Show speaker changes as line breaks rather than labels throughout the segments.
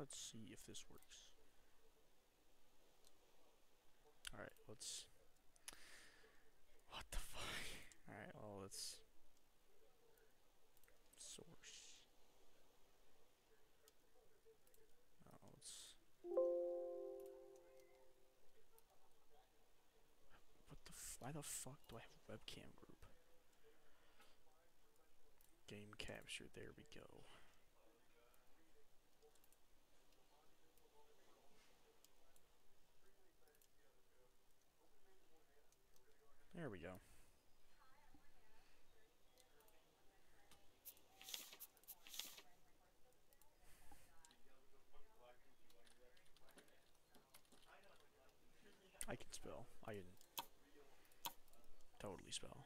Let's see if this works. Alright, let's... What the fuck? Alright, well, let's... Source. Let's... Why the fuck do I have webcam group? Game capture, there we go. There we go. I can spell. I can totally spell.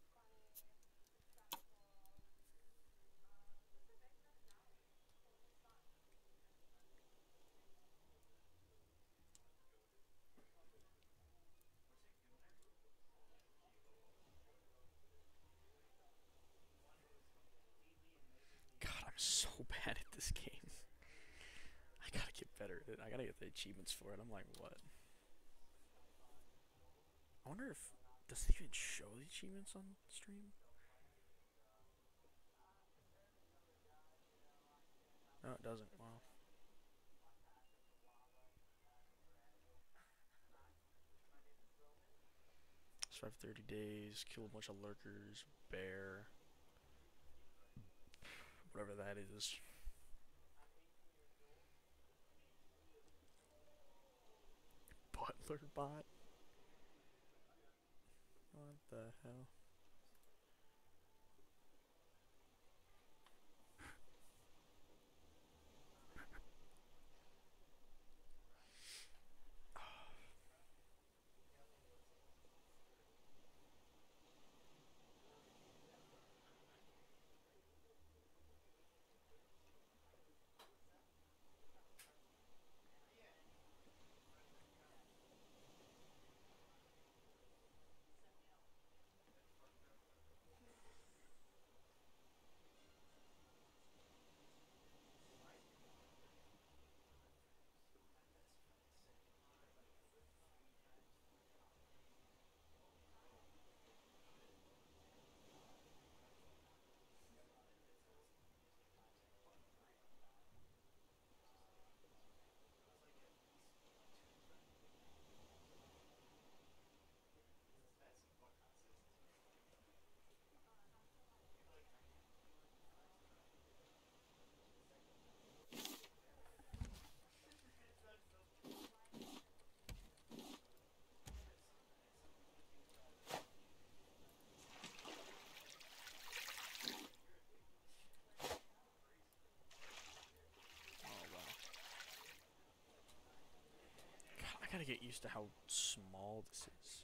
God, I'm so bad at this game. I gotta get better at it. I gotta get the achievements for it. I'm like, what? I wonder if... Does it even show the achievements on stream? No, it doesn't. Wow. Survive 30 days, kill a bunch of lurkers, bear, whatever that is. Butler bot? What the hell? I gotta get used to how small this is.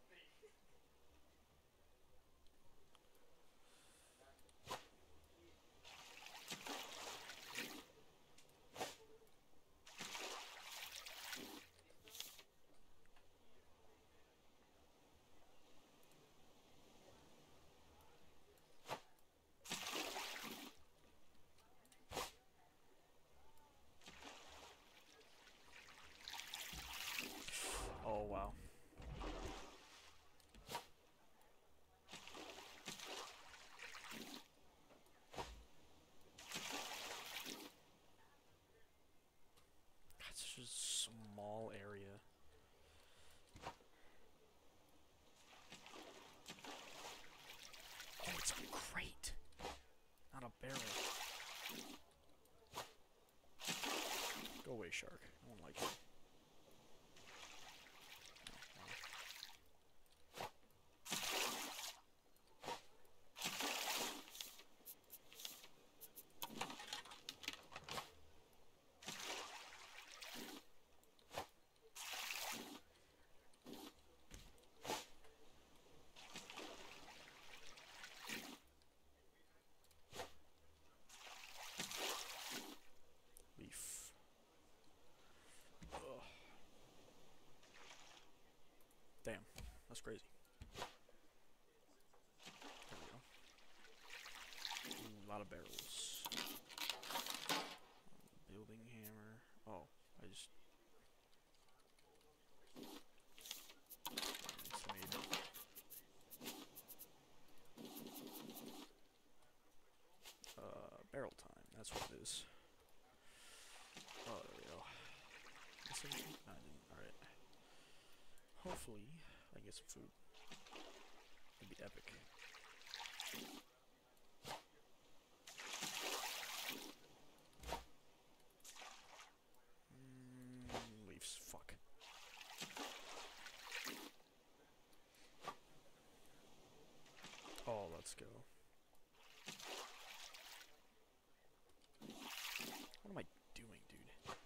Oh wow. That's such a small area. Oh, it's a crate, not a barrel. Go away, shark. I don't like you. Leaf. Ugh. Damn, that's crazy. There we go. Ooh, a lot of barrels. Building hammer. hopefully I get some food. It'd be epic. Leaves. Fuck. Oh, let's go. What am I doing, dude?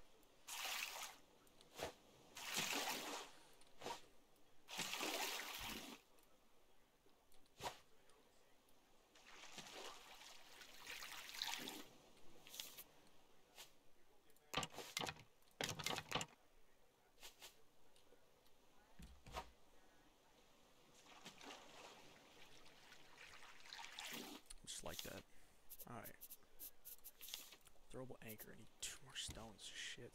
Just like that. Alright. Throwable anchor. I need 2 more stones. Shit.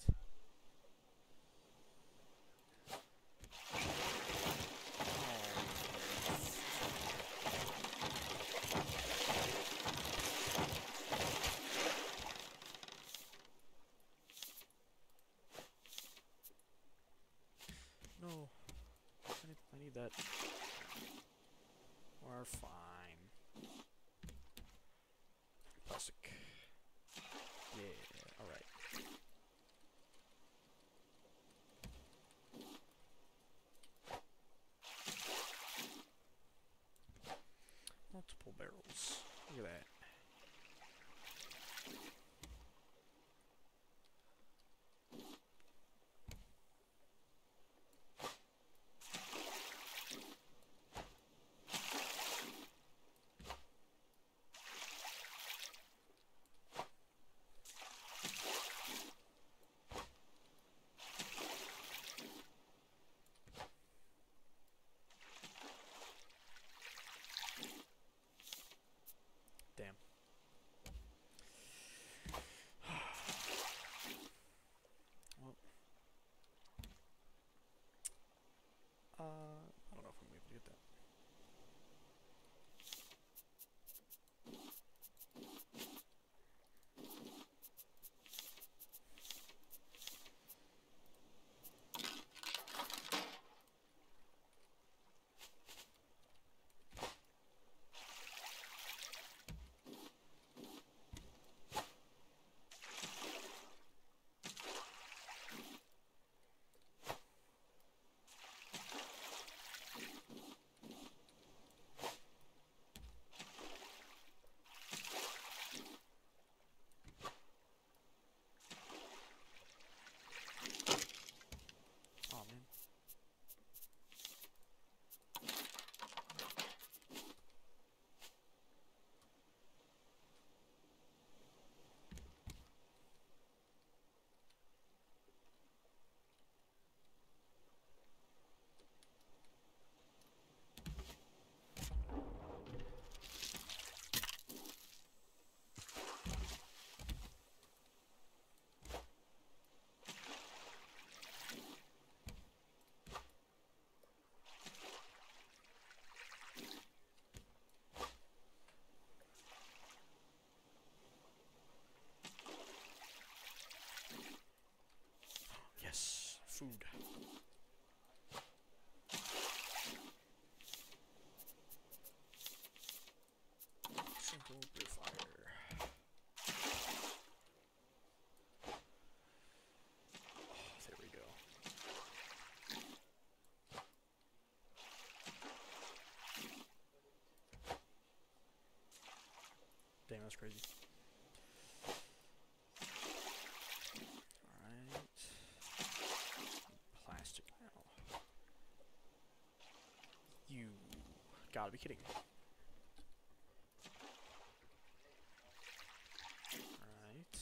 No. I need that. We're fine. Plastic. Yeah, alright. Multiple barrels. Look at that. Damn. Well, I don't know if I'm able to get that. Oh man. Yes, food. Simple beer fire. Oh, there we go. Damn, that's crazy. Alright. Plastic now. You gotta be kidding me. Alright.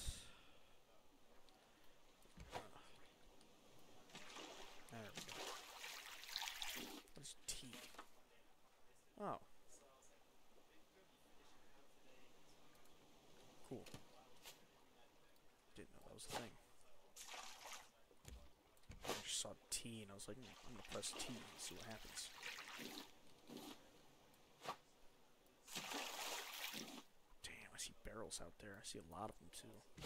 There we go. What is tea? Oh. Cool. Didn't know that was a thing. I just saw T and I was like, I'm gonna press T and see what happens. Damn, I see barrels out there. I see a lot of them too.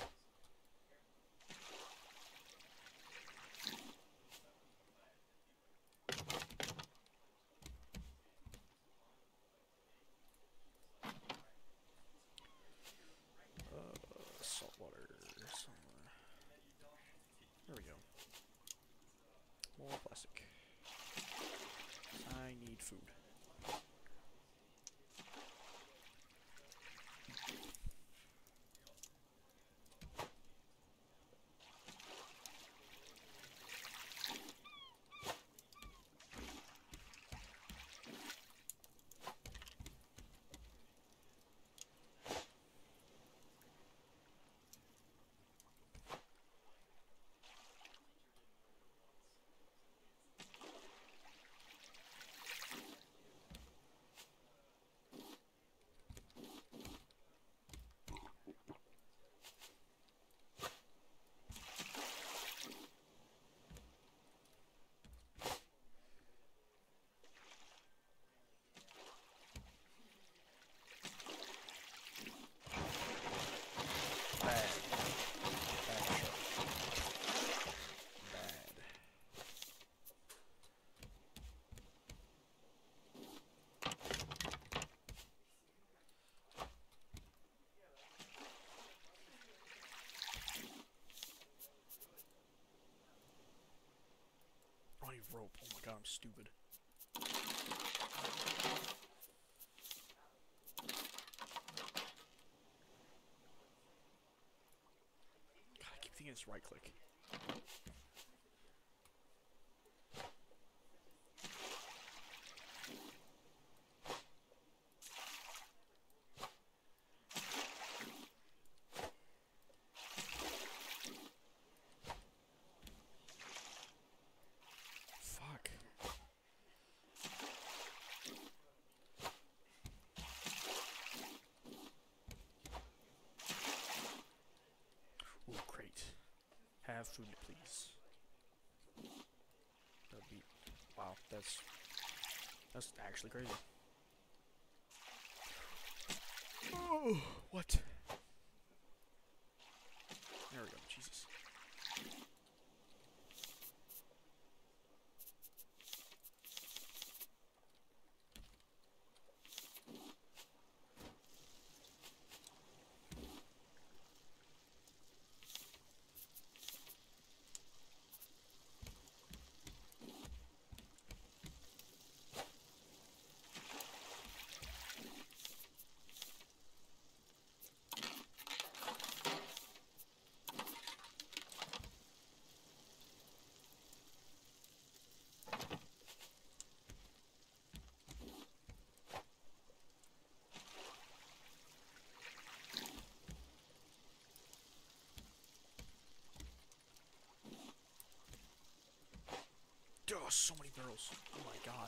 food. I need rope. Oh my god, I'm stupid. God, I keep thinking it's right click. Fuck. Ooh, crate. Have food, please. That'd be... Wow, that's actually crazy. Oh, what? There we go, Jesus. Oh, so many barrels. Oh my god.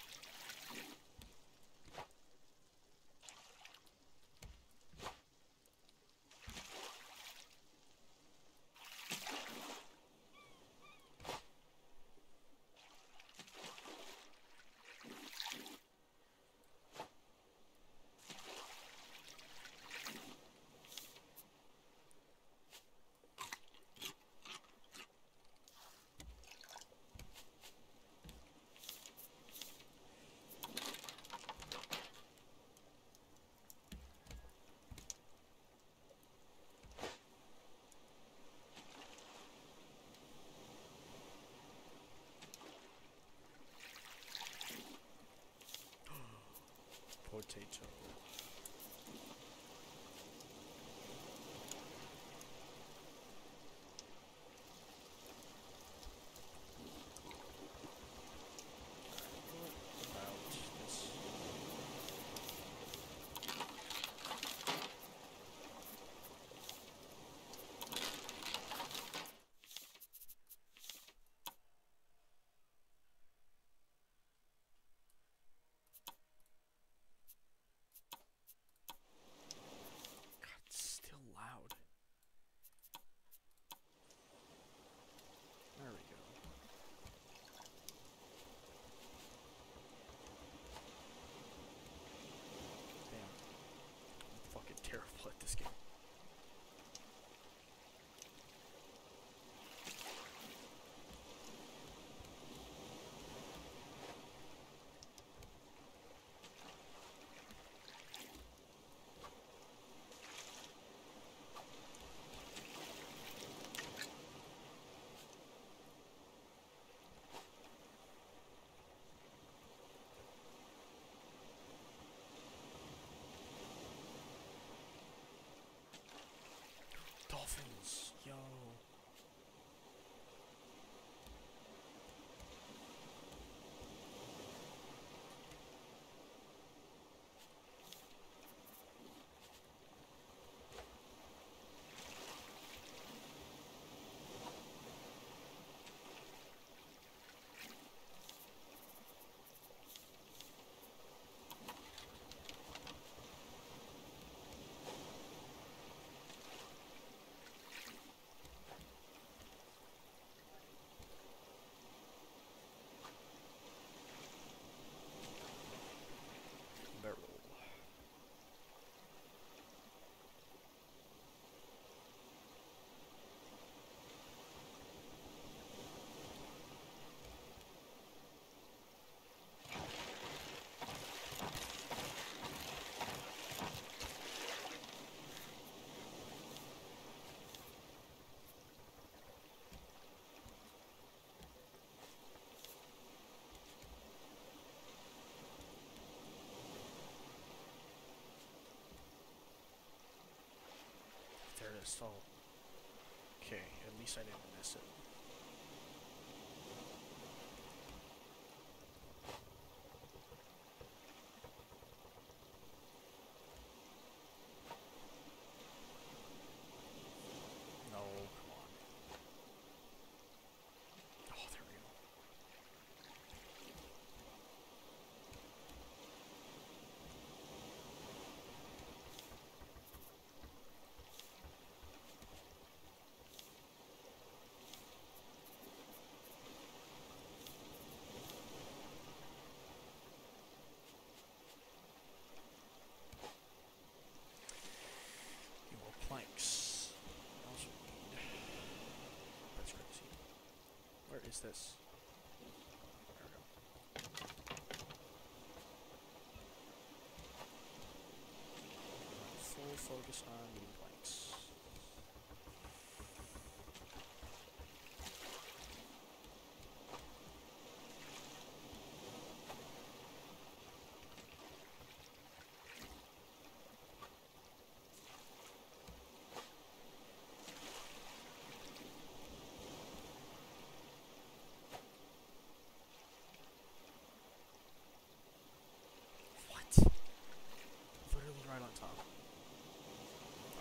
Potato. What about this? missed. Oh. Okay, at least I didn't miss it. No, come on. Oh, there we go. More planks. What else we need? That's crazy. Where is this? There we go. Full focus on getting planks. What? Literally right on top.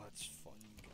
let's fucking go.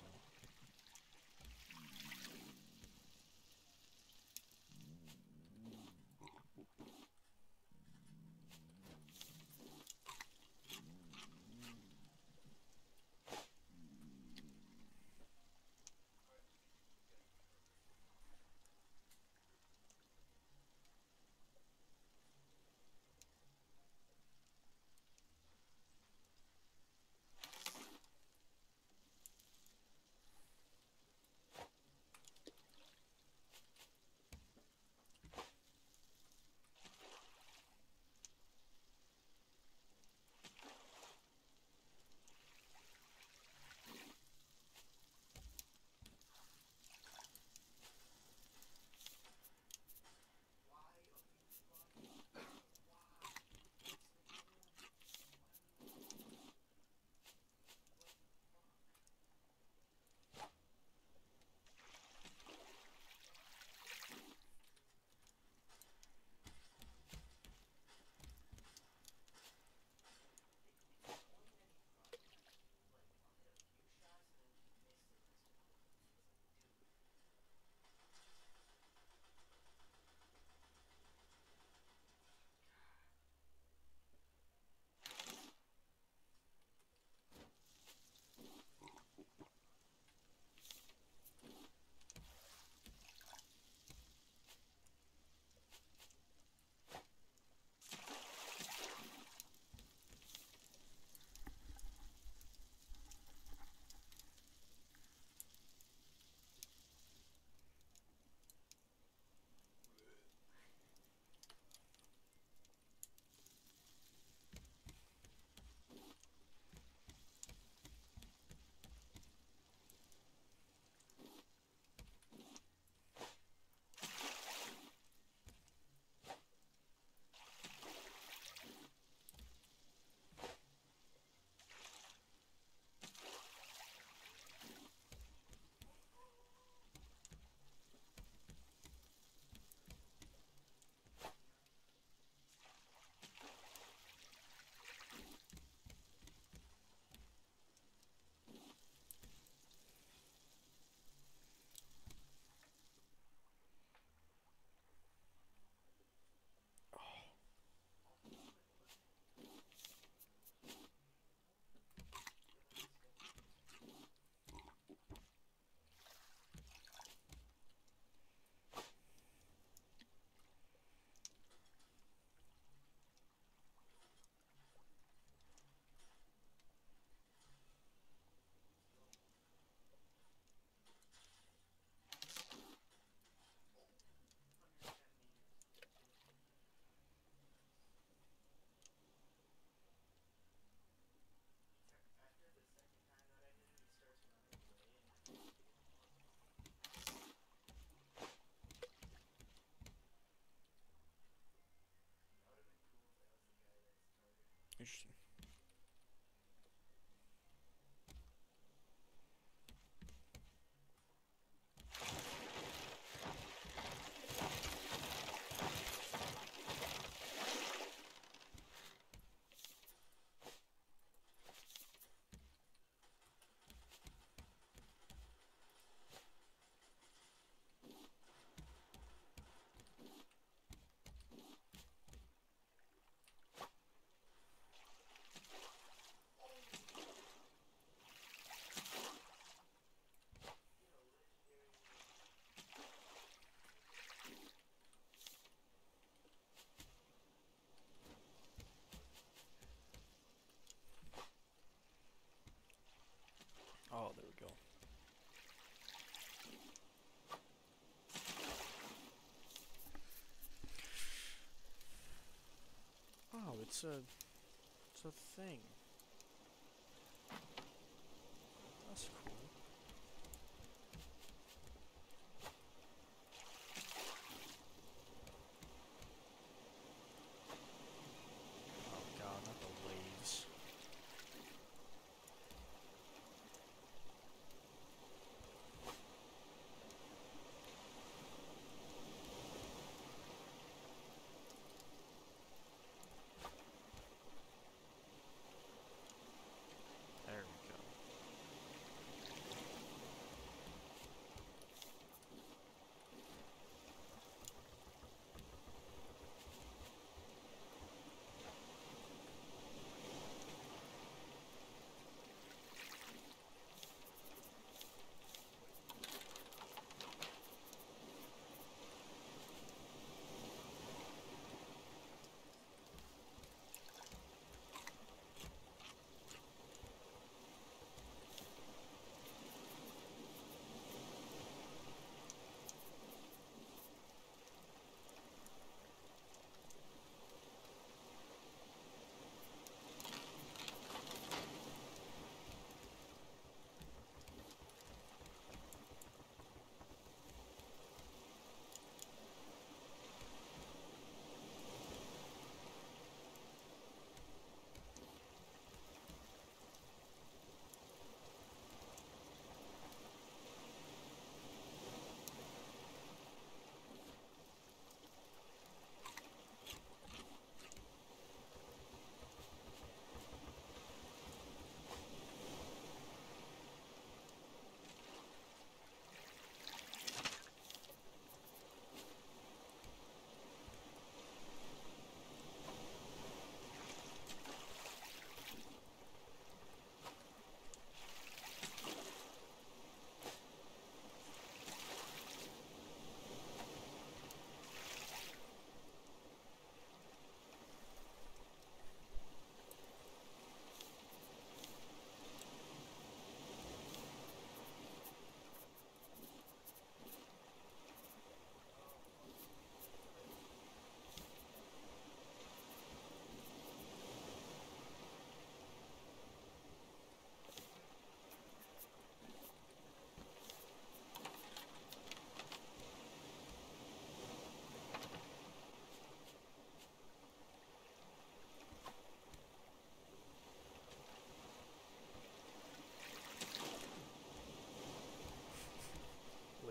Interesting. Oh, there we go. Oh, it's a thing. That's cool. Oh god, not the waves. There we go.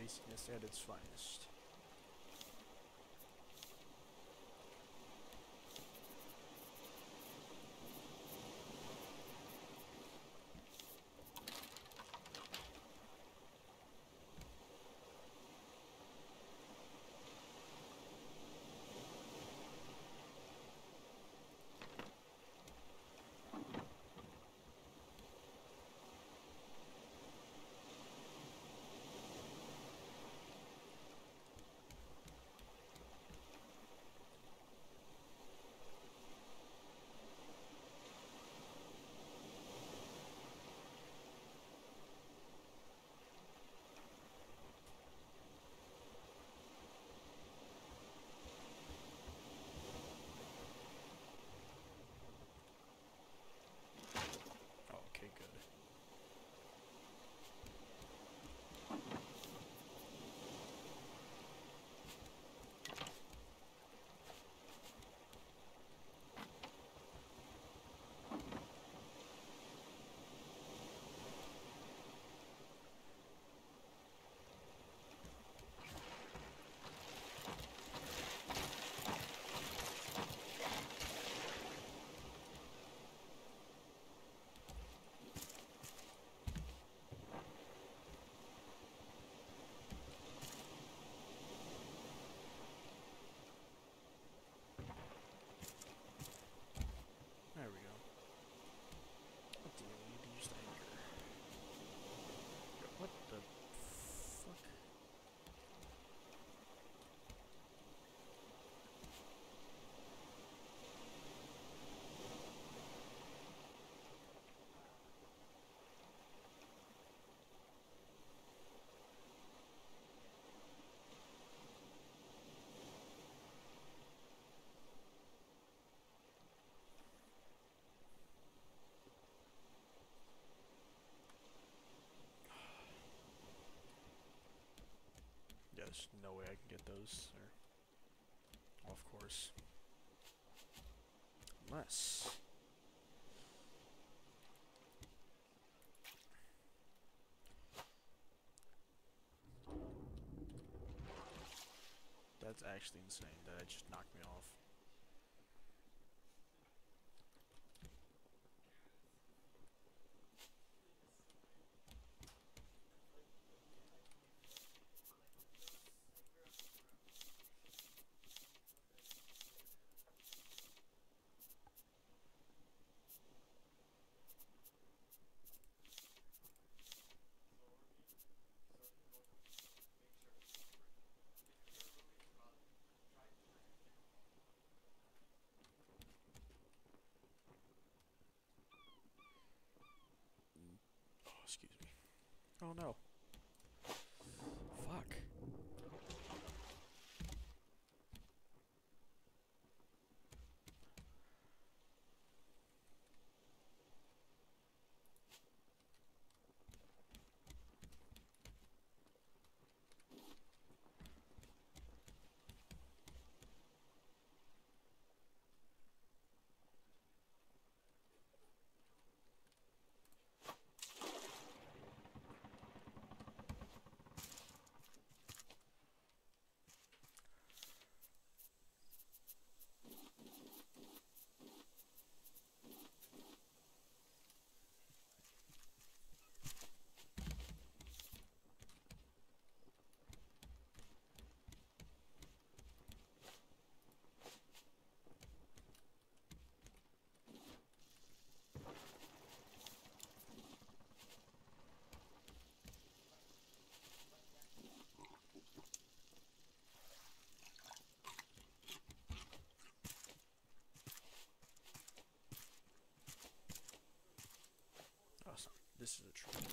laziness at its finest. Okay, good. There we go. What do you need to use the anchor? What the fuck? Yeah, there's no way I can get those. Or, of course. Unless... That's actually insane. That just knocked me off. Oh, excuse me. Oh no. Fuck. Awesome. This is a tree.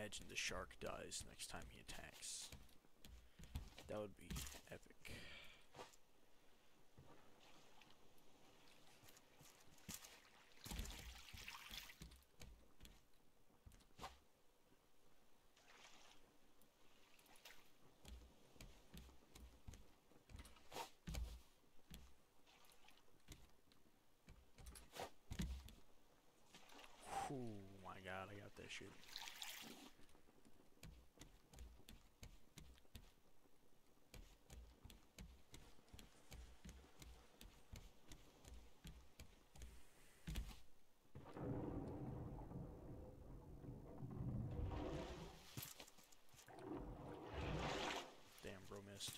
imagine the shark dies next time he attacks. That would be epic. Oh my god, I got that shit. Damn, bro missed.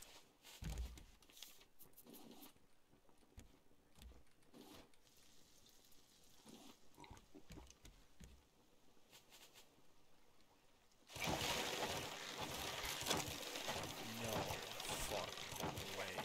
No fucking way.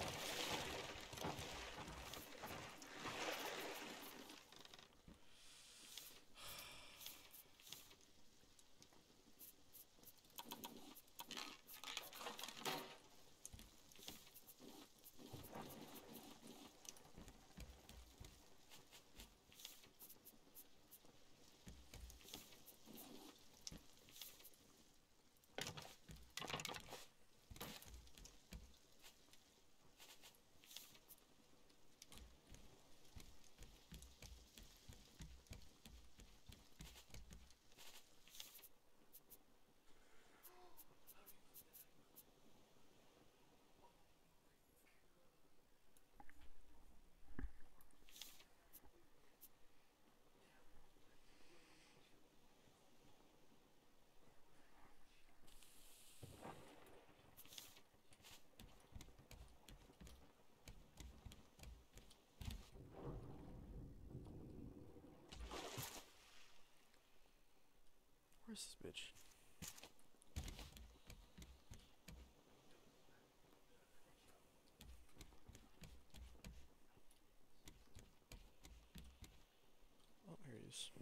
Where's this bitch? Oh, here he is.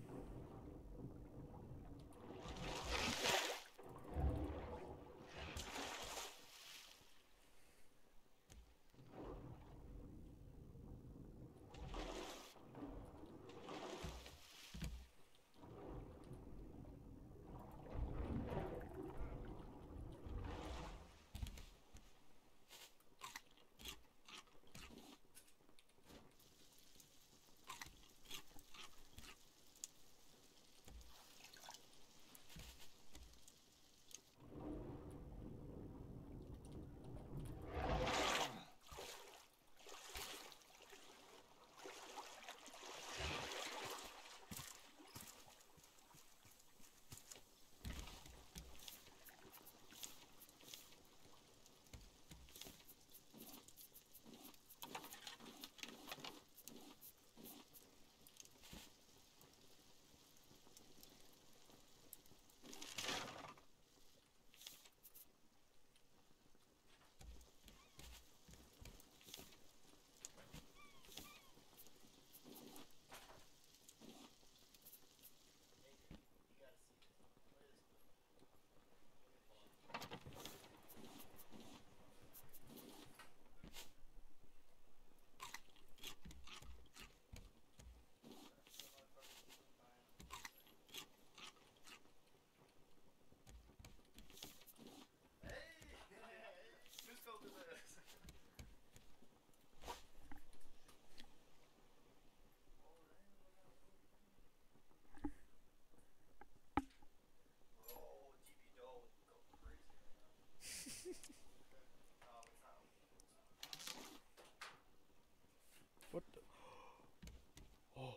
What the? Oh.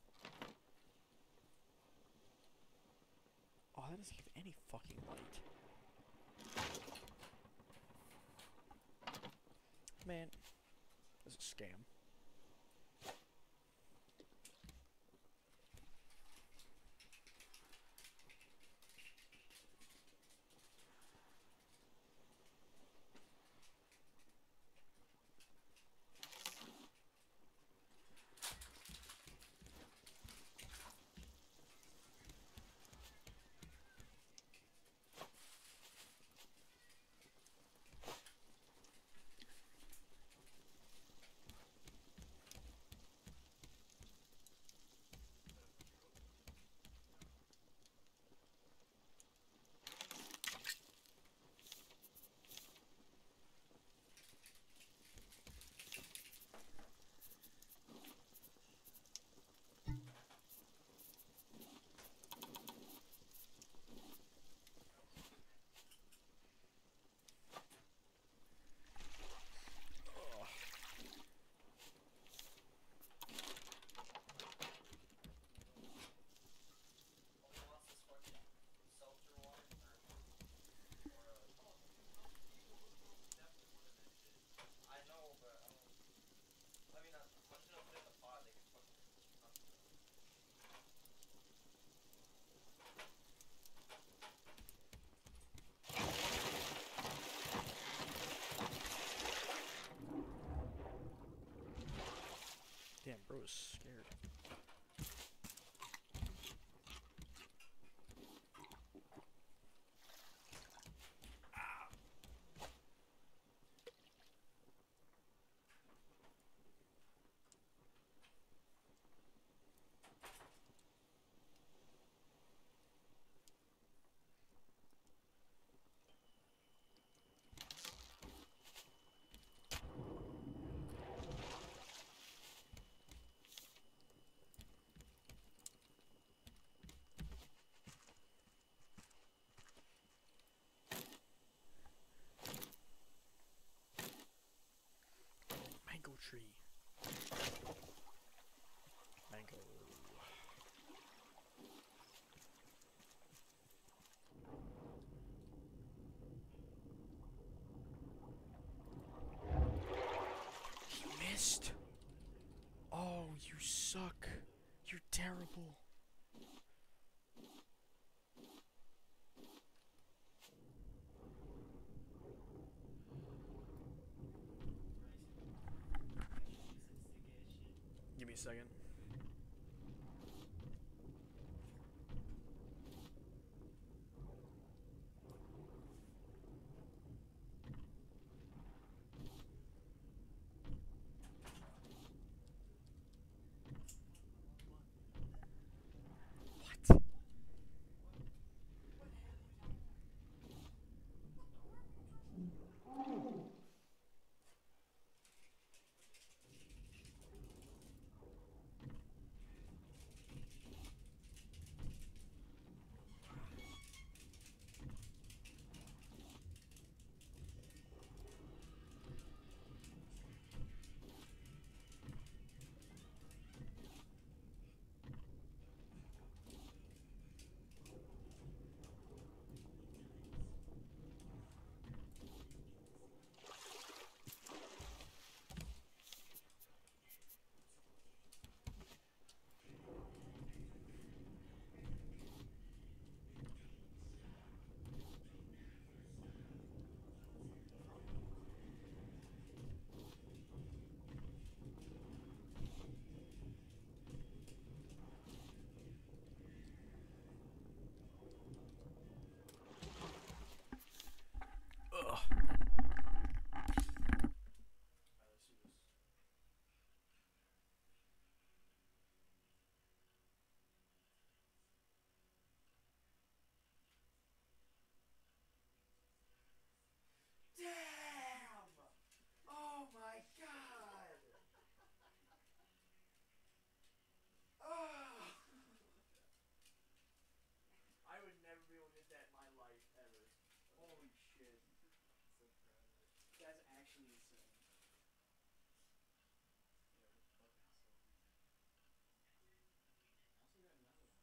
Oh, that doesn't give any fucking light. Man, this is a scam. Bro was scared. Mango tree. Mango. He missed. Oh, you suck. You're terrible. Give me a second. What? Ugh.
Damn! Oh my god! Oh! I would never be able to hit that in my life ever. Holy shit. So proud of it. That's actually insane. Yeah, we're fucking soaking. I also got another one.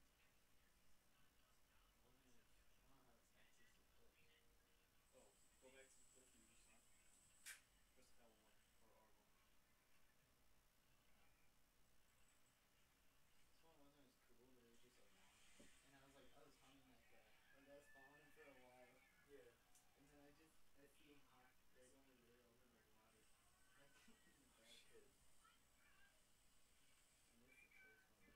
Well, then, I don't know how it's access to clip. Oh, go back to the clip that you just saw. Press L1 or R1. This one wasn't as cool, but it was just a llama. And I was humming that guy. Like, I was following him for a while. Yeah. And then I see him hop right over there, over the water. Like, in the back. Shit. I missed the first one.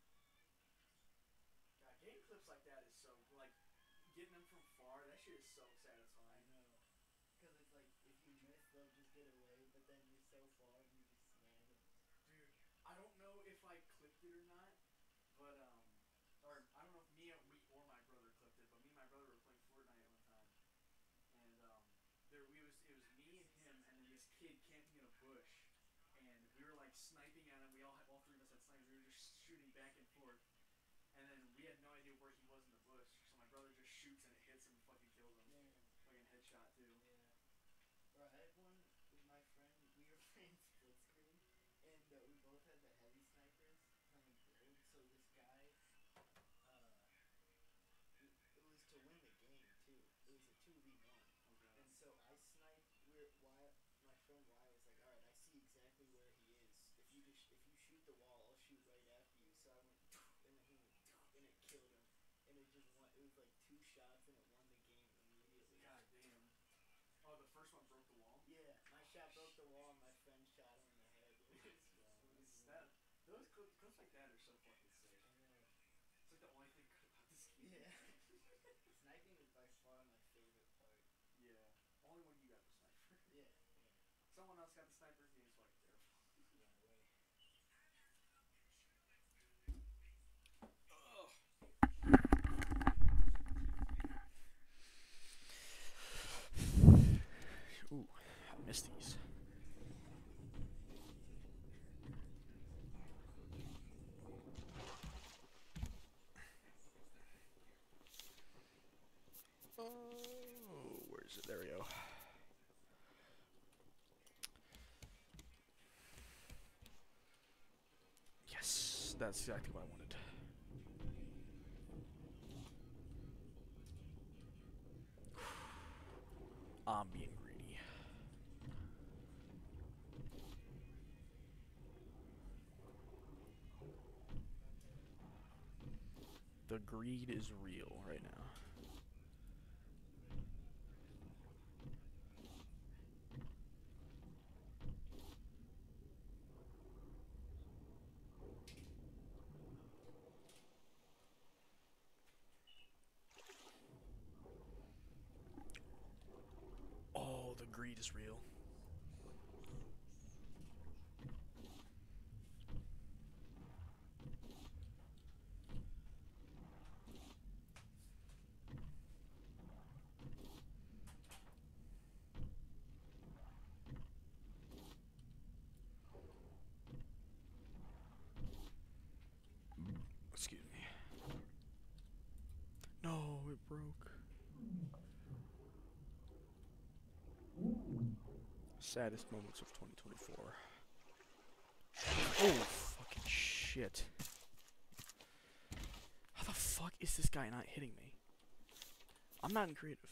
God, getting clips like that is so, like, getting them from far, that shit is so satisfying. I know. Because it's like, if you miss, they'll just get away, but then you're so far and you just snag them. Dude, I don't know if I clipped it or not, but, or I don't know if me or my brother clipped it, but me and my brother were playing Fortnite one time, and, it was me and him, and then this kid camping in a bush, and we were, like, sniping at him. All three of us had snipers. We were just shooting back and forth. And then we had no idea where he was in the bush, so my brother just shoots and it hits him and fucking kills him. Damn. Fucking headshot too. Yeah. Bro, I had one with my friend. We were playing split screen, and we both had the heavy snipers playing build. So this guy, uh, it was to win the game too. It was a 2v1. Okay. And so I sniped. My friend Wyatt was like, "All right, I see exactly where he is. If you shoot the wall, I'll shoot right after you." So I went, and then he went, and it killed him. And it just won. It was like 2 shots, and it won the game immediately. God damn. Oh, the first one broke the wall? Yeah, my shot broke the wall, and my friend shot him in the head. It was just, it was
Those clips like that are so fucking sick.
I know.
It's like the only thing good about this game.
Yeah. Sniping is by far my favorite part.
Yeah. Only when you got the sniper.
Yeah, yeah.
Someone else got the sniper, the game's fucking terrible.
Run away.
Ugh. Ooh, I missed these. Oh, where is it? There we go. Yes, that's exactly what I wanted. I'm being greedy. The greed is real right now. Oh, the greed is real. Excuse me. No, it broke. Saddest moments of 2024. Oh, fucking shit. How the fuck is this guy not hitting me? I'm not in creative.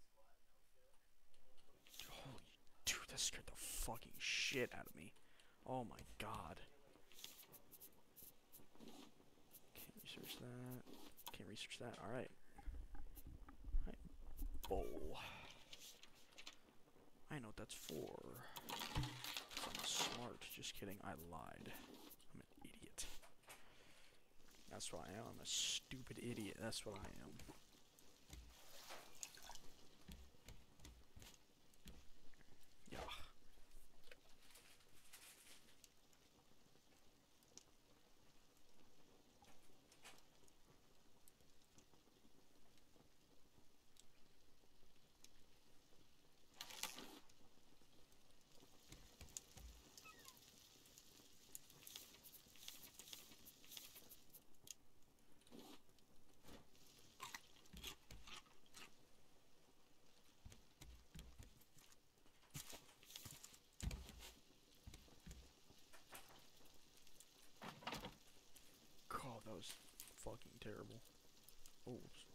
Holy dude, that scared the fucking shit out of me. Oh my god. Can't research that. Can't research that. Alright. Alright. Bowl. I know what that's for. I'm smart. Just kidding. I lied. I'm an idiot. That's what I am. I'm a stupid idiot. That's what I am. Yeah. God, that was fucking terrible. Oh.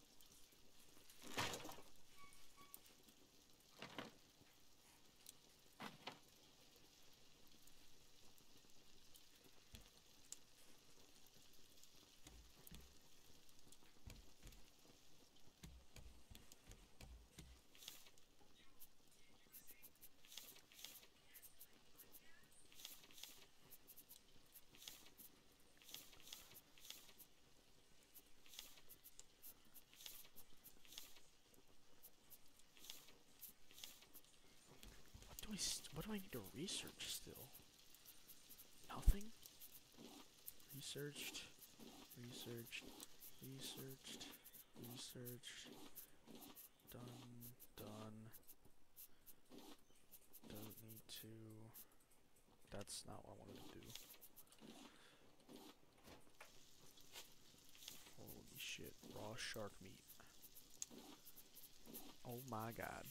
What do I need to research still? Nothing? Researched. Researched. Researched. Researched. Done. Done. Don't need to. That's not what I wanted to do. Holy shit. Raw shark meat. Oh my god.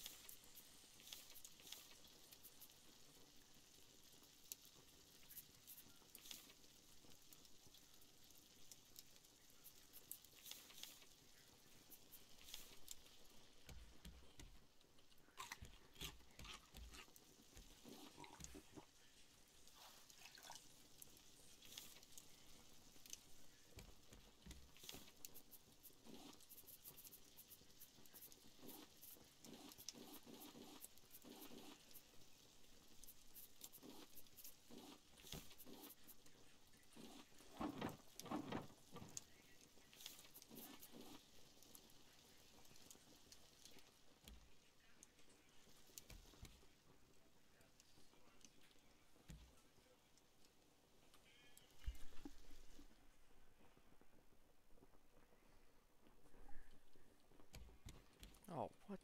Oh, what?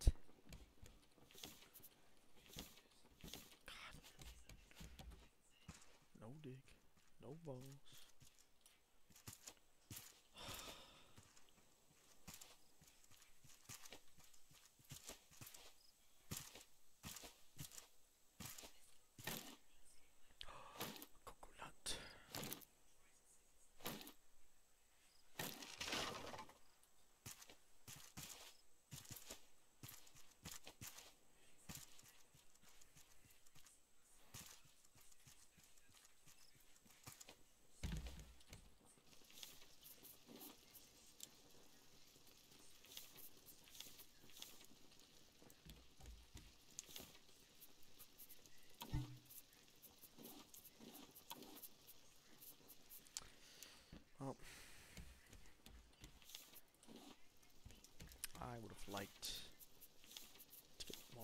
God. No dick. No balls. Coconut. Well, I would have liked to get more.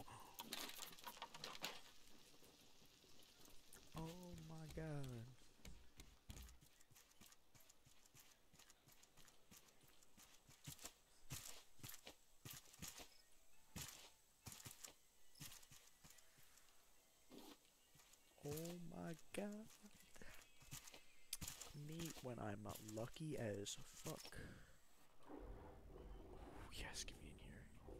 Oh my god. Oh my god. Me when I'm not lucky as fuck. Yes, get me in here.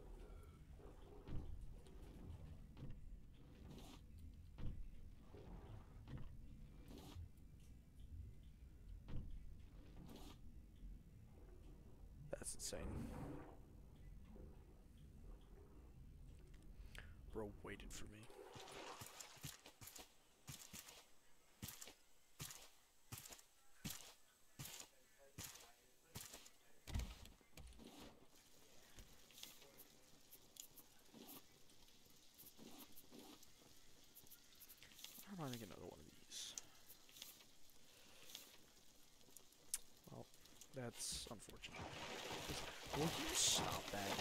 That's insane. Bro waited for me. How am I gonna get another one of these? Well, that's unfortunate. Will you stop that?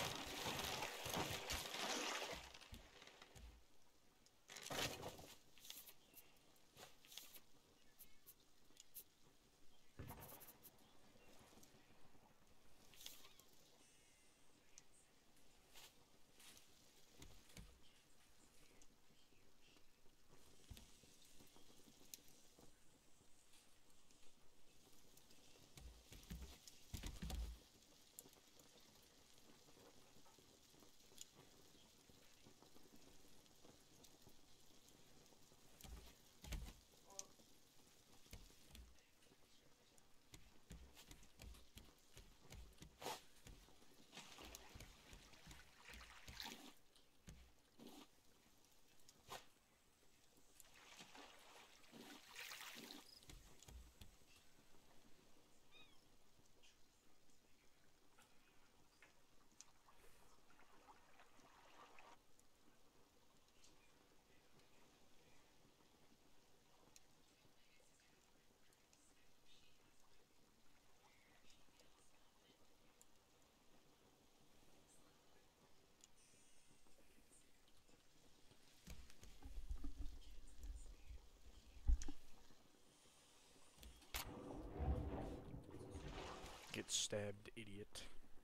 Get stabbed, idiot.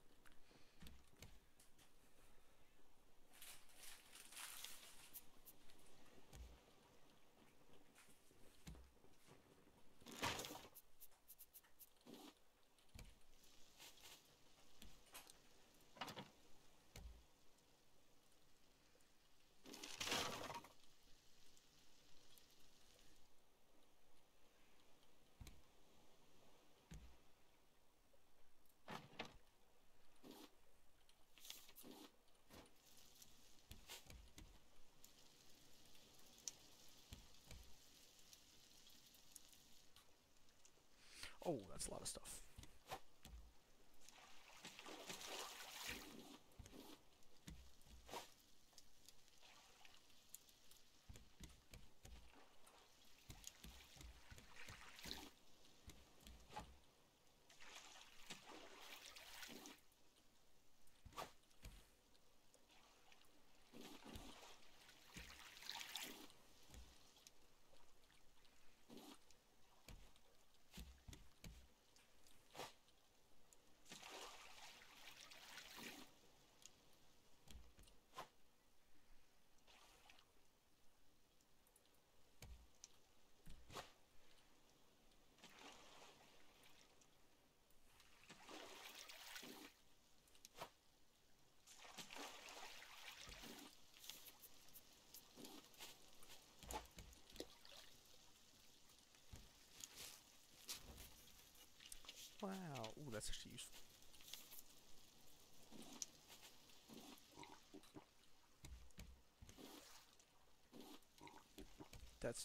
Oh, that's a lot of stuff. that's actually useful. That's...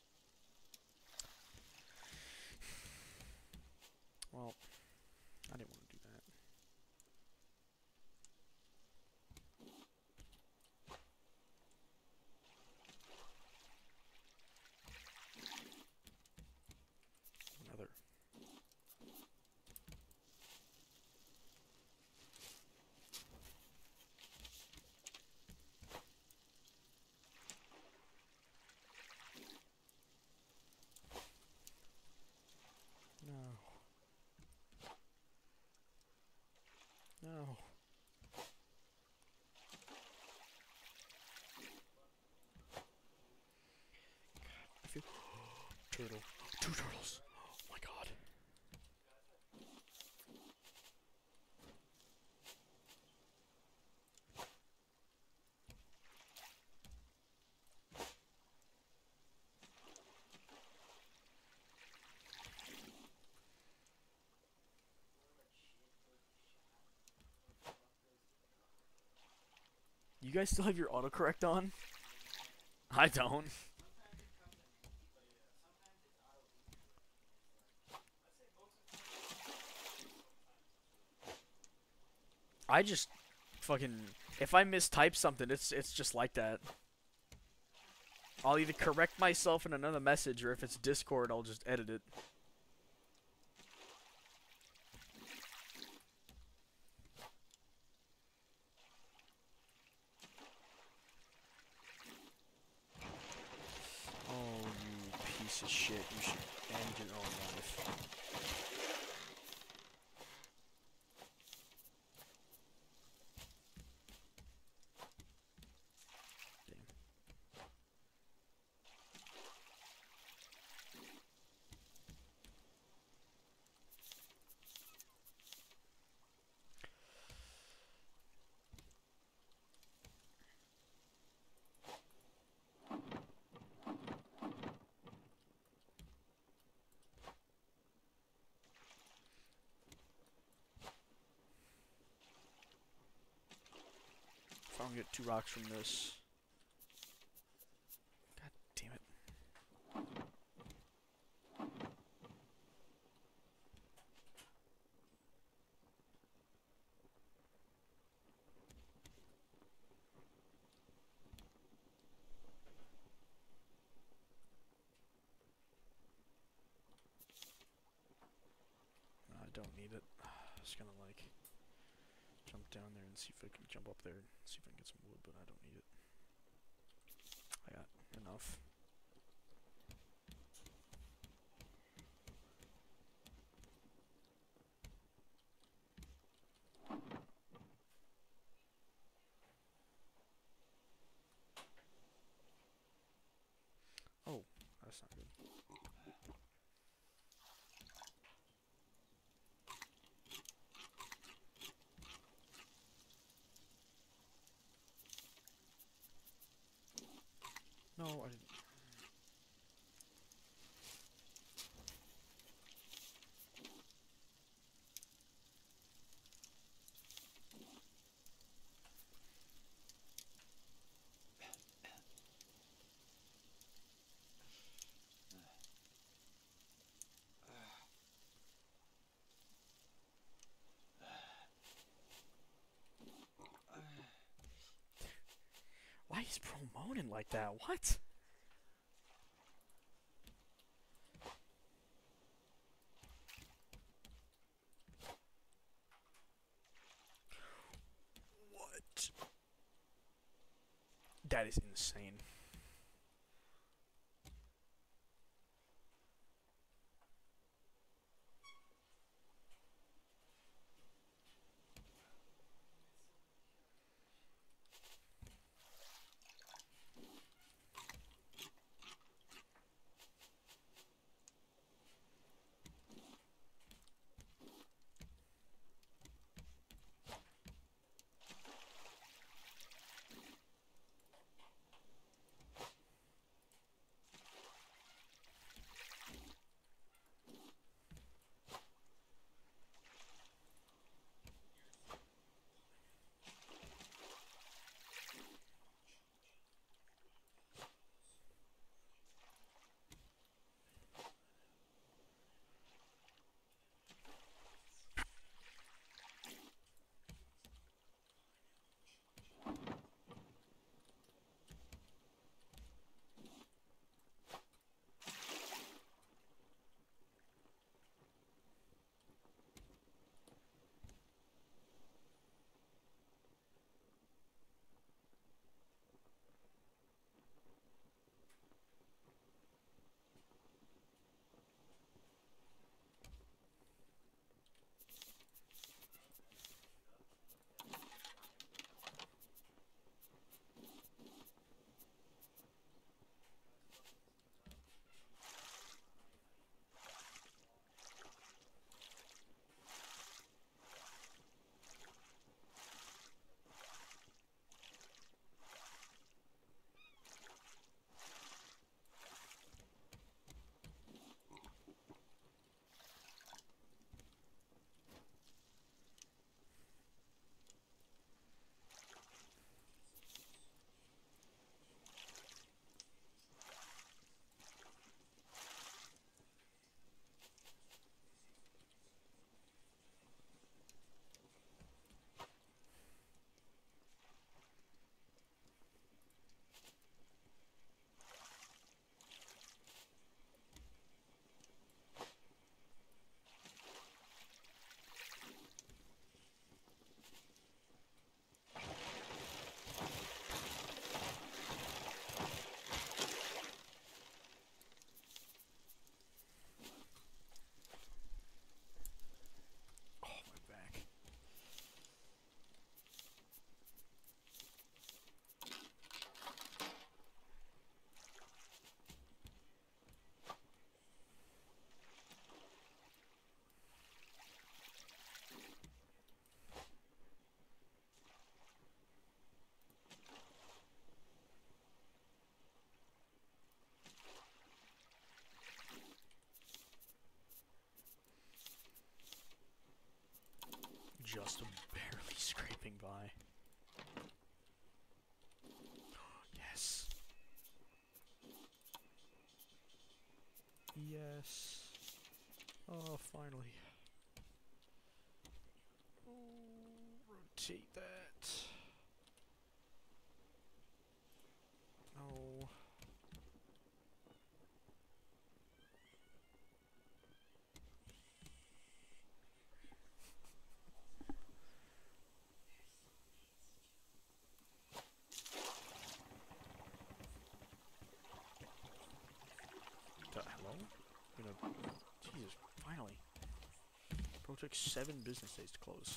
Well, I didn't want to do that. Another. No. No. I feel... Turtle. 2 turtles. Oh my god. You guys still have your autocorrect on? I don't. I just fucking... If I mistype something, it's just like that. I'll either correct myself in another message, or if it's Discord, I'll just edit it. Oh, you piece of shit. You should end your own life. Damn. If I don't get 2 rocks from this... God damn it. I don't need it. I'm just gonna like jump down there and see if I can jump up there and see if I can get some wood, but I don't need it. I got enough. Oh, that's not good. No, I didn't. Why is bro moaning like that? What? What? That is insane. just barely scraping by. Yes. Yes. Oh, finally. Oh, rotate that. Oh. Hello? Jesus, finally. Bro, took 7 business days to close.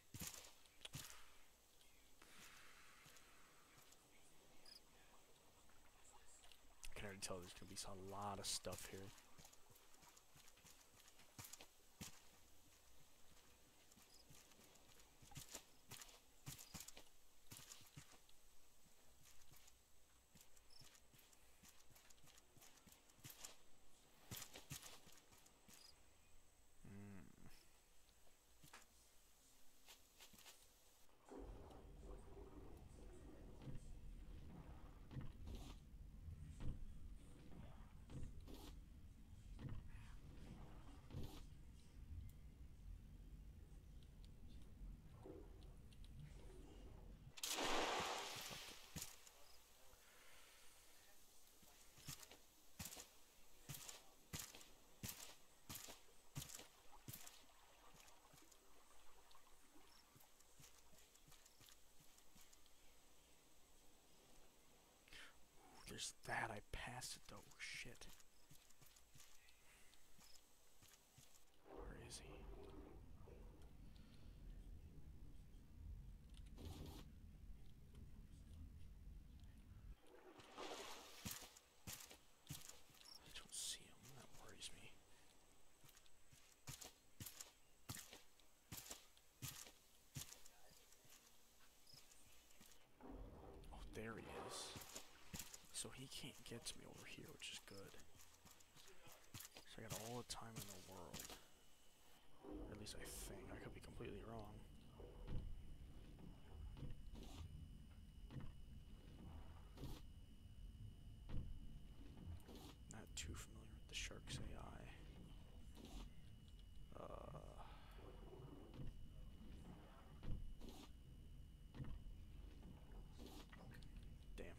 I can already tell there's gonna be a lot of stuff here. There's that. I passed it though. Shit. Where is he? I don't see him. That worries me. Oh, there he is. So he can't get to me over here, which is good. So I got all the time in the world. Or at least I think. I could be completely wrong. Not too familiar with the Shark's AI. Damn.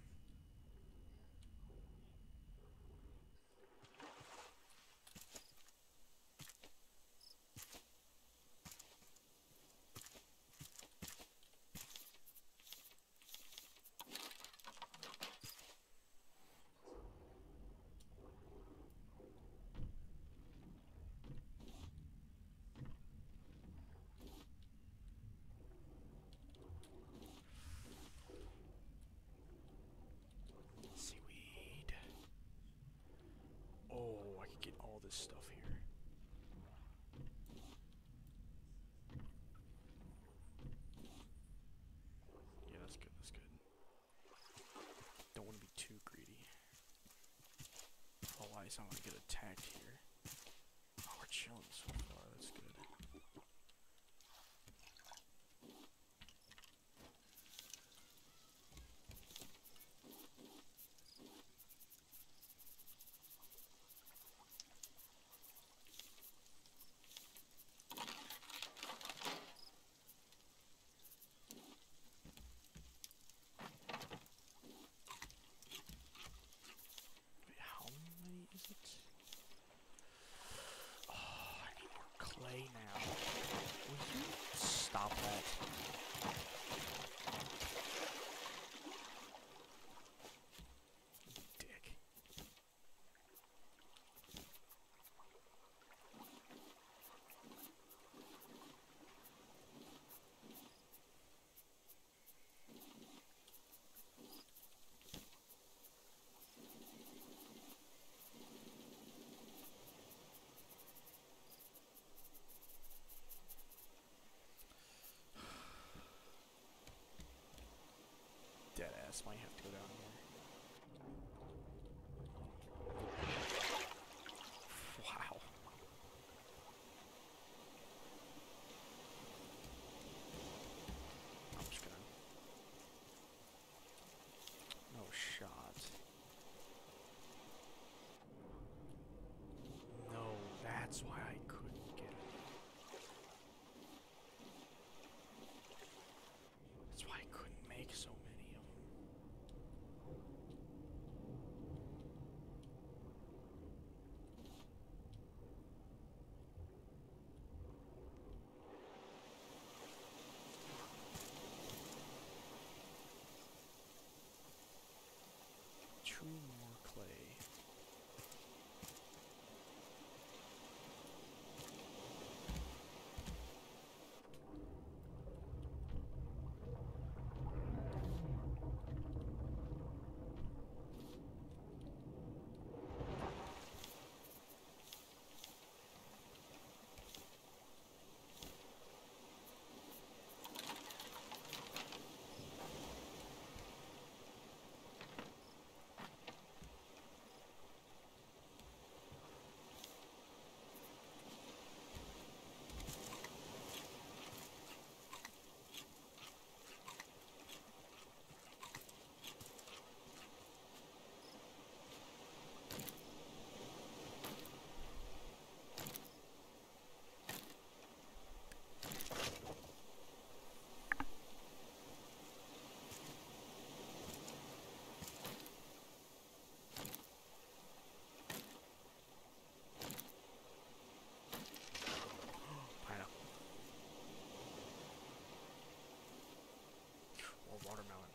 Seaweed. Oh, I could get all this stuff here. Yeah, that's good, that's good. Don't want to be too greedy. Otherwise, I'm gonna get attacked here. Oh, we're chilling so far, that's good. Wait, how many is it? Oh, I need more clay now. Will you stop that? Dick. Deadass might have to go down here. Wow. That's why I couldn't get it. That's why I couldn't make so many of them. Two more clay. Pineapple. Or watermelon.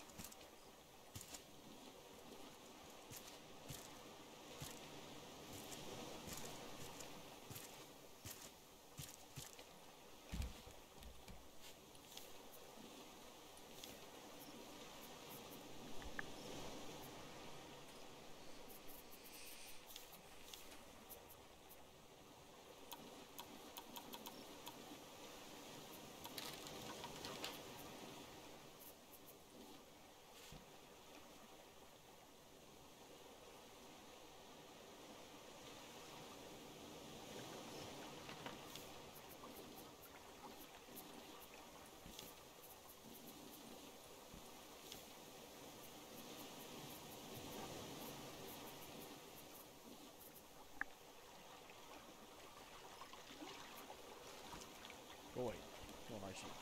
Oh wait, what I see.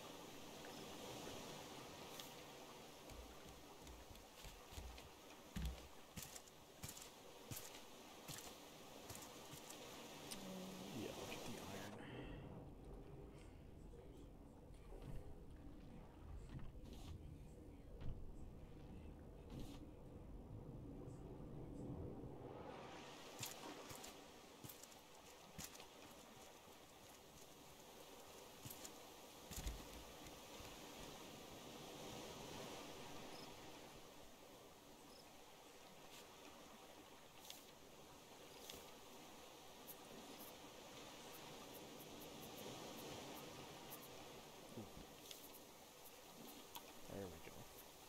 Yeah, look at the iron. There we go.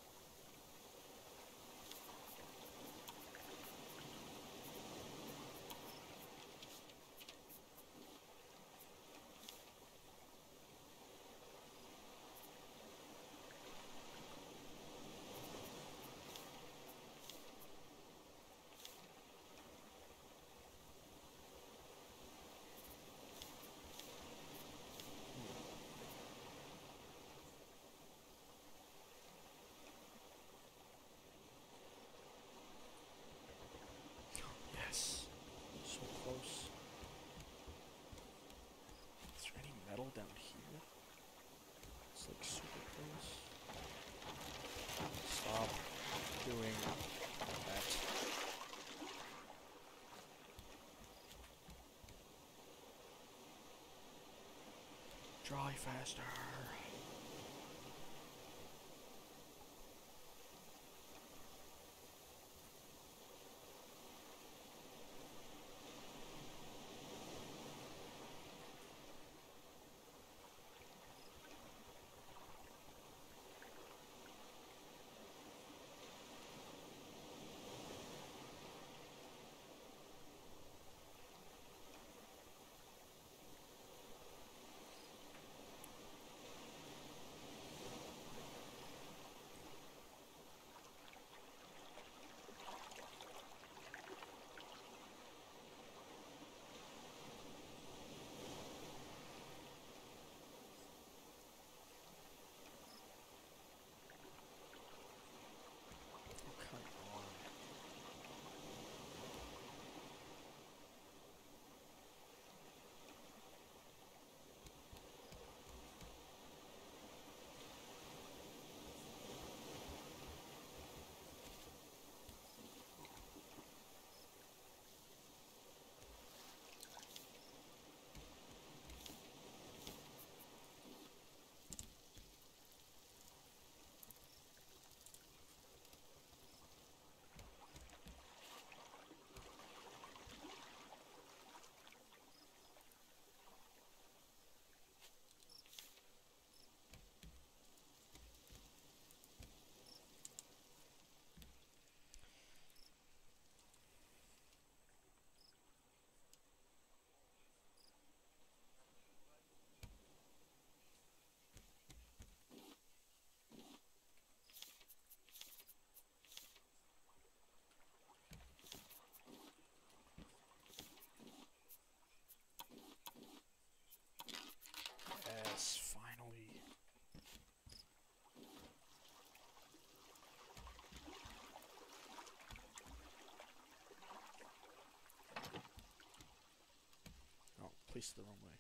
Yes. So close. Is there any metal down here? It's like super close. Stop doing that. Dry faster. faced the wrong way.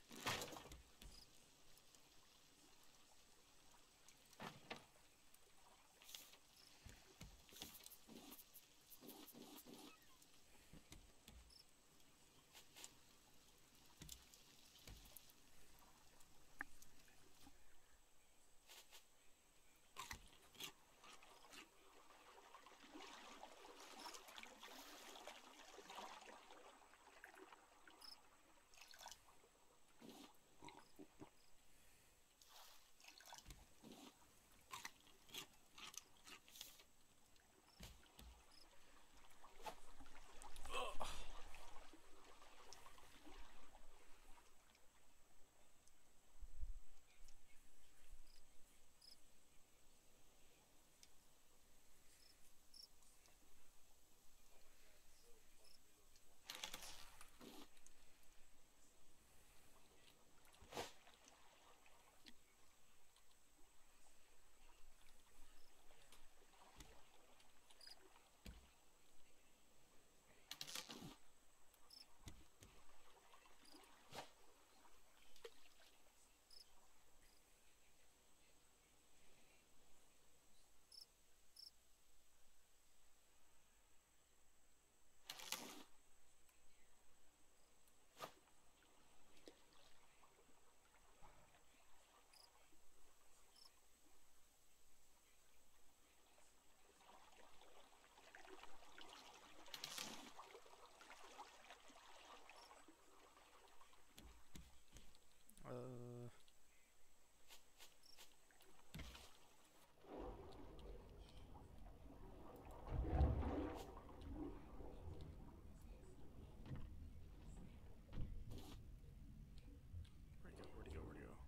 Where'd he go? Where'd he go?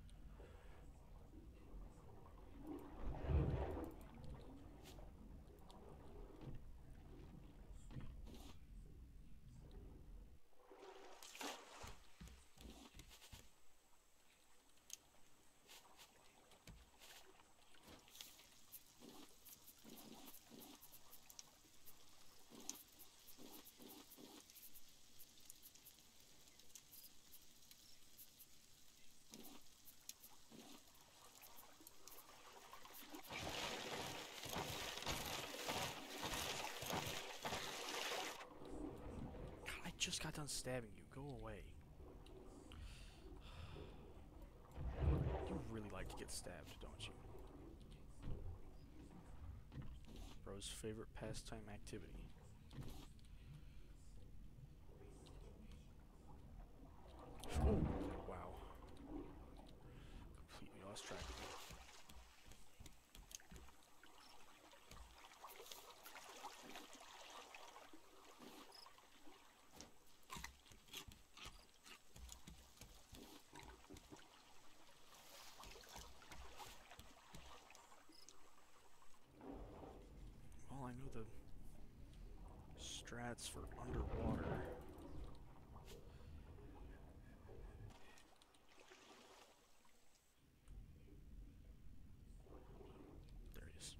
God, I just got done stabbing you. Go away. You really like to get stabbed, don't you? Bro's favorite pastime activity. Oh, wow. Completely lost track of me. Well, I know the strats for underwater. There he is.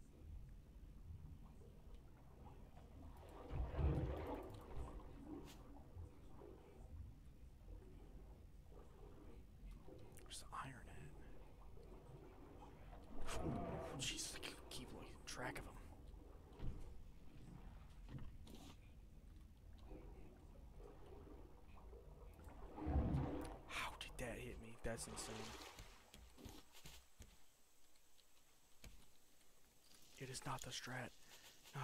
Where's the iron at? Oh, jeez, I keep losing track of him. How did that hit me? That's insane. It is not the strat. No.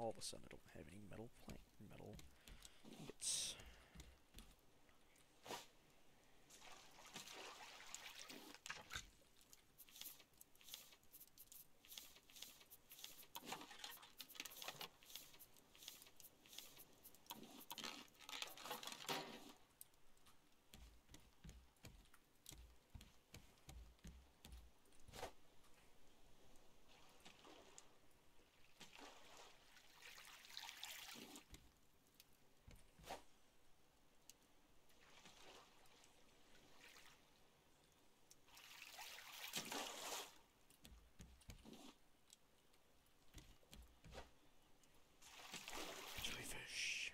all of a sudden I don't have any metal ingots. Jellyfish.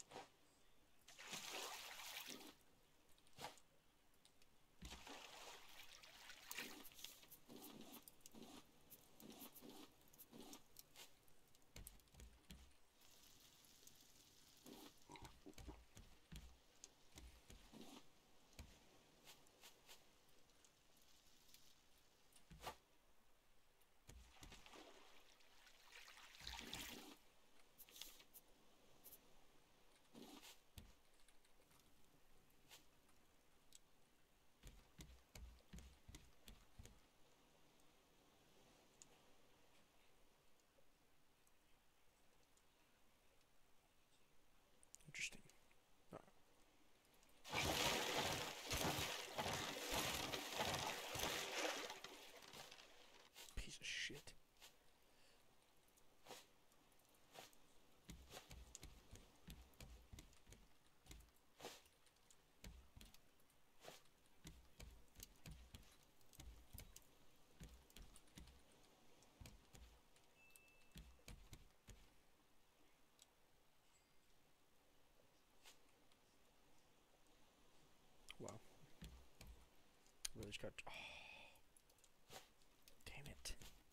Interesting. Piece of shit. Wow. Really just got. Oh, damn it.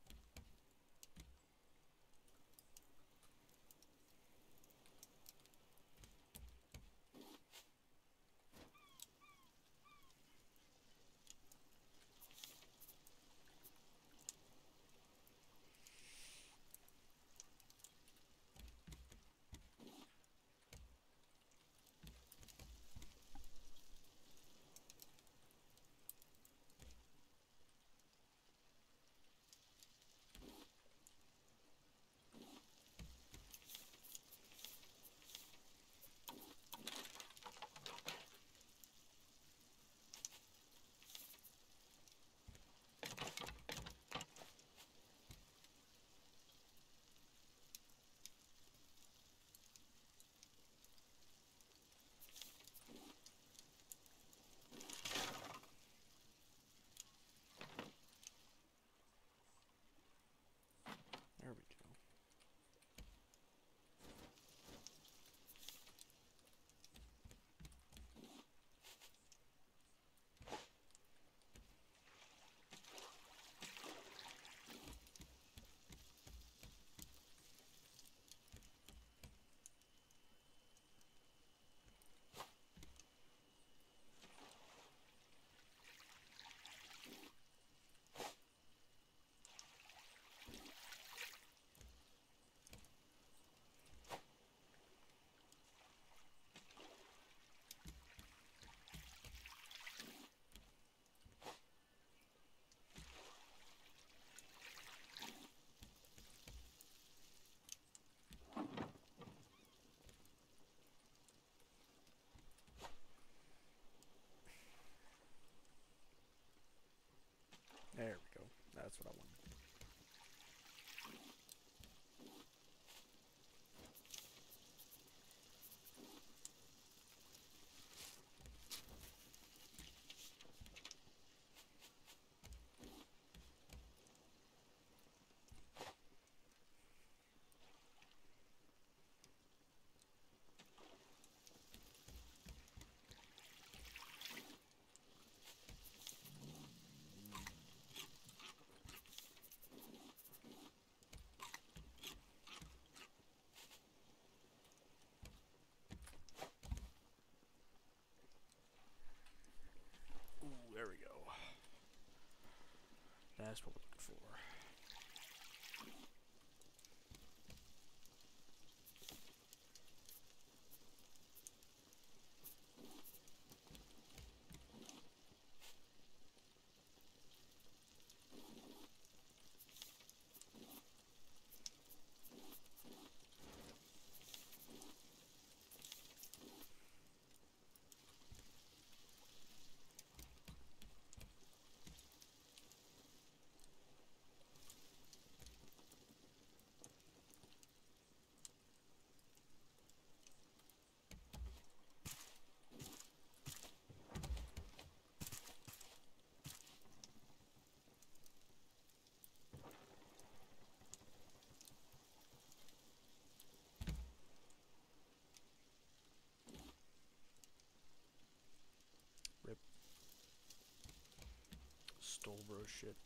There we go. There we go. That's what I wanted. Ooh, there we go. That's what we're looking for. stole bro shit.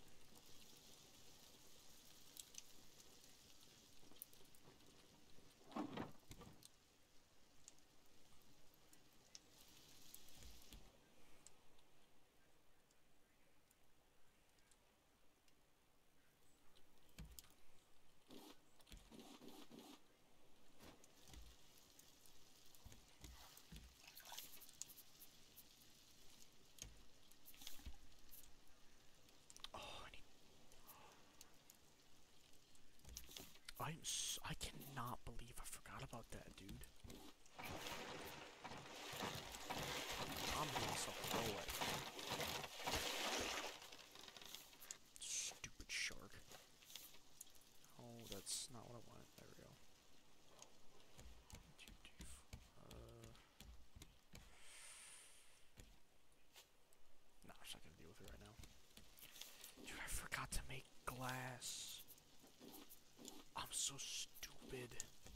I cannot believe I forgot about that, dude. I'm doing something away. Stupid shark. Oh, that's not what I wanted. There we go. Nah, I'm just not gonna deal with it right now. Dude, I forgot to make glass. I'm so stupid.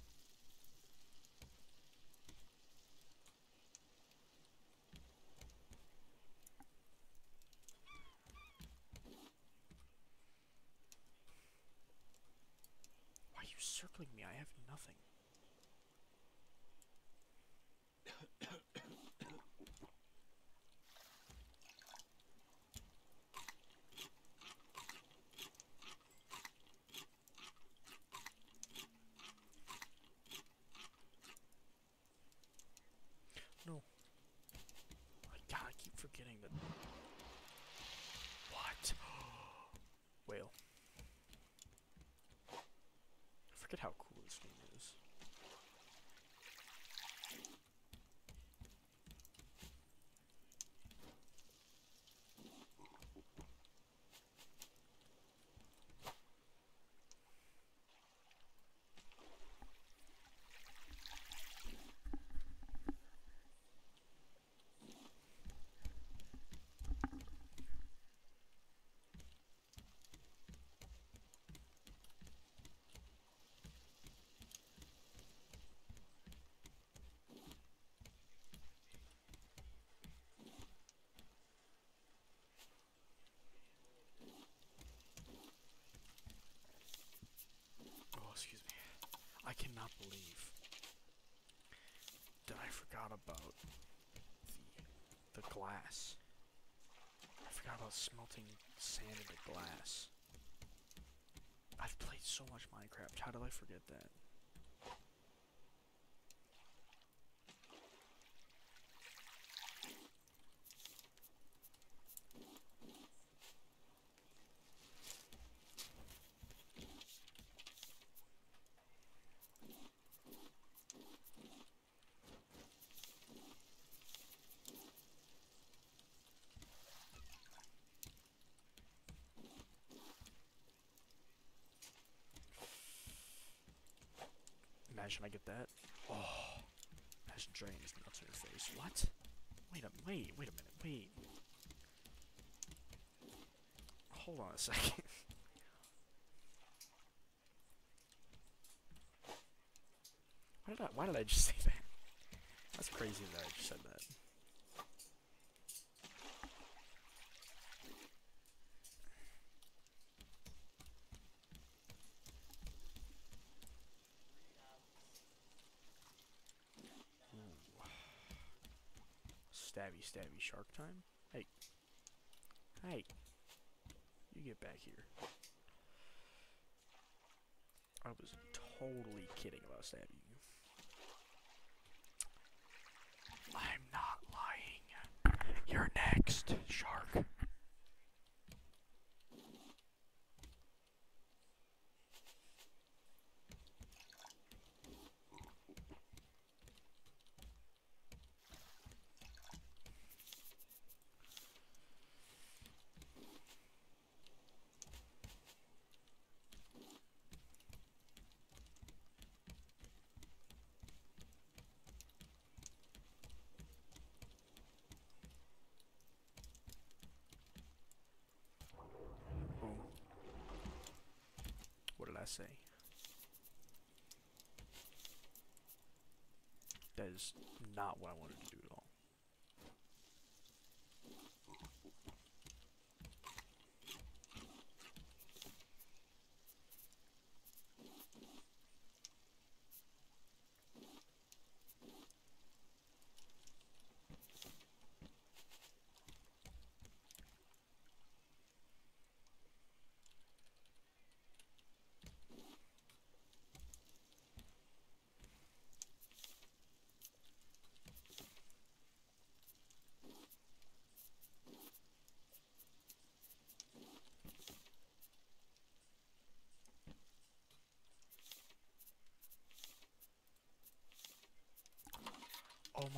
Why are you circling me? I have nothing. No. God, I keep forgetting that. What? Whale. I forget how cool this game is. Oh, excuse me. I cannot believe that I forgot about the glass. I forgot about smelting sand into glass. I've played so much Minecraft. How did I forget that? Imagine I get that. Oh, imagine draining his nuts in your face. What? Wait a minute. Wait. Hold on a second. Why did I just say that? That's crazy that I just said that. Stabby shark time? Hey. You get back here. I was totally kidding about stabbing you. I'm not lying. You're next, shark. Boom. What did I say? That is not what I wanted to do at all.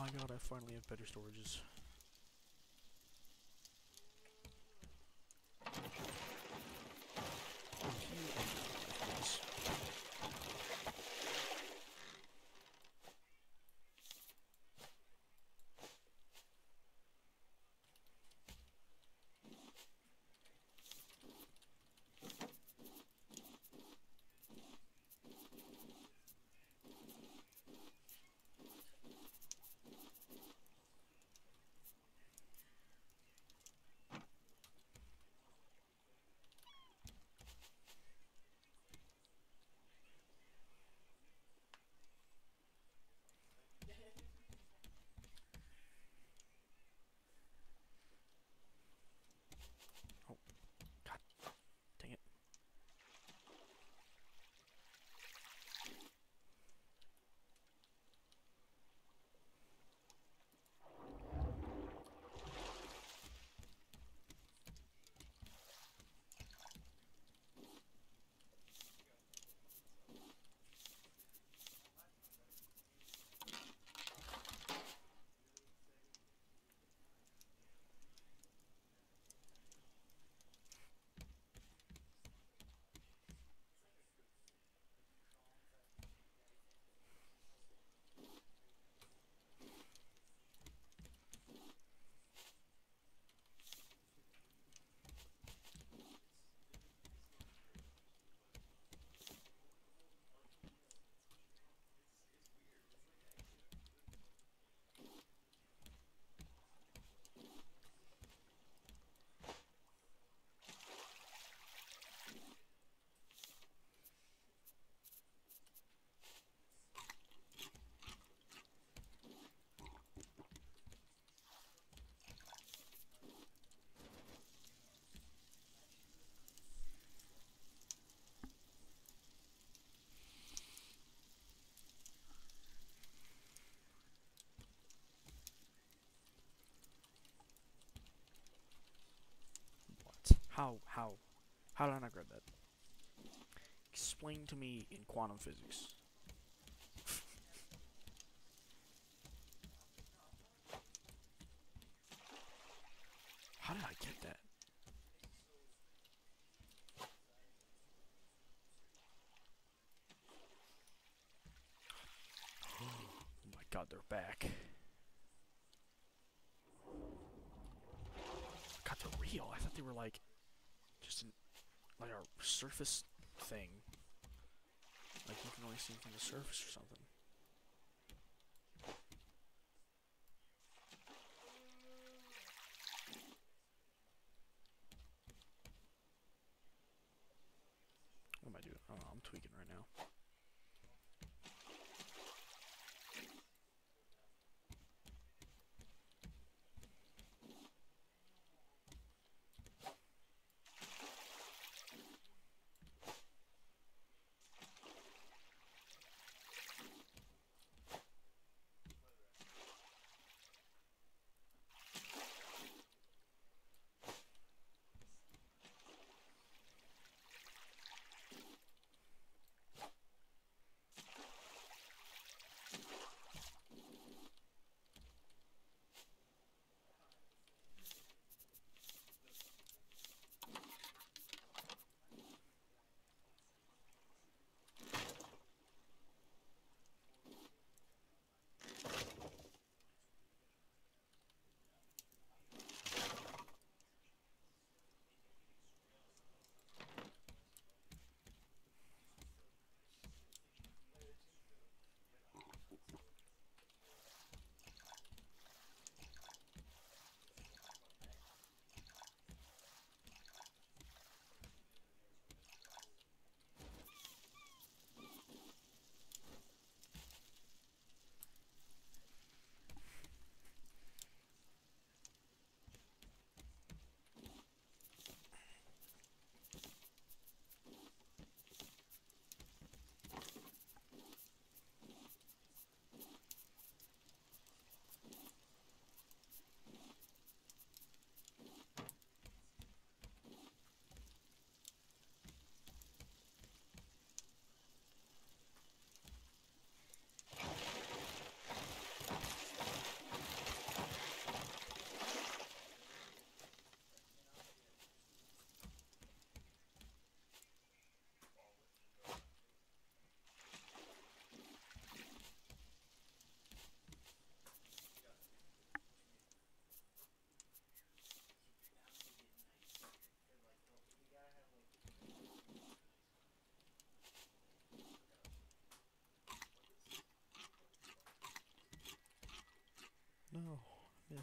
my god, I finally have better storages. Oh, god dang it. What? How did I not grab that? Explain to me in quantum physics. How did I get that? Oh my god, they're back. God, they're real. I thought they were like just like a surface thing. Like you can only see them from the surface or something. What am I doing? Oh, I'm tweaking right now.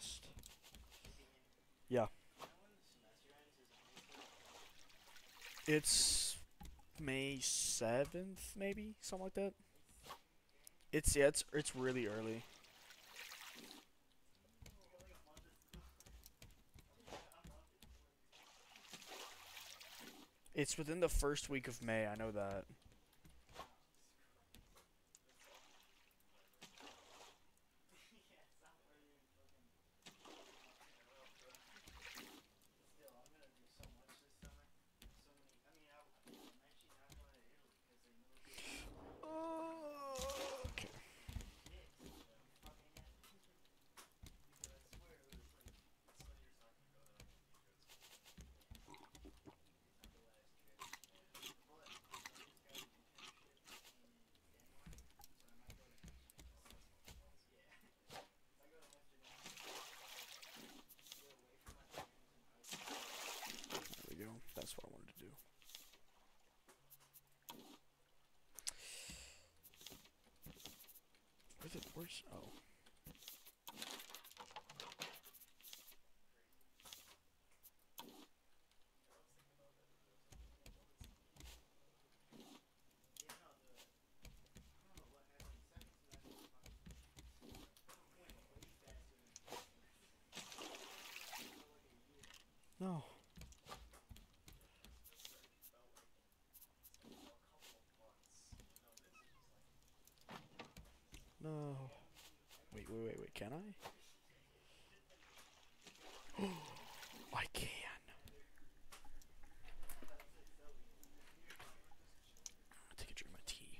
honest. Yeah.
You know when the semester ends is May 6th?
It's May 7th, maybe? Something like that.
It's
Yeah, it's really early.
we got like a month of school. A month of school.
It's within the first week of May, I know that.
Yeah, it's not more than fucking 3 months in a row, bro. But still, I'm gonna do so much this summer. So many. I mean, I'm actually not going to Italy because they moved it to September.
Okay.
Dicks, though. Fucking it. Because I swear it was like. Yeah. It's not the last trip. But I just got an internship in Denmark, so I might go to Amsterdam. Yeah. If I go to Amsterdam, get away from my parents and husband.
There we go. That's what I wanted to do. Where's oh.
Yeah, no, I don't know what happened. Second semester fucking went way faster than first semester. It felt like a year.
No. No. Wait, can I? I can. Take a drink of my tea.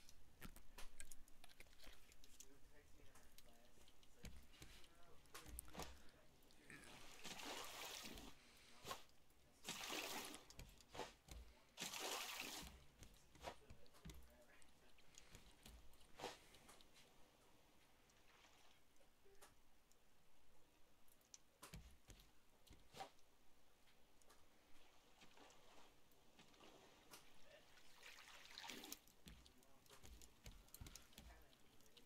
This dude texted me in our class. He's like, "Did you figure out where you expect to go?" No. I still can't answer those questions in part one. So that's where we're at right now. Do you want to play? I kind of am ready.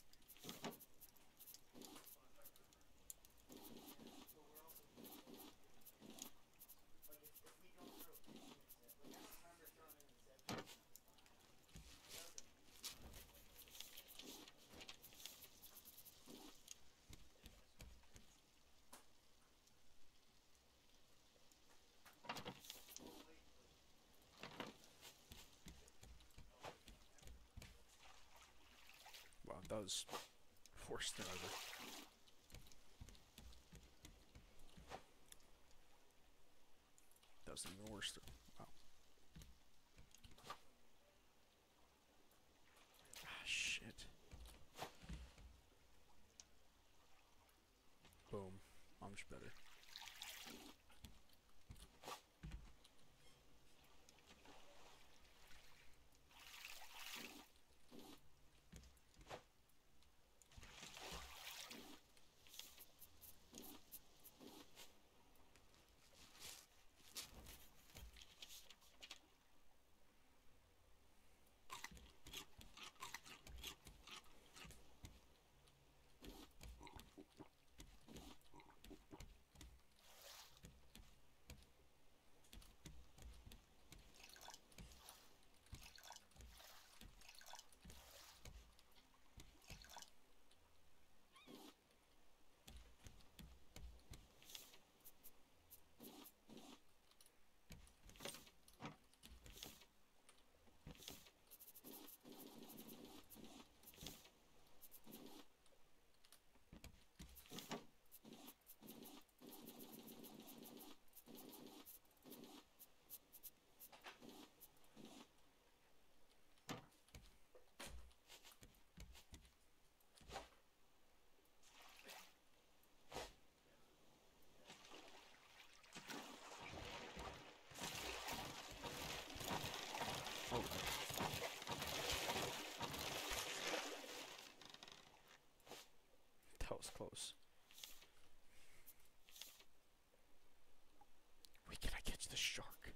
Yeah, but we're also gonna play different games. Like if we don't throw any intercept, like I don't remember throwing an interception when I was 5. That was amazing. Oh wait, but
Wow, that was worse than ever. That was even worse. Wow. Ah, shit. Boom. Much better. Oh, that was close. Wait, can I catch the shark?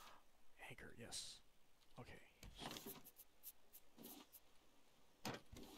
Anchor, yes. Okay.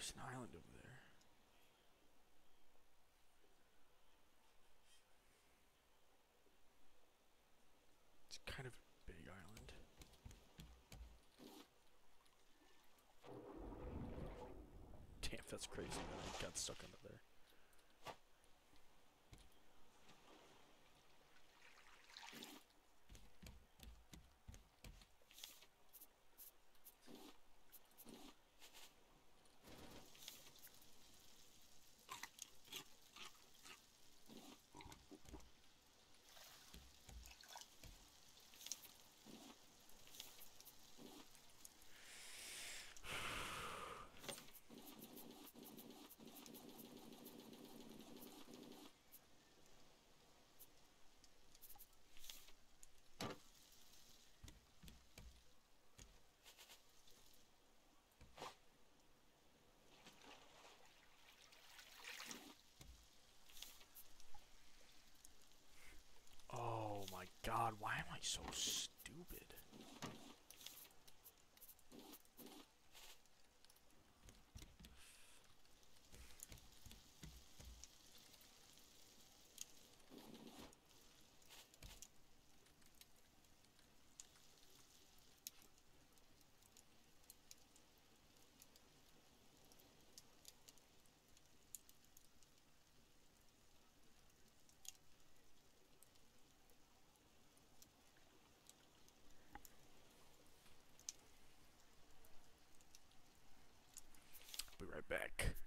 There's an island over there. It's kind of a big island. Damn, that's crazy, man. I got stuck under there. Oh my god, why am I so stupid? Be right back.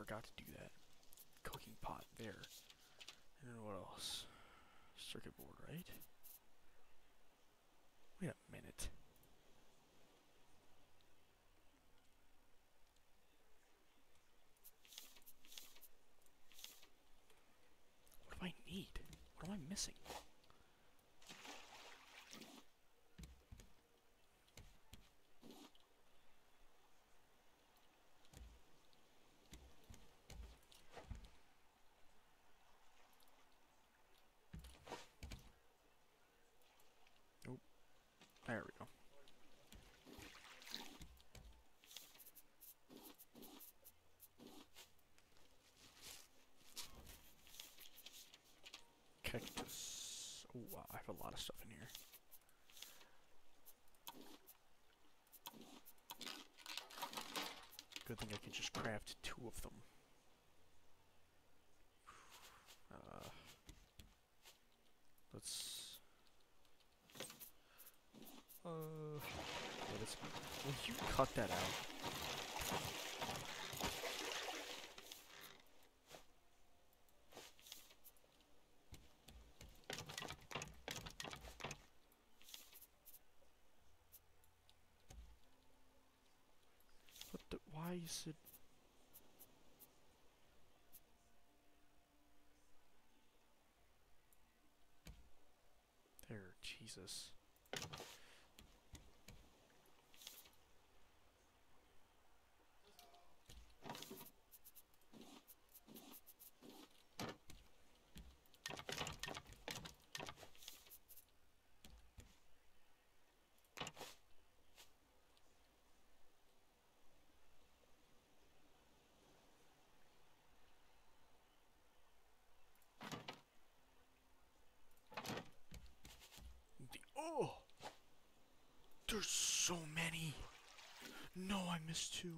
forgot to do that. Cooking pot there. And then what else? Circuit board, right? Wait a minute. What do I need? What am I missing? Nope. There we go. Cactus. Oh wow, I have a lot of stuff in here. Good thing I can just craft 2 of them. Let's. Will you cut that out? What the? Why is it? There, Jesus. Oh! There's so many! No, I missed 2.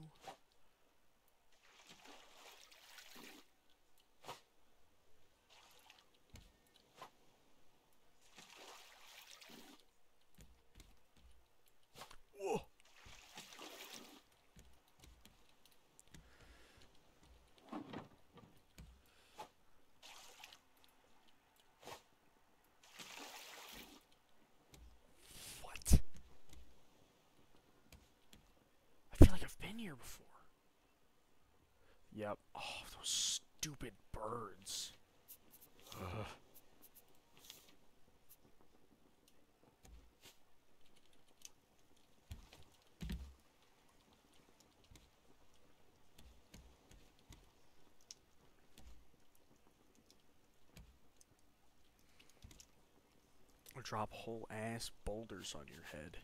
Whoa! What? I feel like I've been here before. Yep. Oh, those stupid birds. Ugh. Or drop whole ass boulders on your head.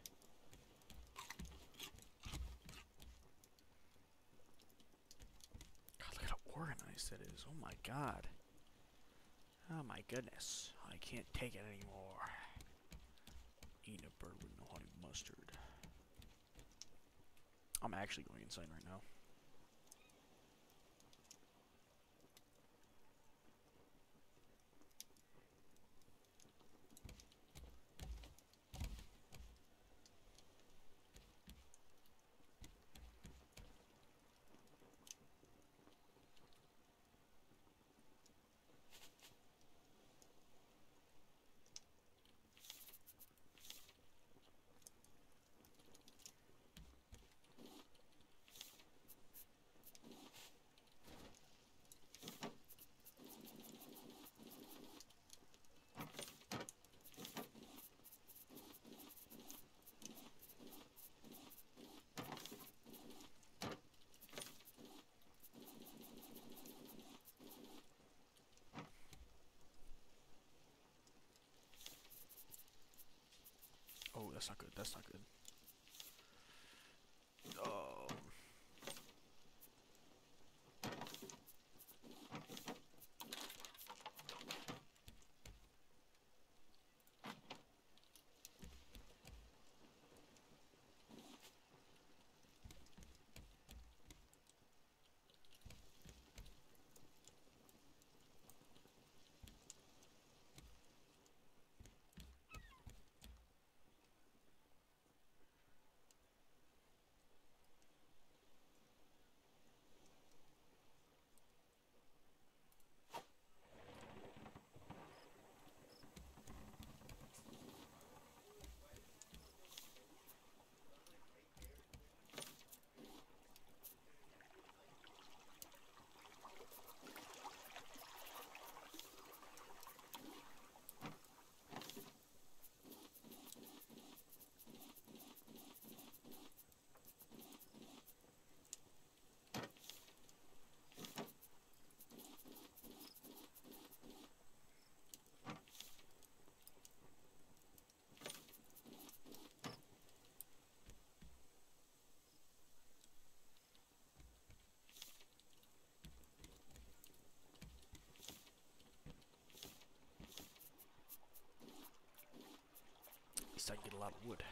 God, look how organized that is. Oh my god. Oh my goodness. I can't take it anymore. Eating a bird with no honey mustard. I'm actually going insane right now. Oh, that's not good. That's not good. Oh. least I can get a lot of wood.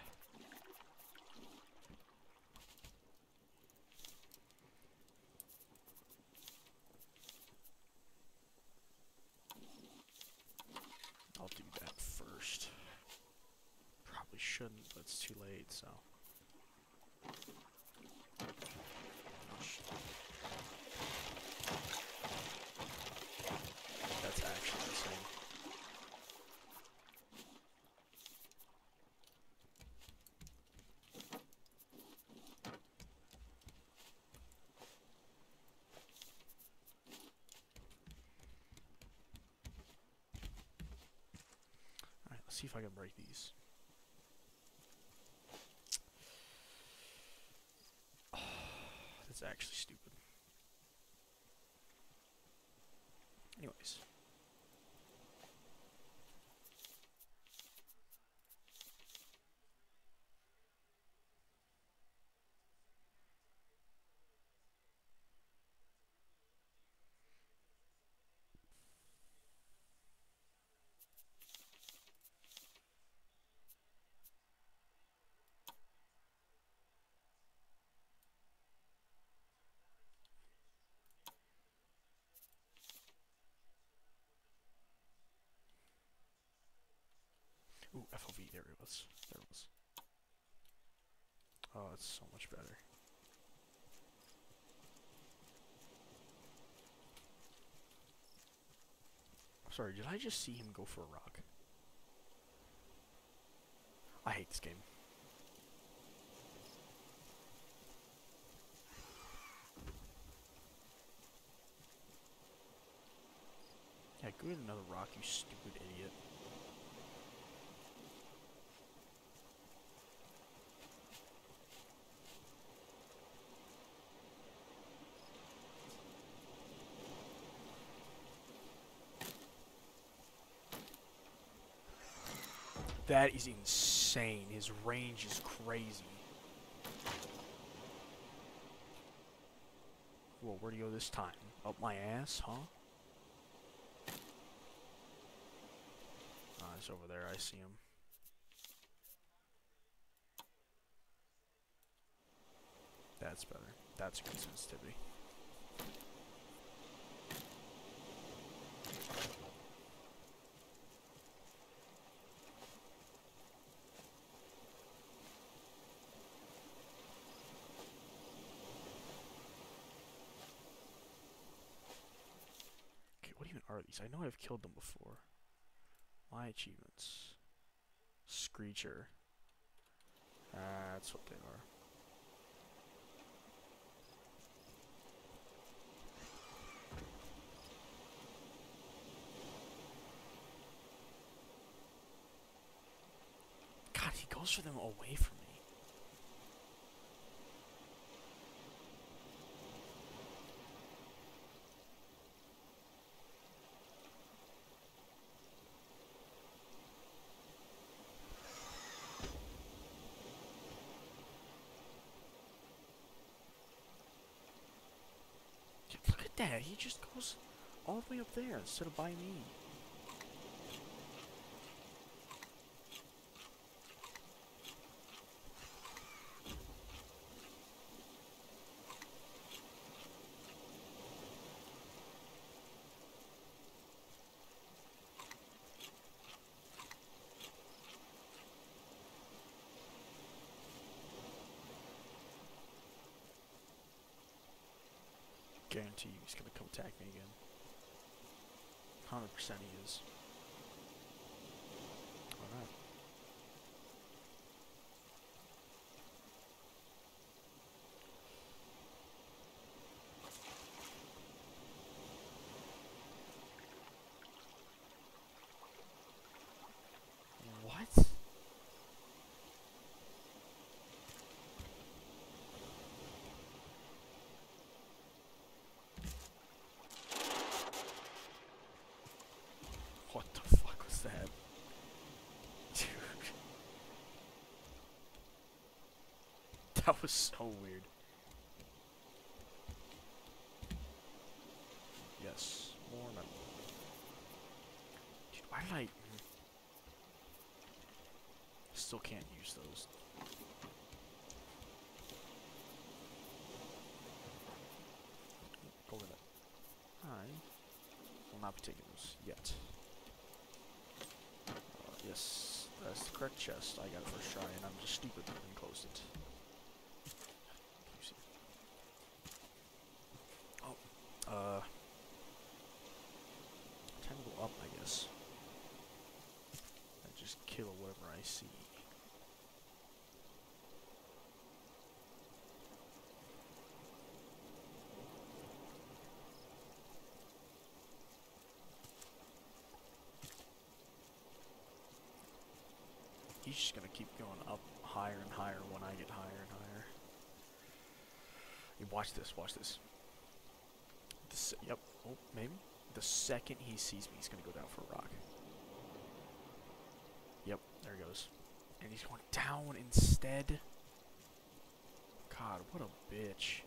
I'll do that first. Probably shouldn't, but it's too late, so. Oh, shit. That's actually insane. Alright, let's see if I can break these. That's actually stupid. Anyways. Ooh, FOV, there it was. There it was. Oh, it's so much better. Sorry, did I just see him go for a rock? I hate this game. Yeah, go get another rock, you stupid idiot. That is insane. His range is crazy. Whoa, where'd he go this time? Up my ass, huh? He's over there. I see him. That's better. That's a good sensitivity. Okay, what even are these? I know I've killed them before. My achievements. Screecher. That's what they are. God, he goes for them away from me. Look at that. He just goes all the way up there instead of by me. Guarantee you he's gonna come attack me again. 100% he is. Alright. What? What the fuck was that? Dude. That was so weird. Yes, more metal. Dude, why did I... still can't use those. Golden. I will not be taking those yet. Yes, that's the correct chest. I got it first try, and I'm just stupid and closed it. Oh, time to go up, I guess. And just kill whatever I see. He's just gonna keep going up higher and higher when I get higher and higher. Hey, watch this, watch this. Yep, oh, maybe? The second he sees me, he's gonna go down for a rock. Yep, there he goes. And he's going down instead. God, what a bitch.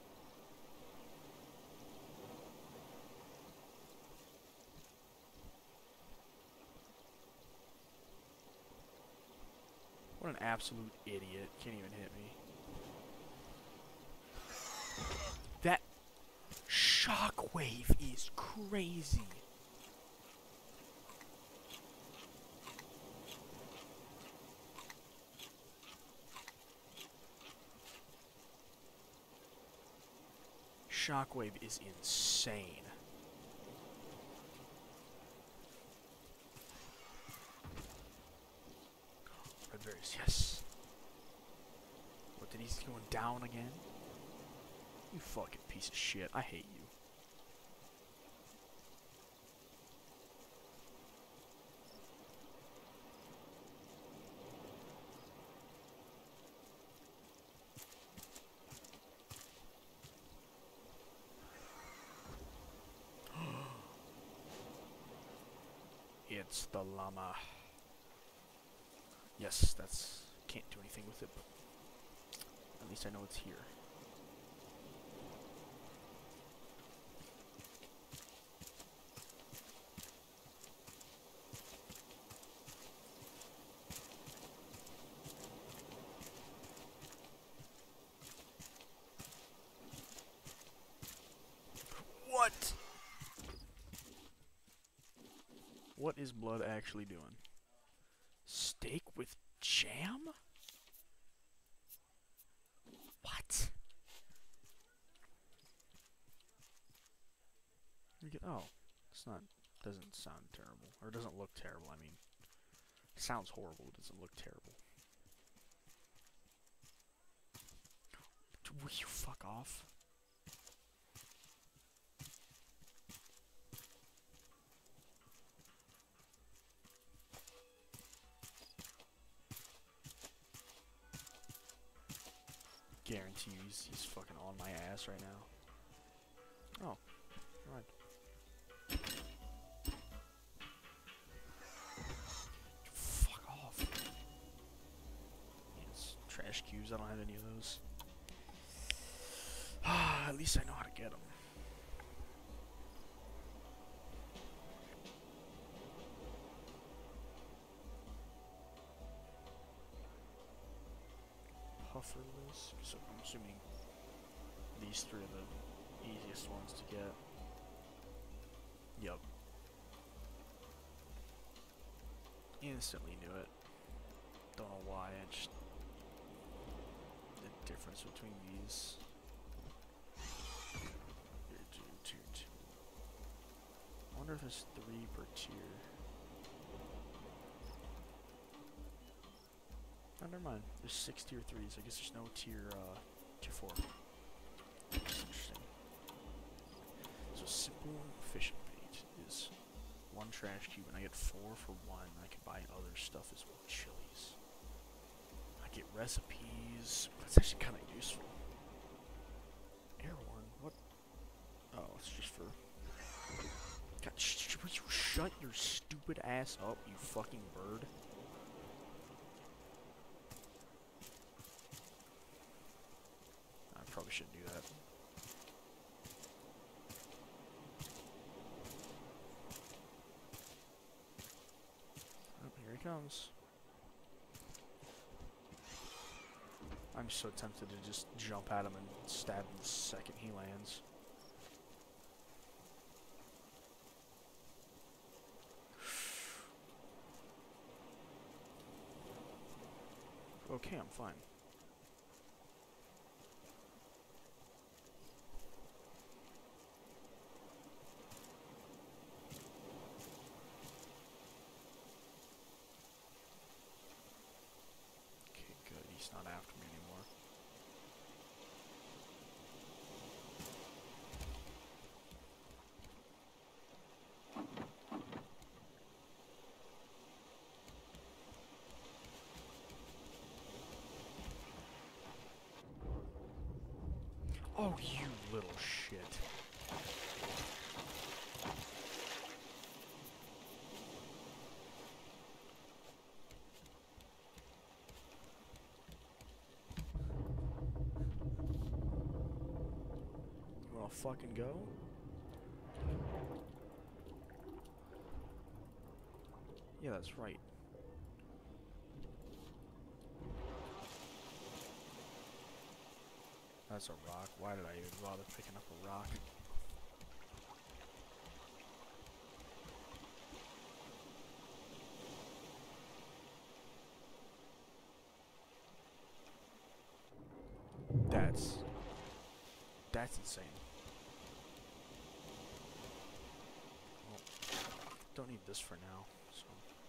What an absolute idiot. Can't even hit me. That shockwave is crazy. Shockwave is insane. Red berries, yes. What, did he's going down again? You fucking piece of shit. I hate you. It's the llama. Yes, that's... can't do anything with it, but at least I know it's here. What? What is blood actually doing? Steak with jam? What? Oh, it's not, doesn't sound terrible. Or doesn't look terrible, I mean. It sounds horrible, it doesn't look terrible. Will you fuck off? Guarantee you he's fucking on my ass right now. Oh, right. Fuck off. Yes, trash cubes, I don't have any of those. At least I know how to get them. Pufferless, so I'm assuming these three are the easiest ones to get. Yup. Instantly knew it. Don't know why, I just... the difference between these. Here, two. I wonder if there's 3 per tier. Oh, never mind. There's 6 tier 3s. I guess there's no tier 4. That's interesting. So simple fishing bait is 1 trash cube, and I get 4 for 1. I can buy other stuff as well. Chilies. I get recipes. That's actually kind of useful. Airborne. What? Oh, it's just for... God, will you shut your stupid ass up, you fucking bird? Probably shouldn't do that. Oh, here he comes. I'm so tempted to just jump at him and stab him the second he lands. Okay, I'm fine. Okay, good. He's not after me anymore. Oh, you little shit. You wanna fucking go? Yeah, that's right. That's a rock. Why did I even bother picking up a rock? That's insane. Well, don't need this for now, so.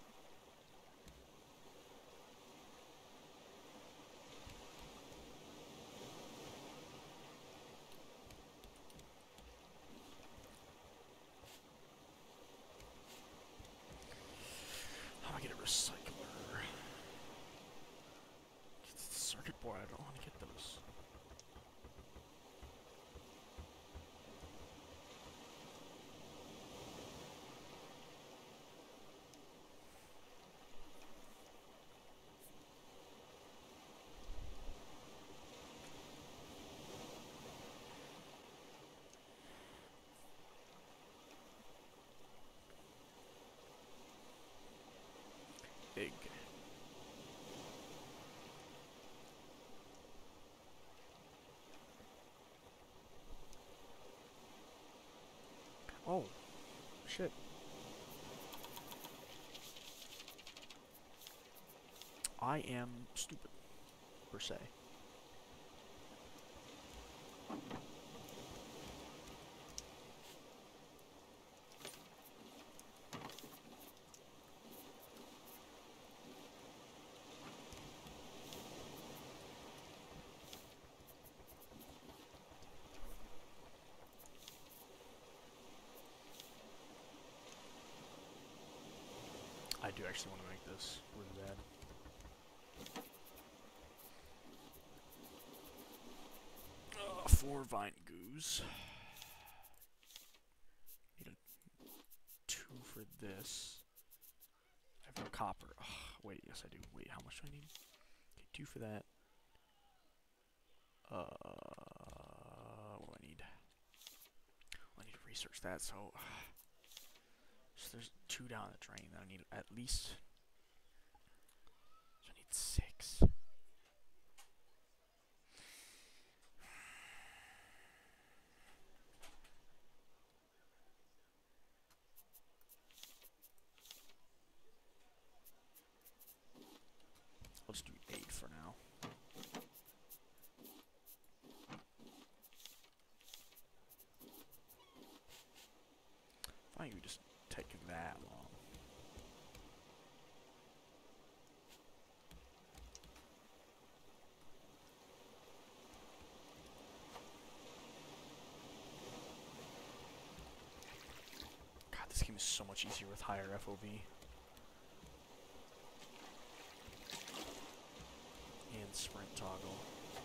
How do I get a recycler? It's the circuit board, I don't want to get those. Big. Oh, shit. I am stupid, per se. I do actually want to make this really bad. Four vine goos. Need a 2 for this. I have no copper. Ugh, wait, yes I do. Wait, how much do I need? Okay, 2 for that. What do I need? Well, I need to research that, so there's 2 down the drain that I need at least. So I need 6. I'll just do 8 for now. Why don't you just take that long? God, this game is so much easier with higher FOV. And sprint toggle.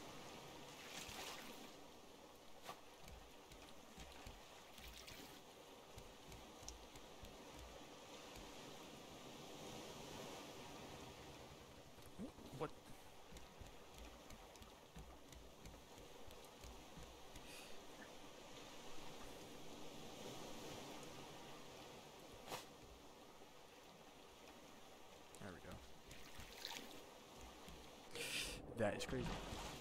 What? There we go. That is crazy.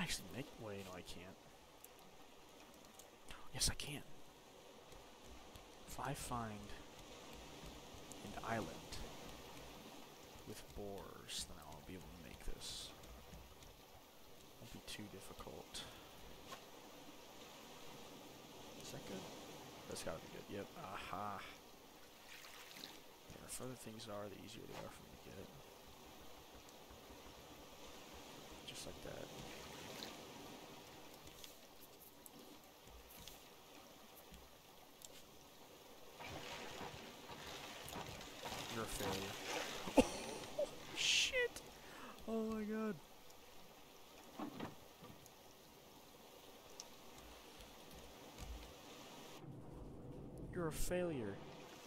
actually make... Wait, no, I can't. Yes, I can. If I find an island with boars, then I'll be able to make this. Won't be too difficult. Is that good? That's gotta be good. Yep. Aha. Yeah, the further things are, the easier they are for me to get. Just like that. You're a failure. Oh, shit! Oh my god. You're a failure.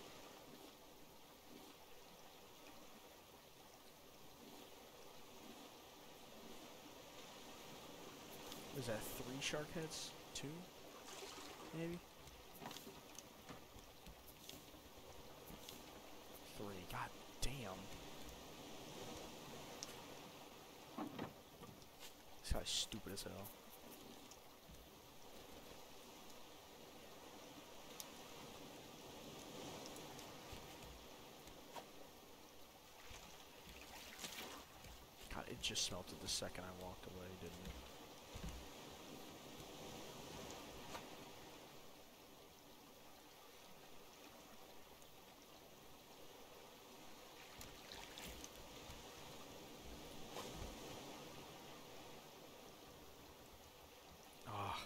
Is that 3 shark heads? 2? Maybe? 3. God damn. This guy's stupid as hell. God, it just melted the second I walked away, didn't it? Ah.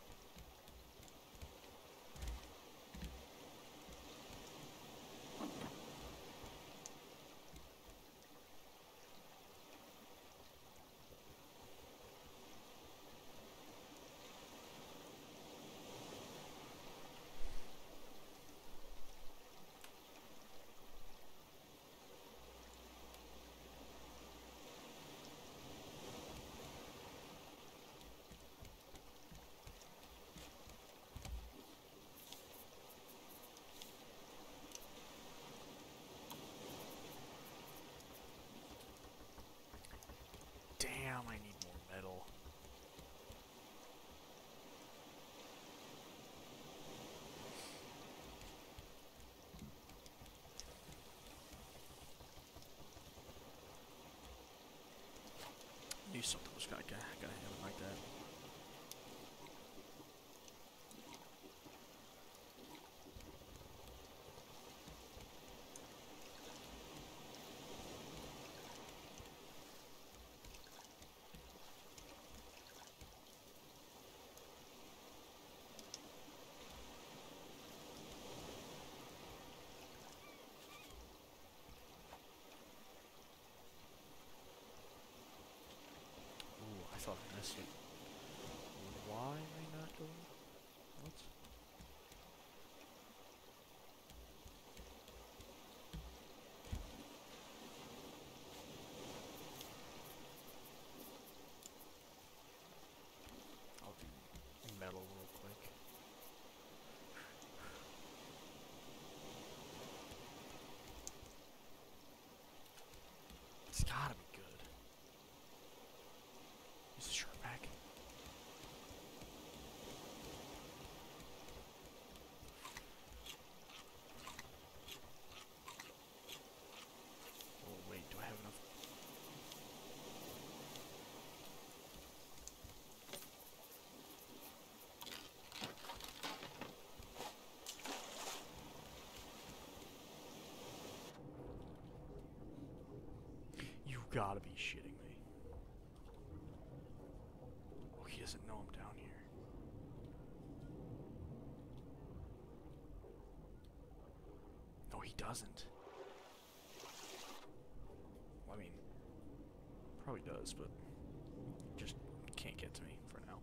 Damn, I need more metal. Knew something was gonna happen like that. Ooh, I thought I missed it. Why am I not going? What? I'll do metal real quick. It's gotta be good. Is the shark back? Oh wait, do I have enough? You gotta be shitting me. Oh, he doesn't know I'm down here. No, he doesn't. Well, I mean, probably does, but just can't get to me for now.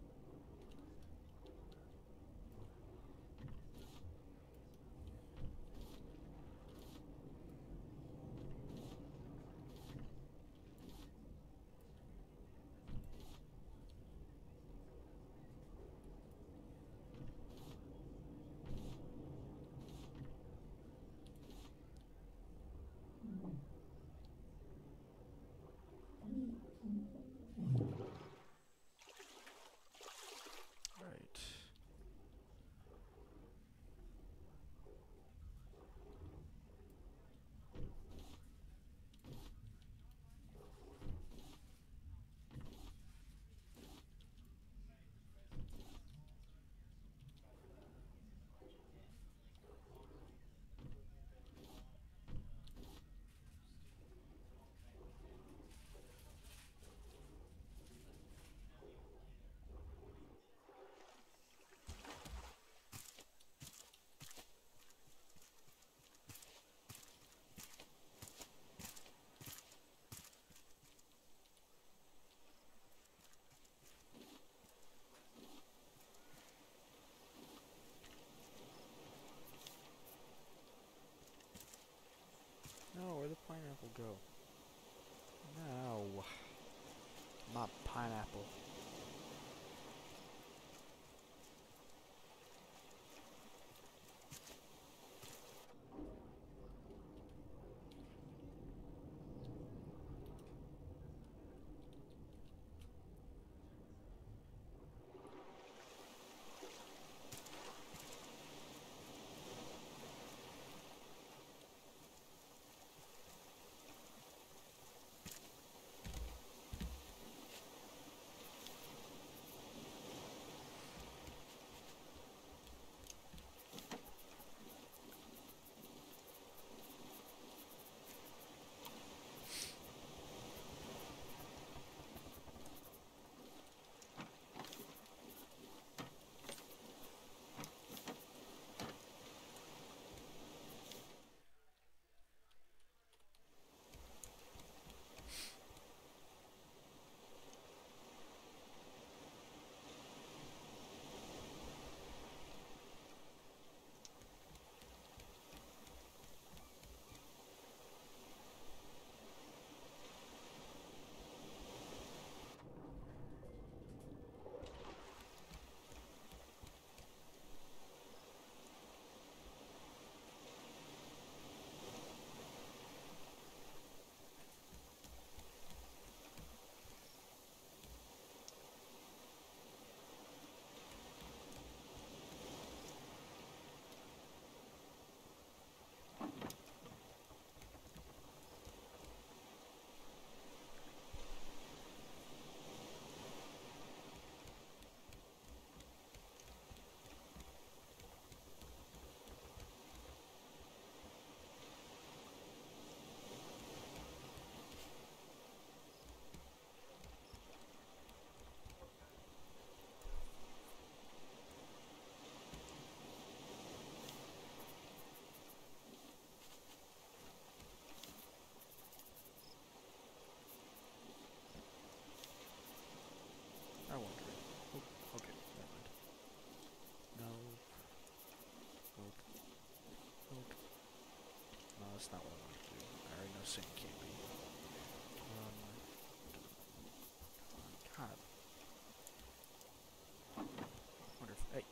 Go. No. My pineapple. I wonder. Oh, okay, never mind. No. Nope. Nope. No, that's not what I want to do. I already know sand can't be. God. Wonder if. Hey.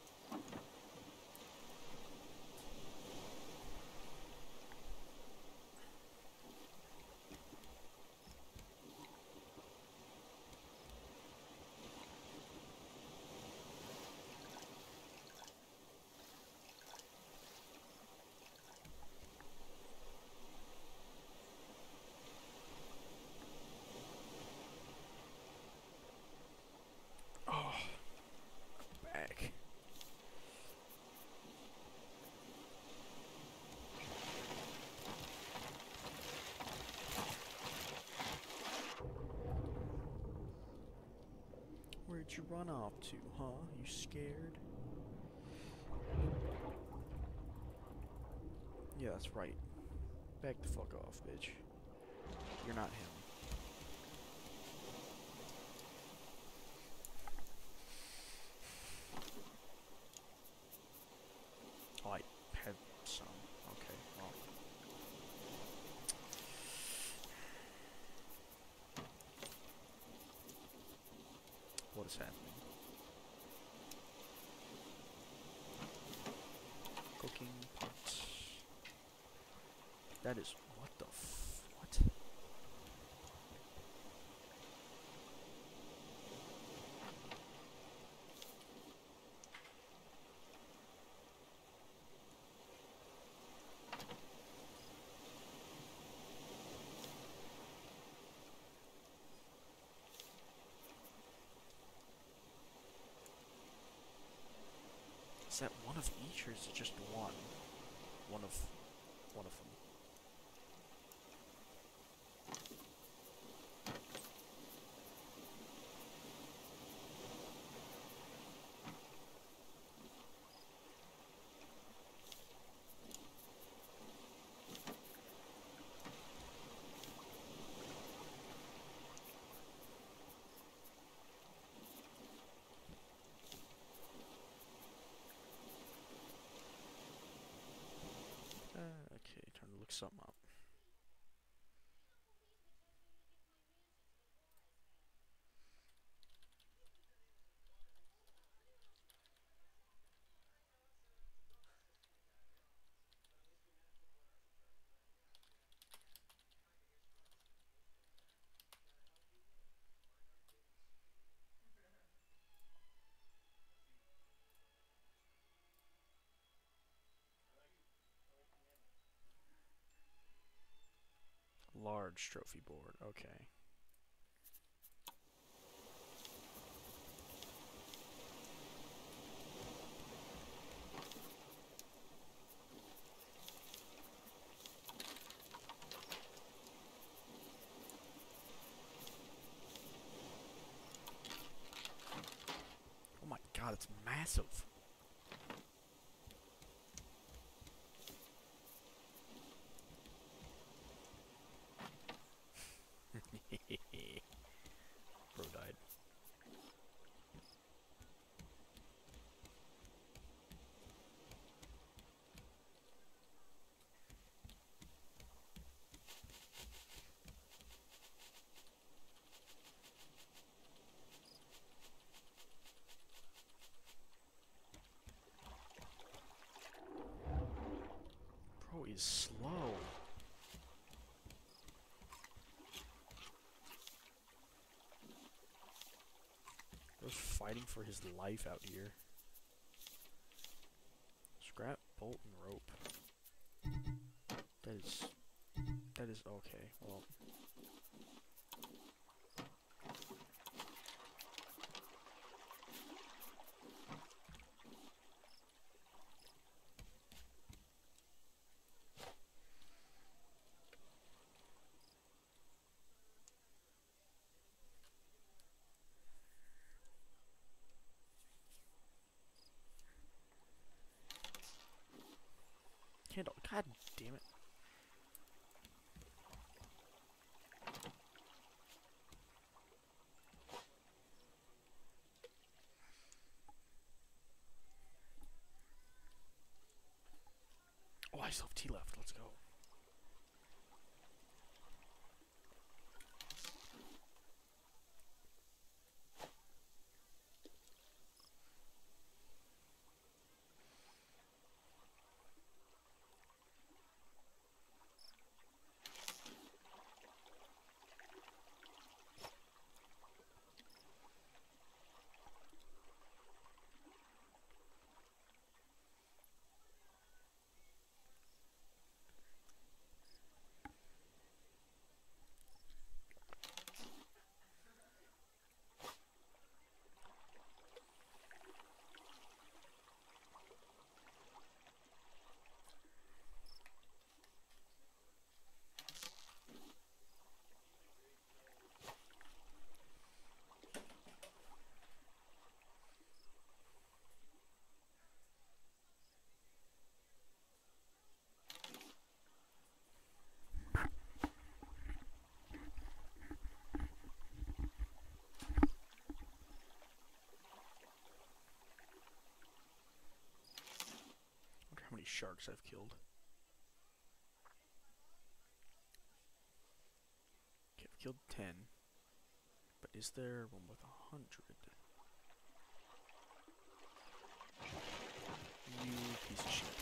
Oh, back. Where'd you run off to, huh? You scared? Yeah, that's right. Back the fuck off, bitch. You're not him. Oh, I had some. Okay, well. What is happening? Cooking pot. That is. What the what? Is that one of each, or is it just one? One of them. Okay, time to look something up. Large trophy board. Okay. Oh my god, it's massive. Bro died. Bro is slow. Bro's fighting for his life out here. Scrap, bolt, and rope. That is okay. Well, candle. God damn it. Oh, I still have tea left. Let's go. I wonder how many sharks I've killed. Okay, I've killed 10. But is there one with 100? You piece of shit.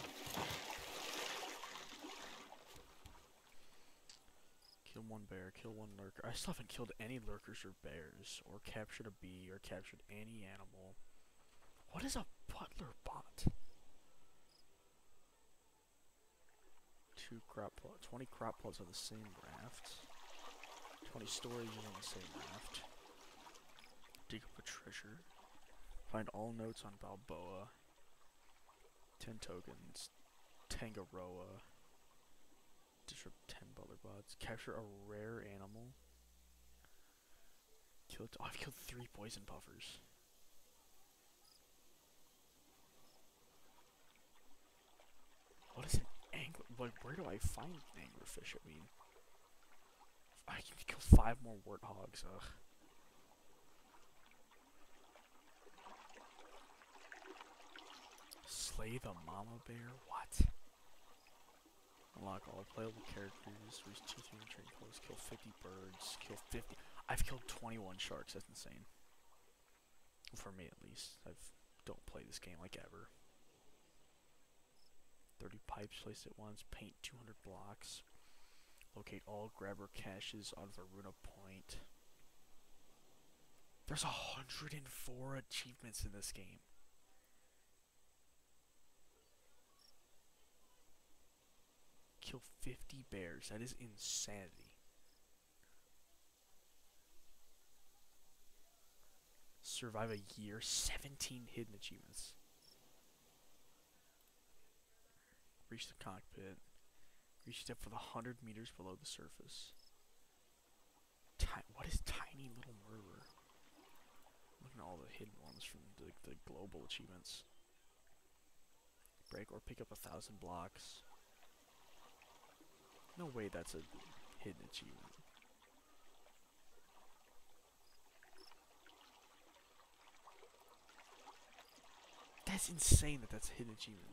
Kill one bear, kill one lurker. I still haven't killed any lurkers or bears, or captured a bee, or captured any animal. What is a butler bot? 2 crop plots, 20 crop plots on the same raft. 20 storages on the same raft. Dig up a treasure. Find all notes on Balboa. 10 tokens. Tangaroa. Disrupt 10 butler bots. Capture a rare animal. Kill it. Oh, I've killed 3 poison puffers. What is an angler? Like, where do I find anglerfish? I mean, I can kill 5 more warthogs. Ugh. Slay the mama bear? What? Unlock all playable characters. Reach 2 training posts. Kill 50 birds. Kill 50. I've killed 21 sharks. That's insane. For me, at least. I don't play this game like ever. 30 pipes placed at once. Paint 200 blocks. Locate all grabber caches on Varuna Point. There's 104 achievements in this game. kill 50 bears. That is insanity. Survive a year. 17 hidden achievements. Reach the cockpit. Reach depth for the 100 meters below the surface. What is Tiny Little Murderer? Looking at all the hidden ones from the global achievements. Break or pick up 1,000 blocks. No way that's a hidden achievement. That's insane that that's a hidden achievement.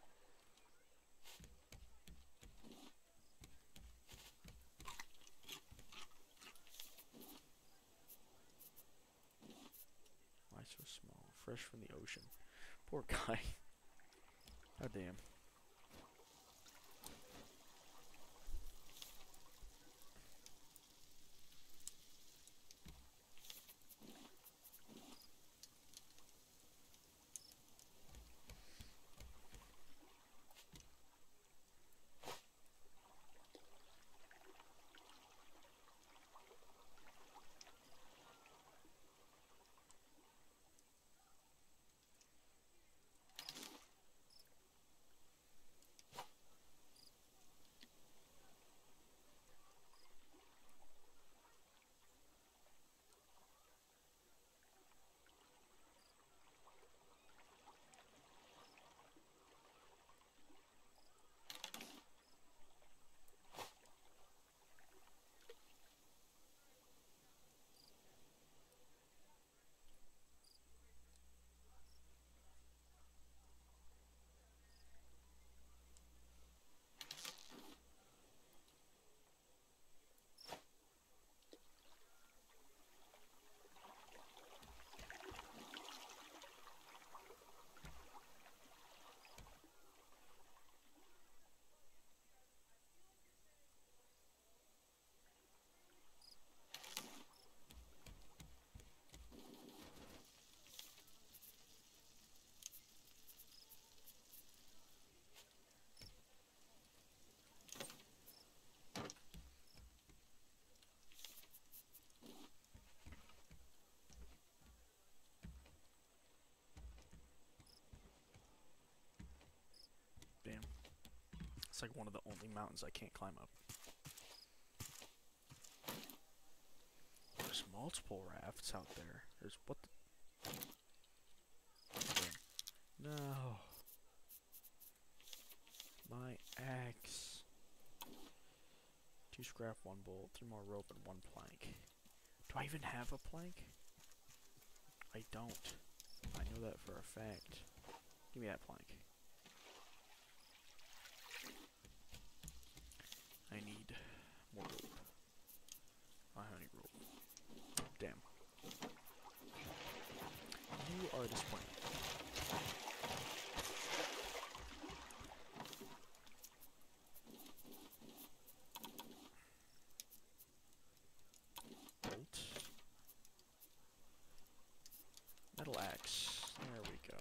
Why so small? Fresh from the ocean. Poor guy. God damn. Damn. It's like one of the only mountains I can't climb up. There's multiple rafts out there. There's what the... Damn. No. My axe. 2 scrap, 1 bolt, 3 more rope, and 1 plank. Do I even have a plank? I don't. I know that for a fact. Give me that plank. I need more rope. I don't have any rope. Damn. You are disappointing. Bolt. Metal axe. There we go.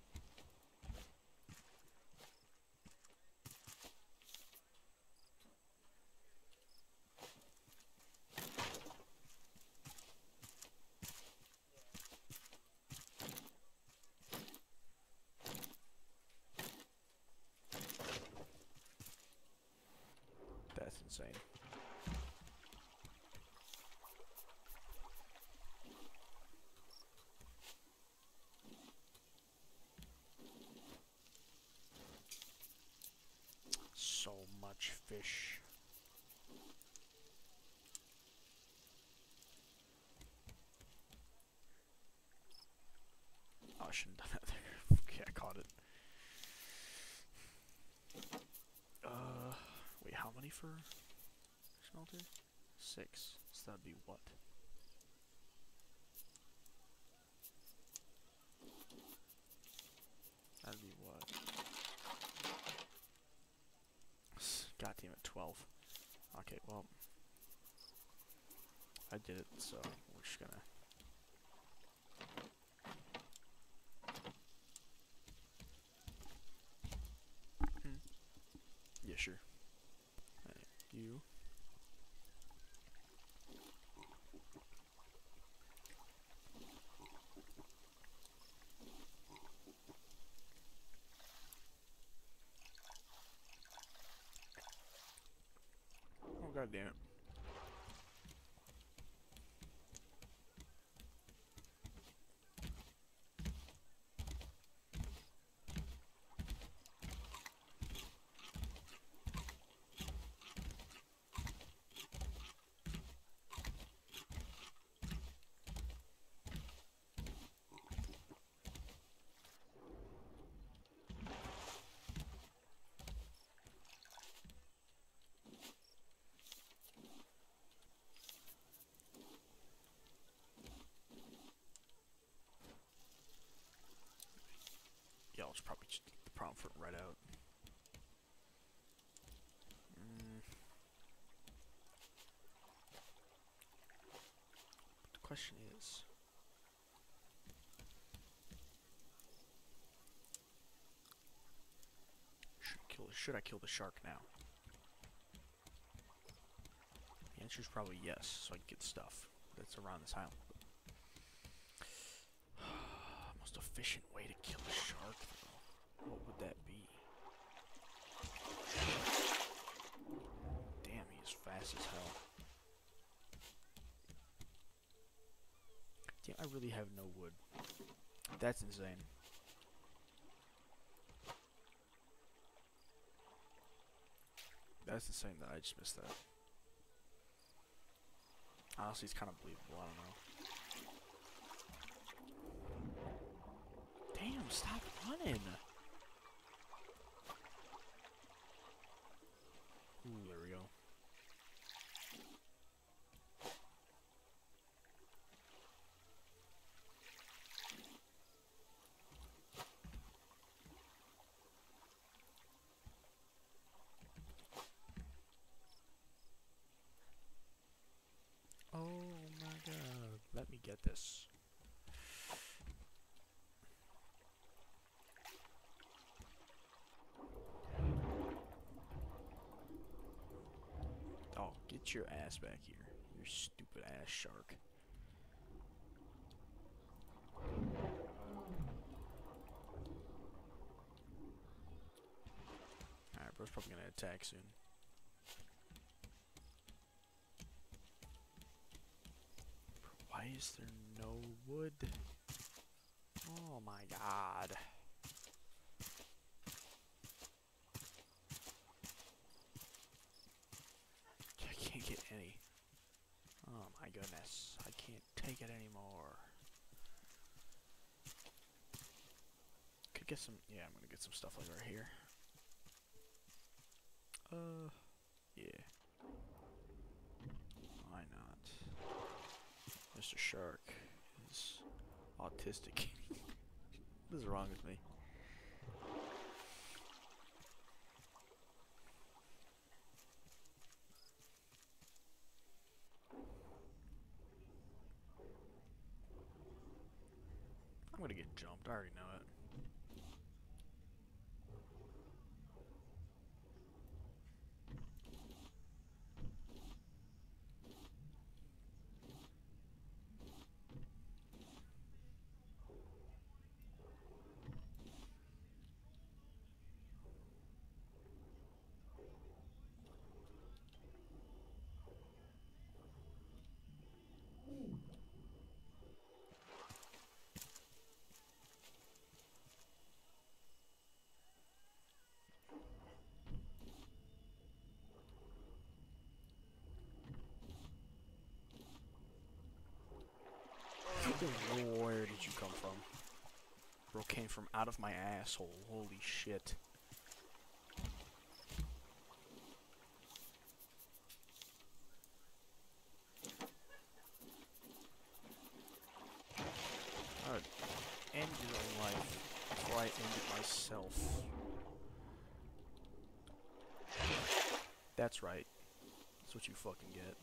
That's insane. So much fish. Oh, I shouldn't have done that there. Okay, I caught it. Wait, how many for smelter? 6. So that'd be what? That'd be what? God damn it, 12. Okay, well, I did it, so we're just gonna... Yeah, sure. damn it. Yeah, I'll just probably just the problem for right out. The question is, should I kill the shark now? The answer is probably yes, so I can get stuff that's around this island. Most efficient way to kill a shark, though. What would that be? Damn, he is fast as hell. Damn, I really have no wood. That's insane. That's insane that I just missed that. Honestly, it's kind of believable. I don't know. Damn, stop running. Ooh, there we go. Oh my god. Let me get this. Oh, get your ass back here. You stupid ass shark. Alright, bro's probably gonna attack soon. Why is there no wood? Oh my god. I can't get any. Oh my goodness. I can't take it anymore. Could get some. Yeah, I'm gonna get some stuff like right here. Yeah. Why not? Mr. Shark is autistic. What is wrong with me? I'm gonna get jumped. I already know it. Where did you come from? Bro came from out of my asshole. Holy shit. I would end your own life before I end it myself. That's right. That's what you fucking get.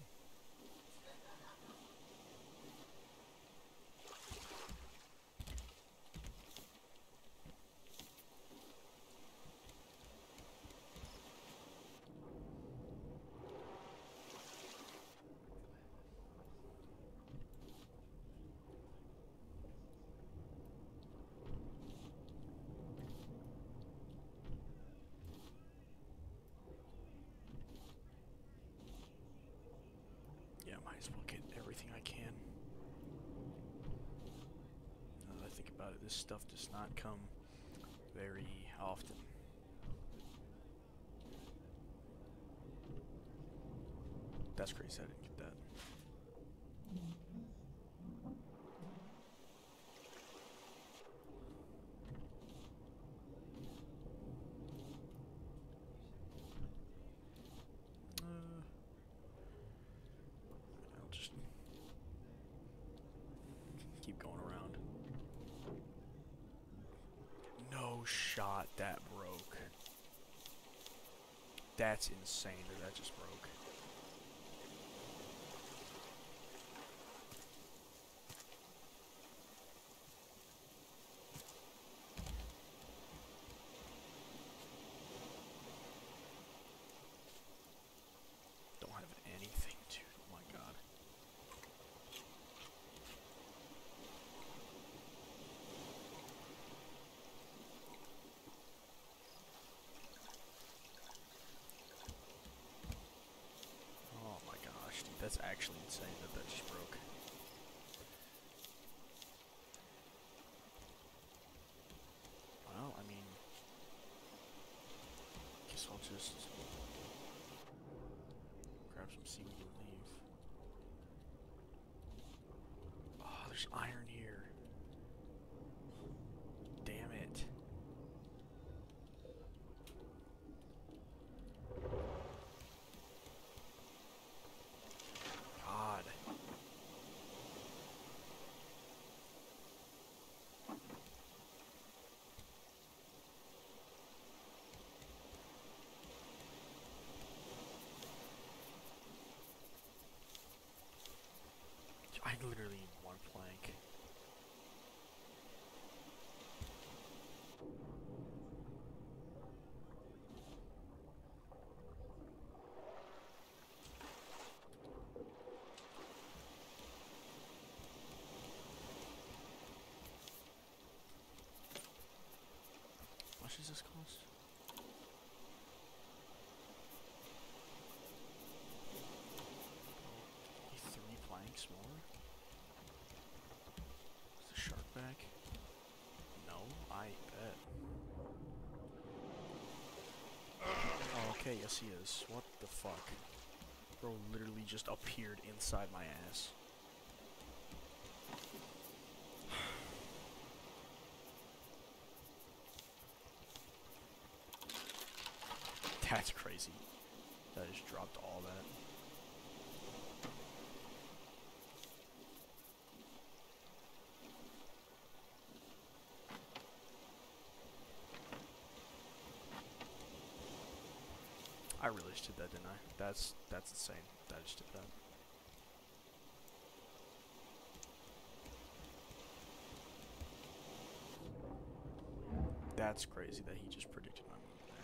I might as well get everything I can. Now that I think about it, this stuff does not come very often. That's crazy, I didn't get that. I'll just keep going around. No shot, that broke. That's insane that that just broke. Don't have anything, dude. Oh my god. Oh my gosh, dude, that's actually insane that that just broke. Well, I mean, guess I'll just grab some seaweed and leave. Oh, there's iron here. Damn it. God. I literally need one plank. How much does this cost? Maybe 3 planks more? Is the shark back? No, I bet. Oh, okay, yes he is. What the fuck? Bro literally just appeared inside my ass. That's crazy. That just dropped all that. I really just did that, didn't I? That's insane. I just did that. That's crazy that he just predicted my move there.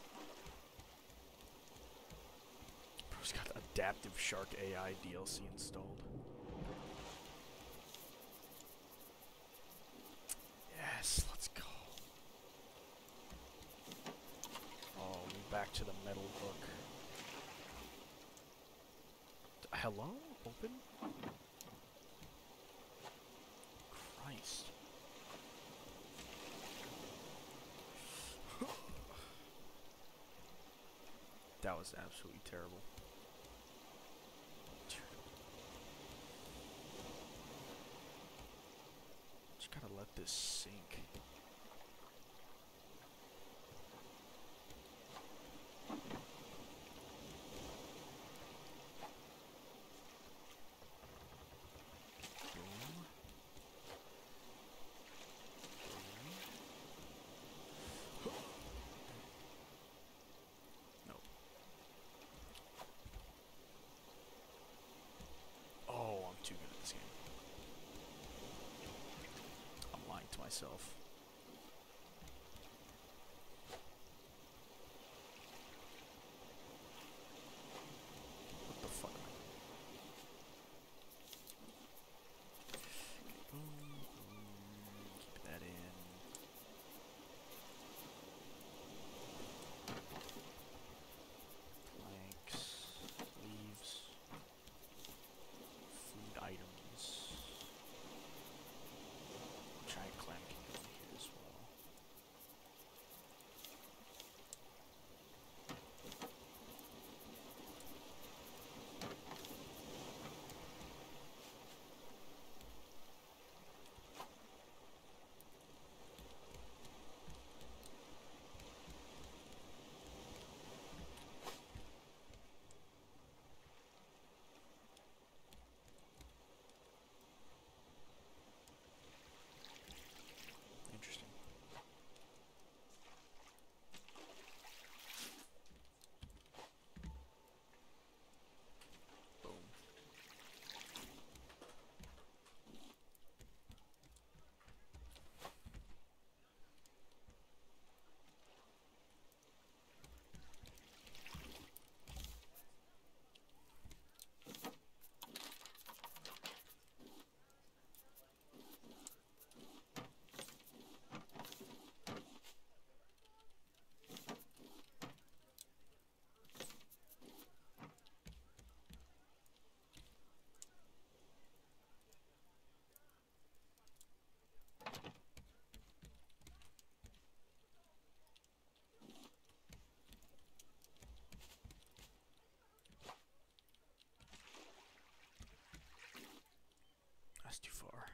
Bro's got adaptive shark AI DLC installed. Yes, let's go. Oh, we're back to the metal hook. Hello? Open? Christ. That was absolutely terrible. Just gotta let this sink. Too good at this game. I'm lying to myself. What the fuck am I doing? Okay, boom, boom, keep that in. Planks, leaves. That's too far.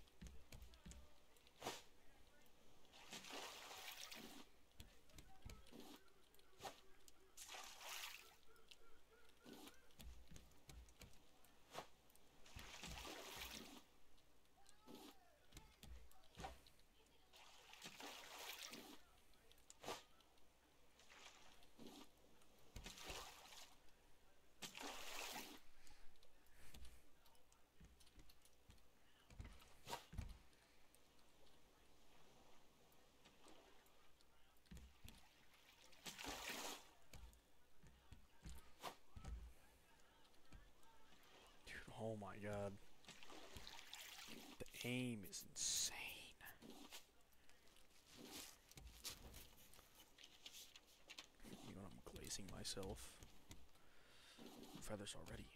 Oh my god. The aim is insane. You know, I'm glazing myself. Feathers already.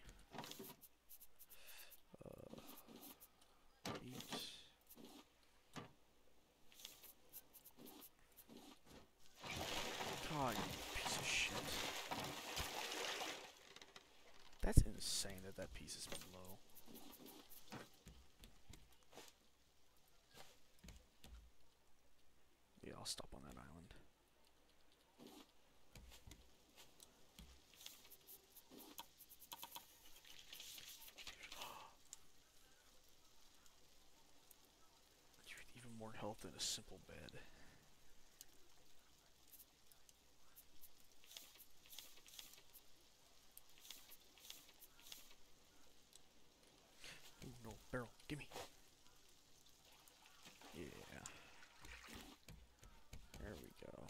Eat. God, you piece of shit. That's insane that that piece is below. Yeah, I'll stop on that island. Even more health than a simple bed. Ooh, no, barrel, gimme. Yeah. There we go.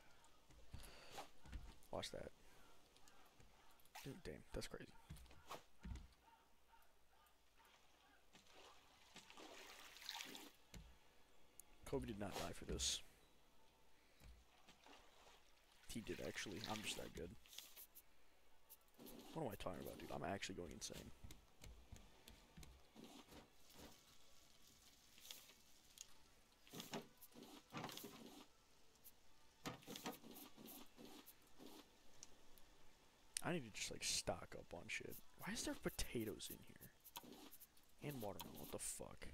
Watch that. Dude, damn, that's crazy. Kobe did not die for this. He did actually. I'm just that good. What am I talking about, dude? I'm actually going insane. I need to just like stock up on shit. Why is there potatoes in here? And watermelon, what the fuck?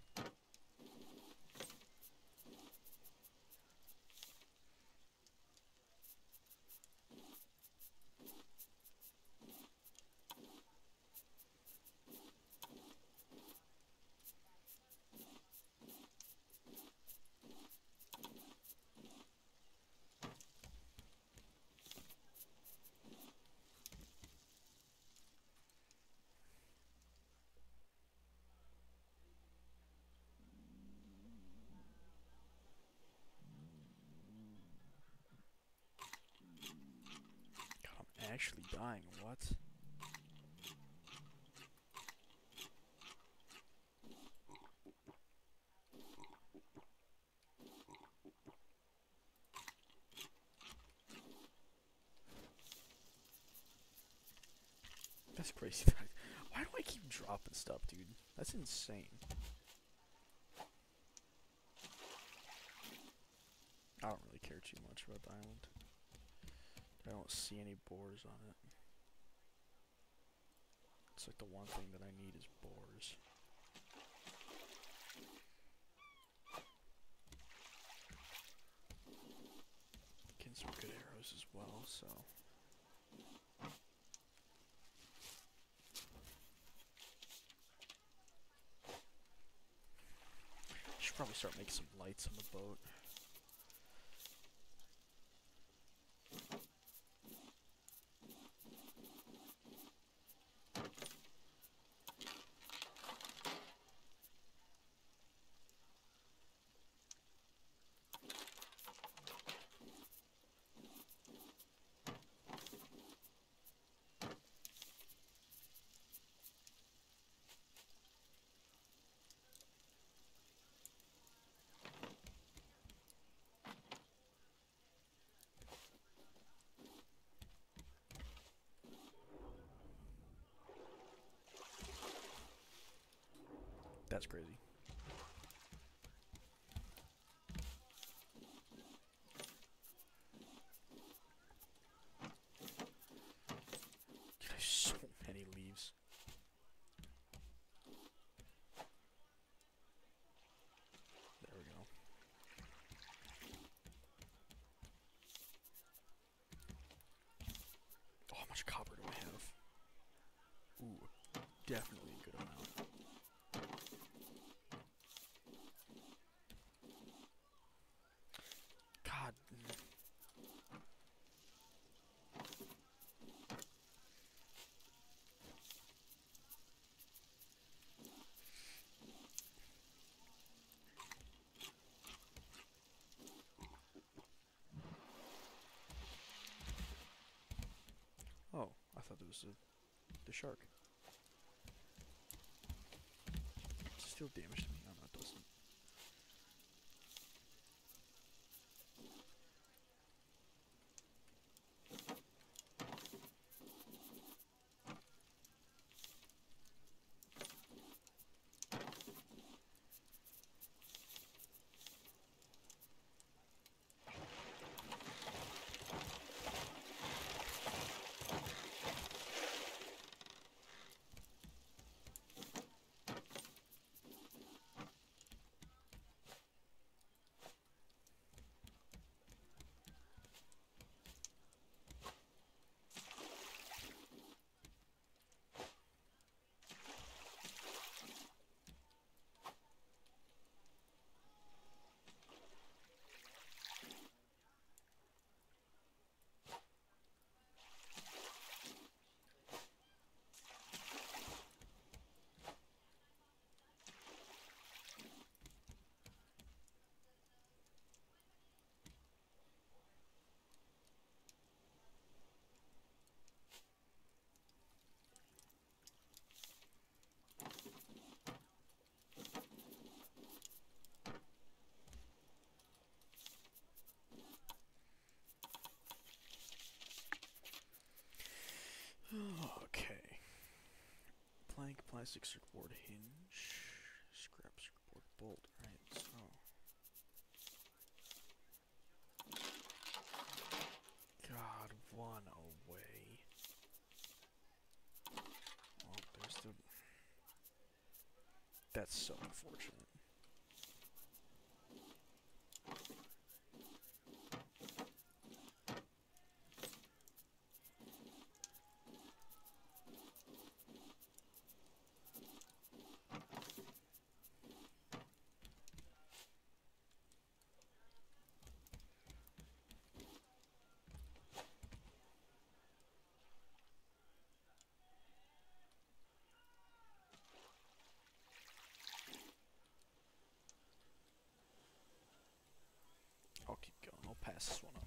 God, I'm actually dying, what? That's crazy. Why do I keep dropping stuff, dude? That's insane. I don't really care too much about the island. I don't see any boars on it. It's like the one thing that I need is boars. Getting some good arrows as well, so. Should probably start making some lights on the boat. That's crazy. Dude, I have so many leaves. much copper do I have? Ooh, definitely a good amount. God. Oh, I thought it was the shark. Does it still damage to me? Oh, no, it doesn't. Okay. Plank, plastic circuit board hinge, scrap circuit board bolt. Right, so. God, one away. Oh, there's the. That's so unfortunate. I'll keep going. I'll pass this one up.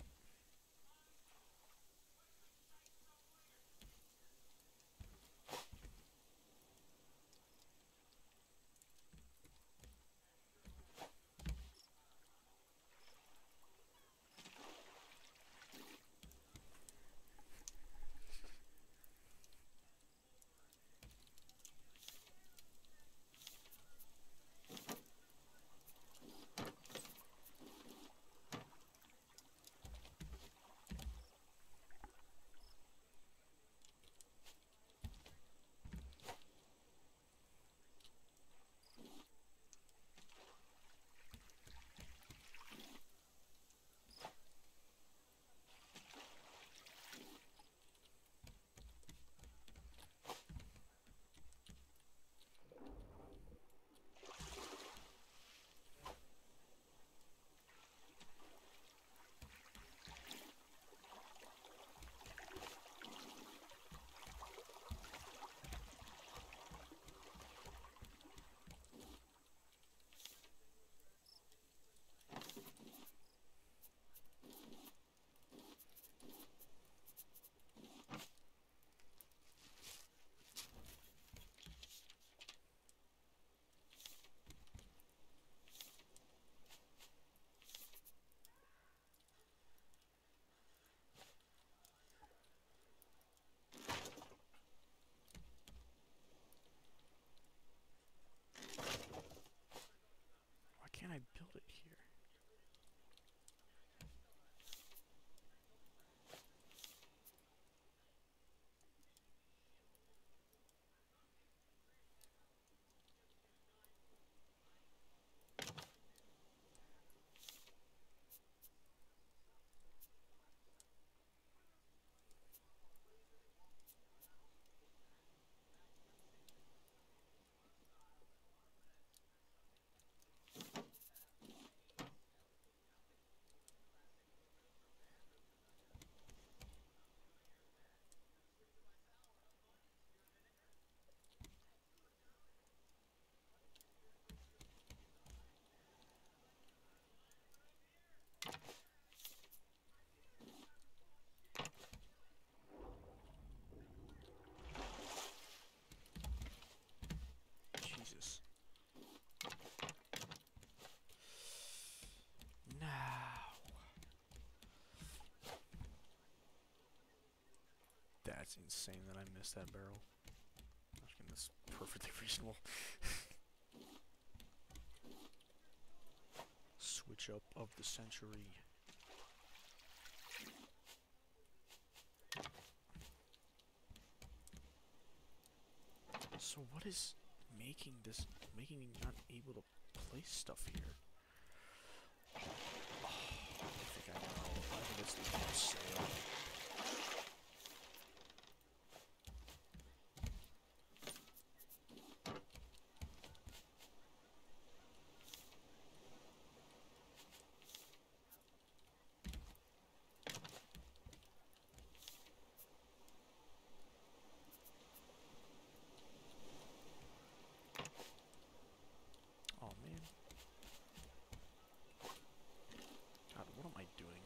Why can't I build it here? That's insane that I missed that barrel. I reckon that's perfectly reasonable. Switch up of the century. So what is making me not able to place stuff here? Oh, I think I know. I think it's the sale. Oh man. God, what am I doing?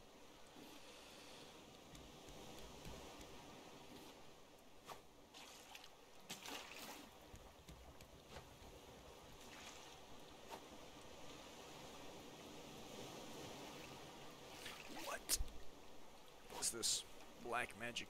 What? What's this? Black magic.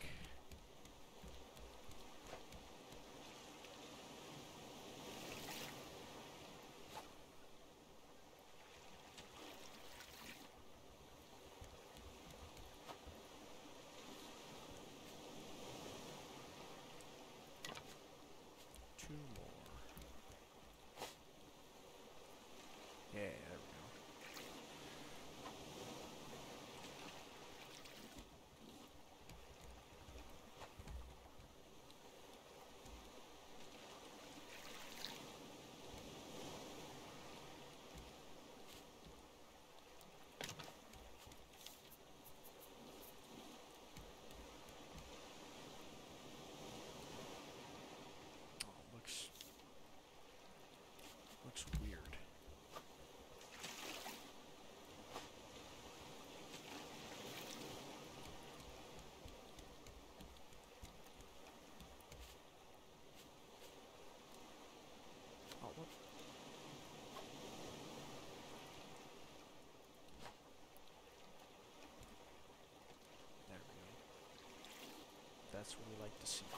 Two more. Yeah, there we go. Oh, looks weird. Oh, what? There we go. That's what we like to see.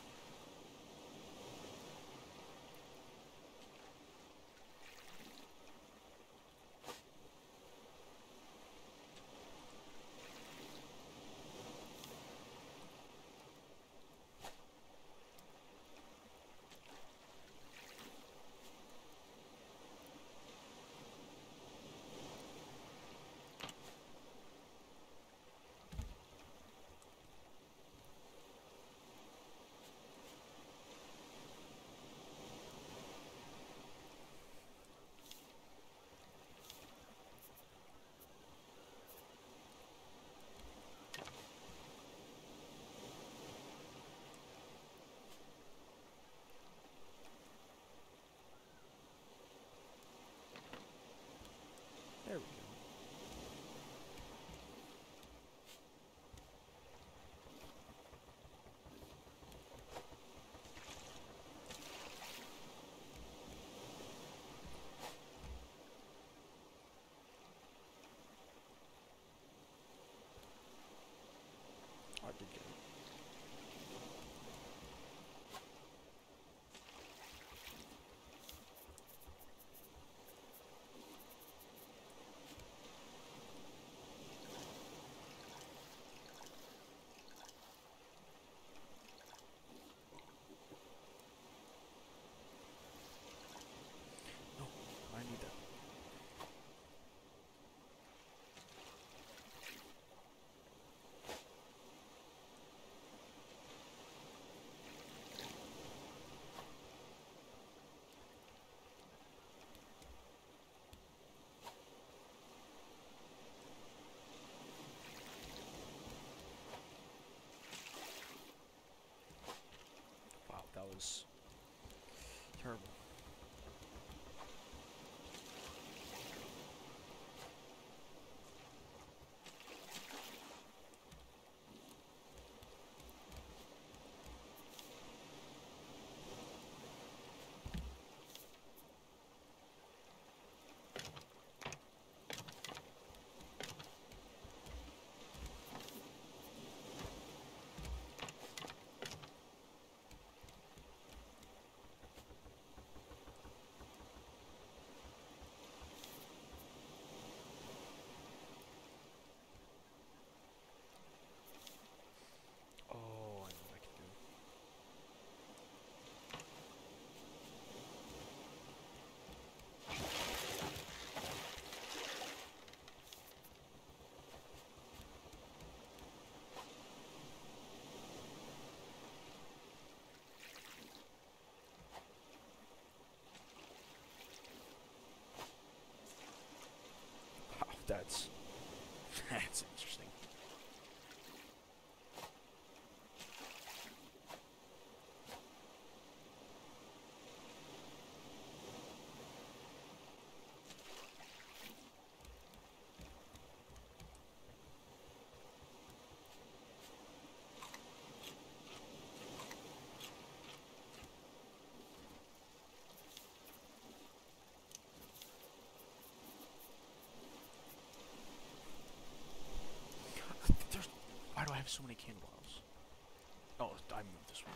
That's that's interesting. There's, why do I have so many candle bottles? Oh, I moved this one.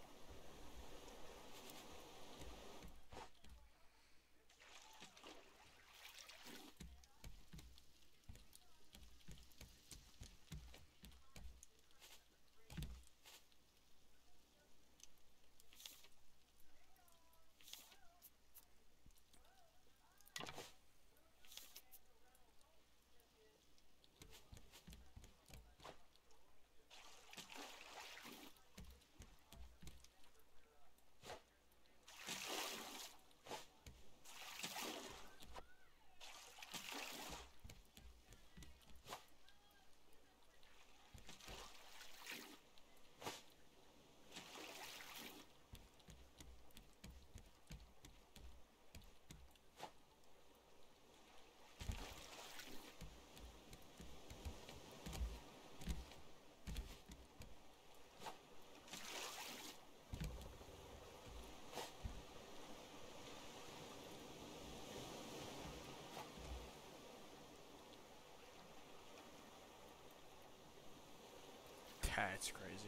That's crazy.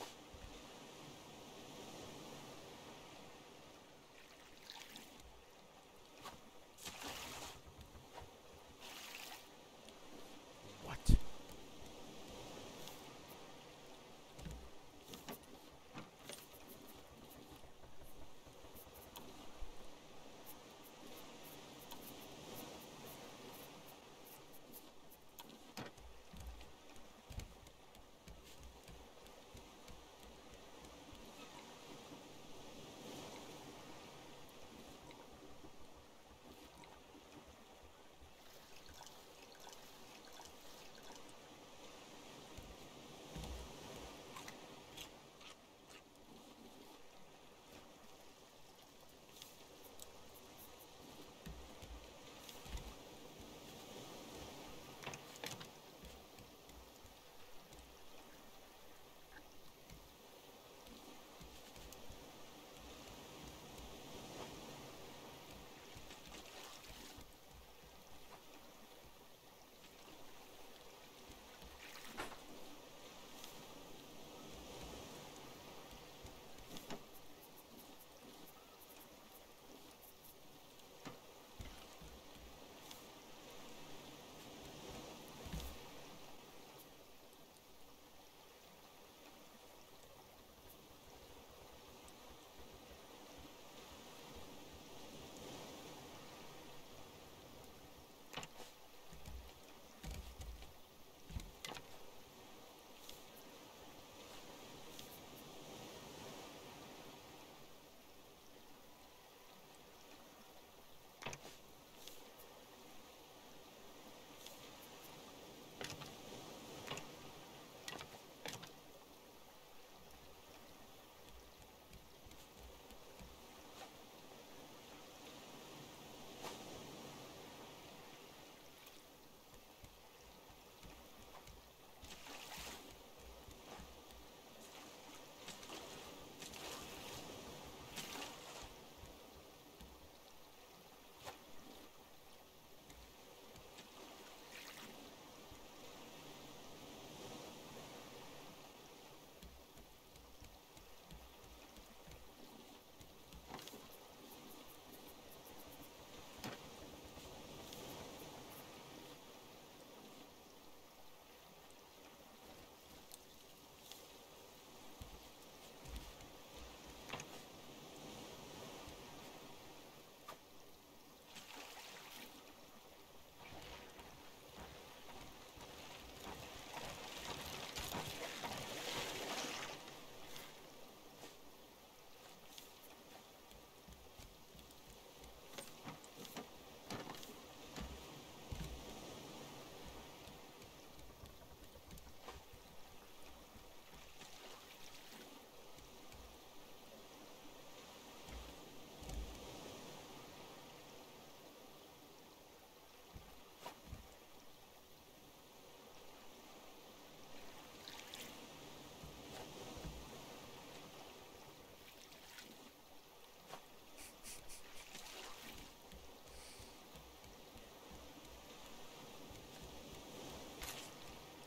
What?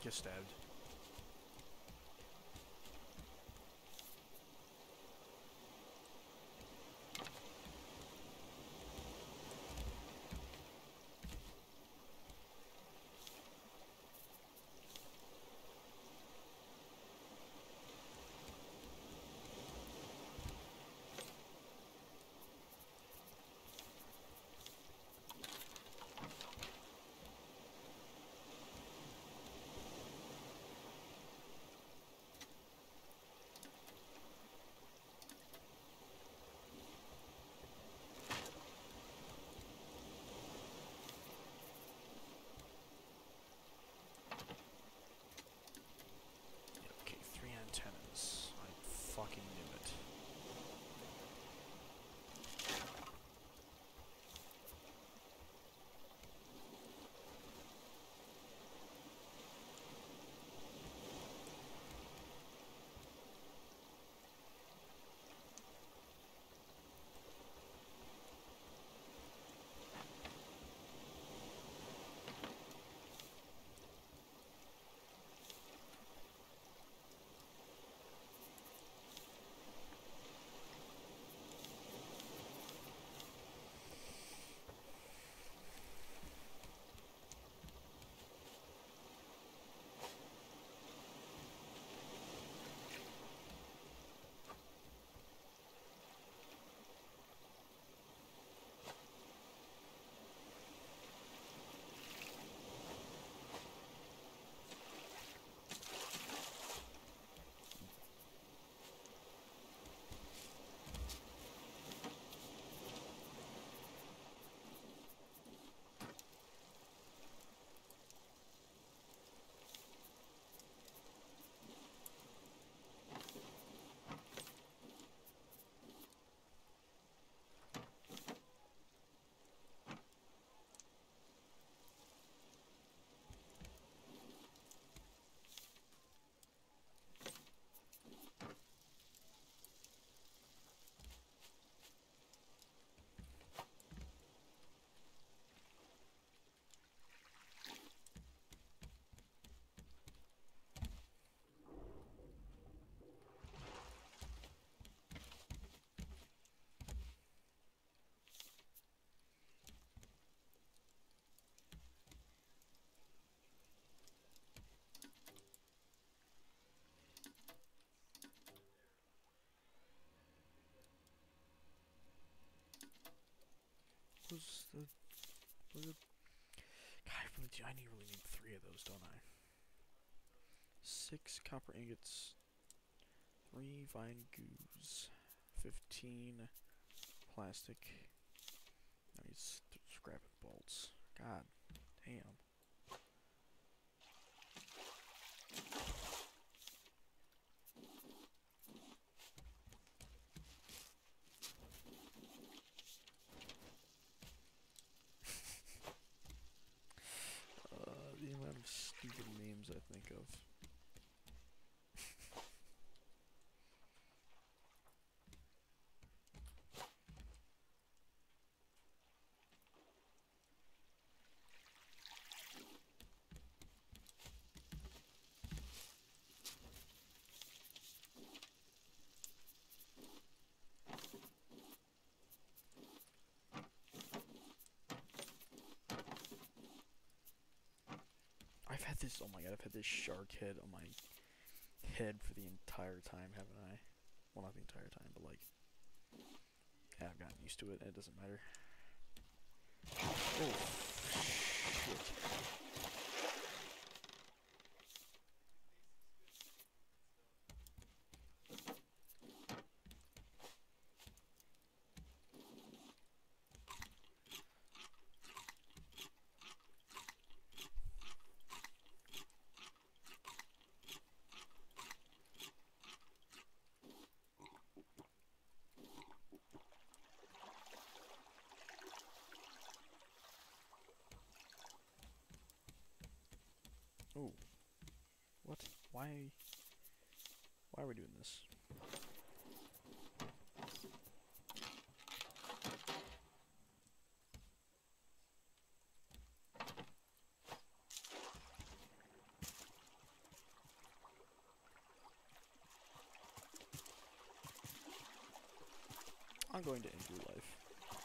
Get stabbed. Okay, 3 antennas. I fucking knew it. Was the... God, I really need 3 of those, don't I? 6 copper ingots, 3 vine goos, 15 plastic. I need scrap and bolts. God damn. The amount of stupid memes I think of. I've had this, oh my god, I've had this shark head on my head for the entire time, haven't I? Well, not the entire time, but like, yeah, I've gotten used to it, and it doesn't matter. Oh, shit. Oh. What? Why are we doing this? I'm going to end your life.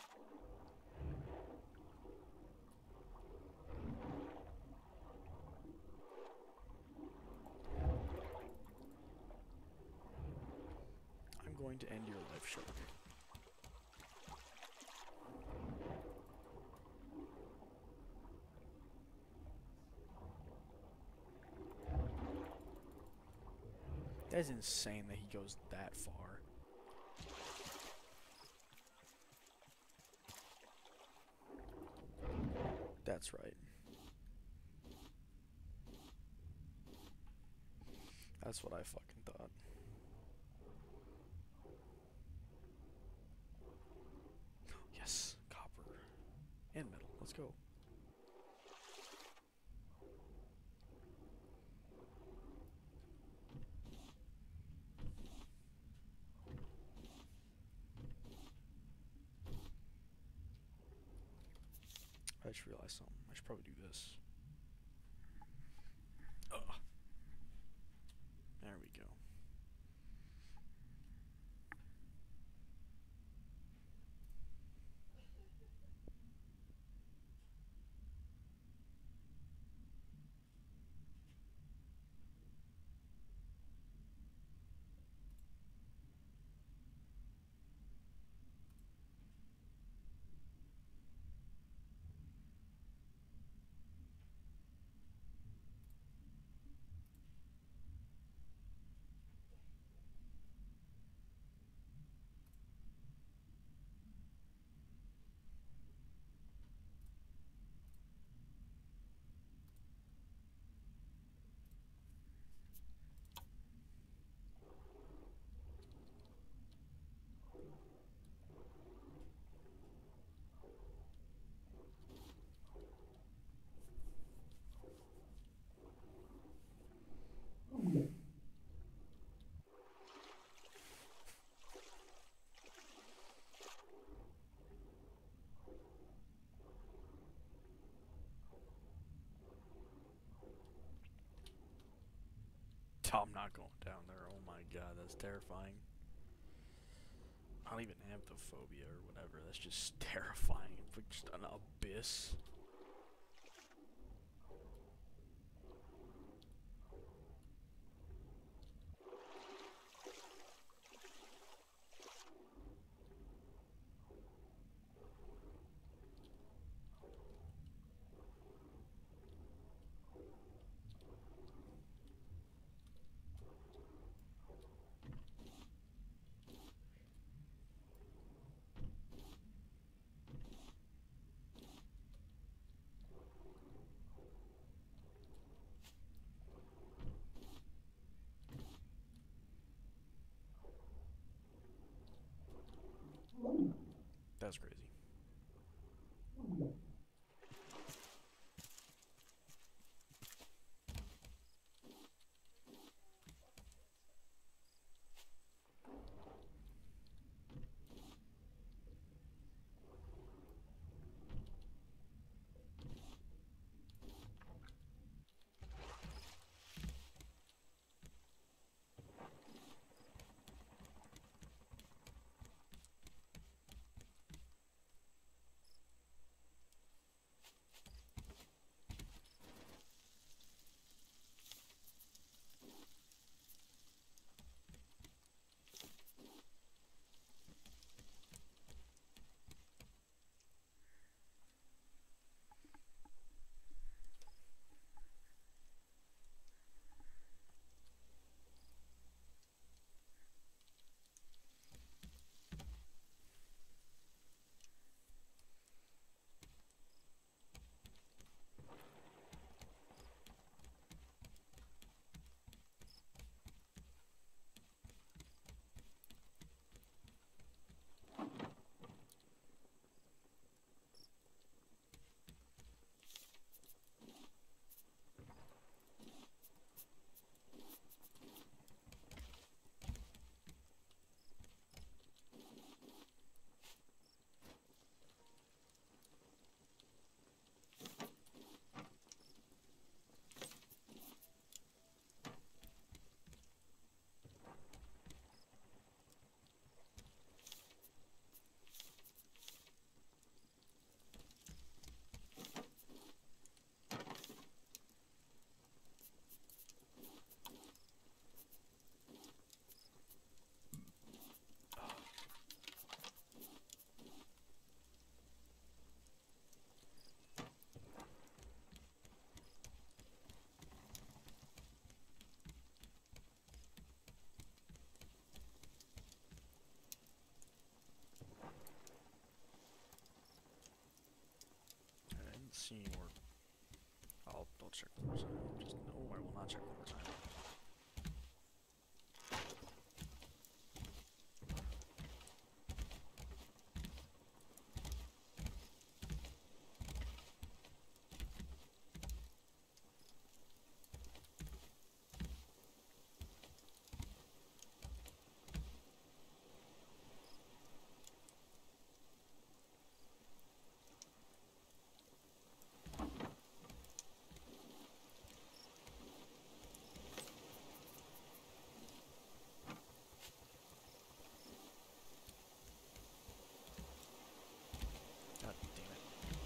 I'm going to end your life, shark. That's insane that he goes that far. That's right. That's what I fucking thought. Yes, copper. And metal. Let's go. I just realized something. I should probably do this. Ugh. There we go. I'm not going down there. Oh my god, that's terrifying. I don't even have the phobia or whatever. That's just terrifying. It's like just an abyss. That's crazy. seeing where. I'll check one more time. Just no, I will not check one more time. God damn it.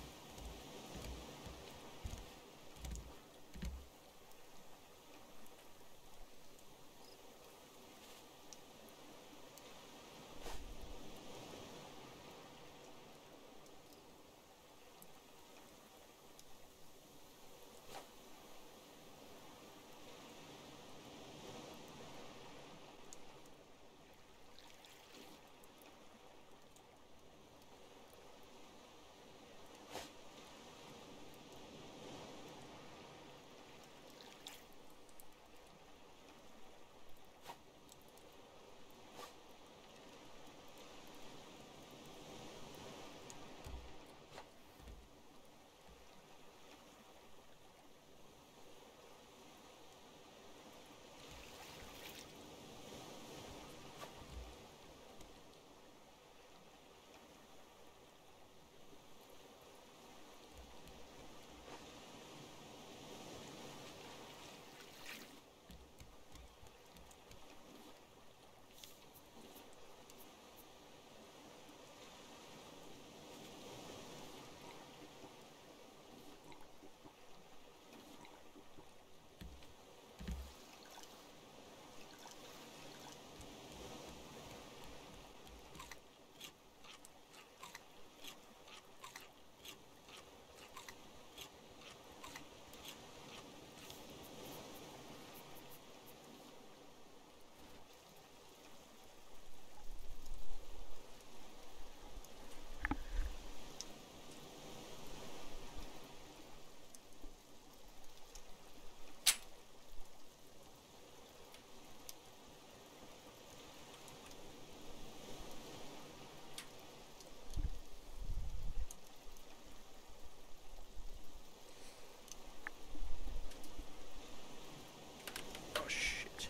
Oh shit.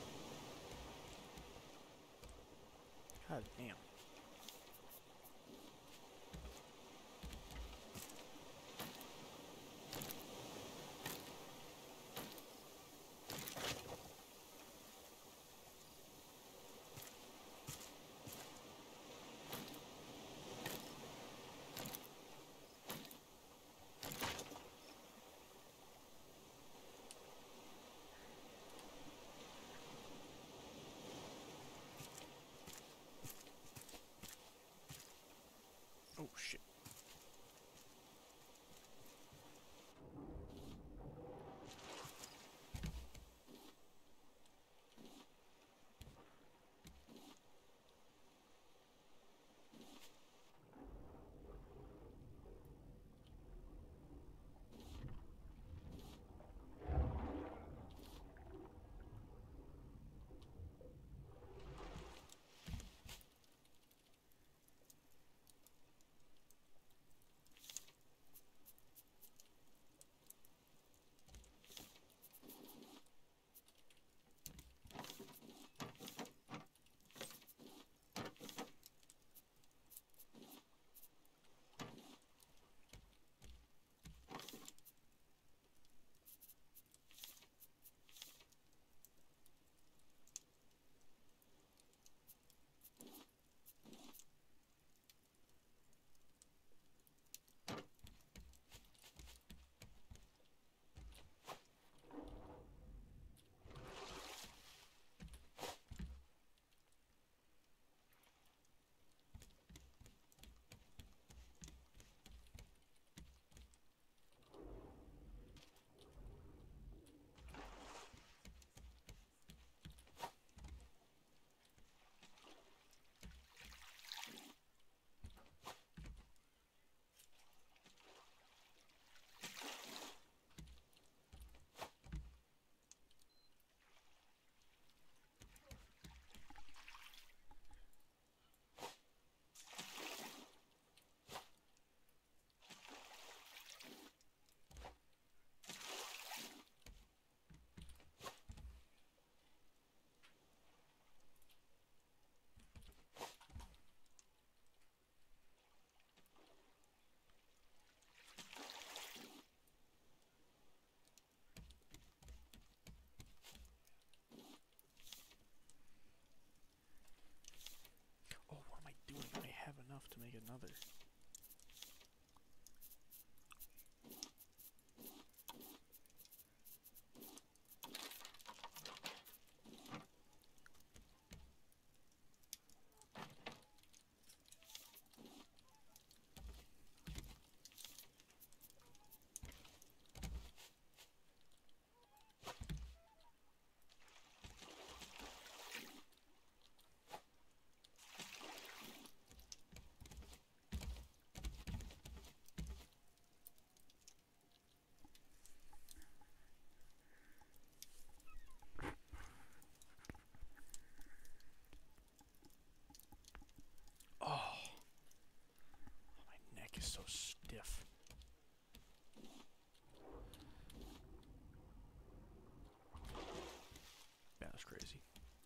God damn. Oh shit. Oh, what am I doing? I have enough to make another. Oh, my neck is so stiff. That was crazy.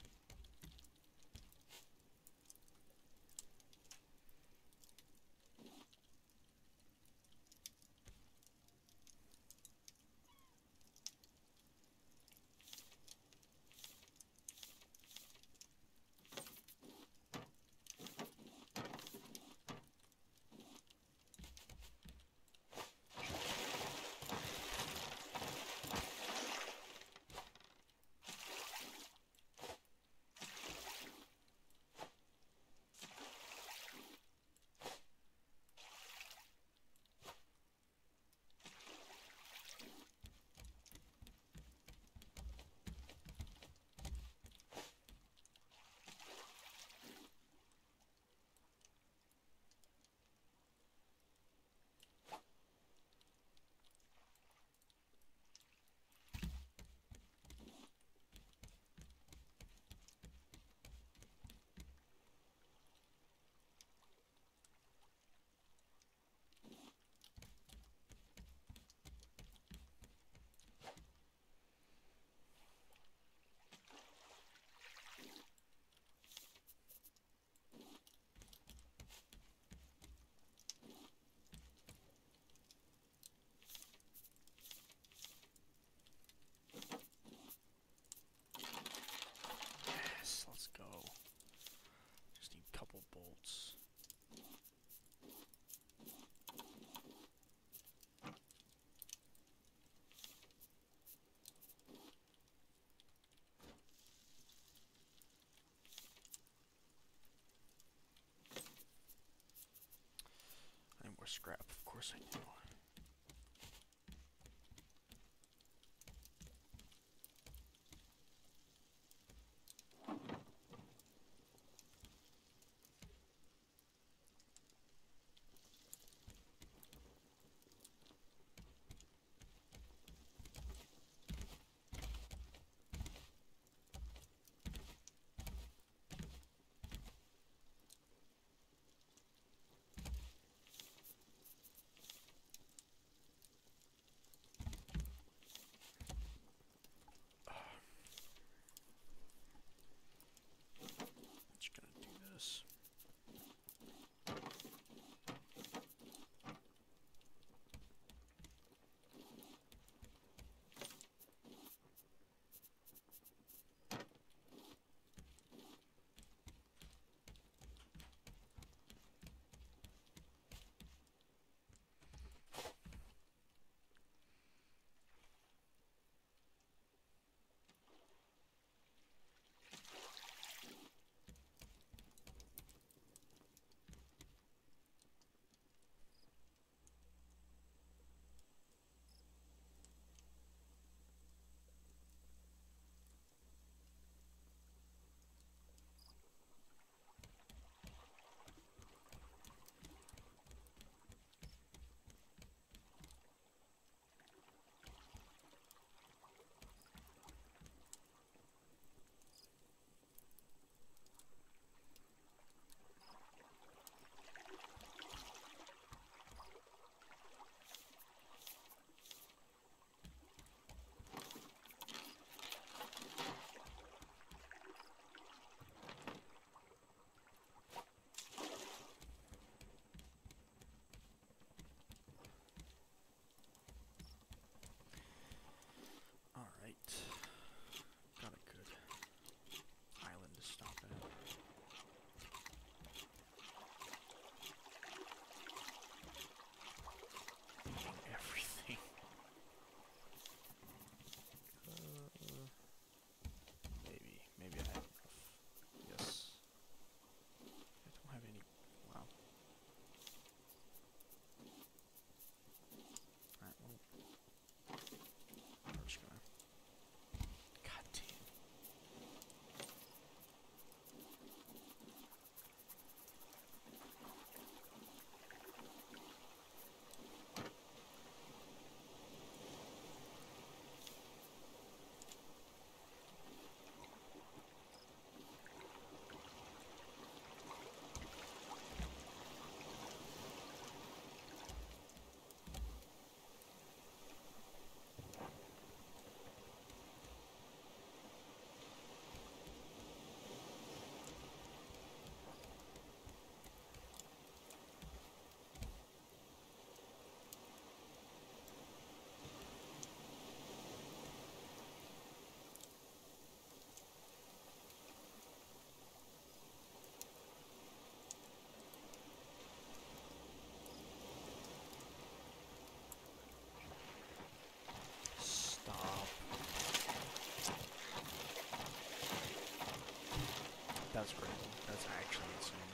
Yes, let's go. Just need a couple bolts. more scrap. Of course I do. Just gonna do this. Alright. Got a good island to stop at. Everything. Maybe I have enough. Yes. I don't have any. Wow. Alright, well. I'm just gonna. God damn. Stop. That's crazy. That's actually insane.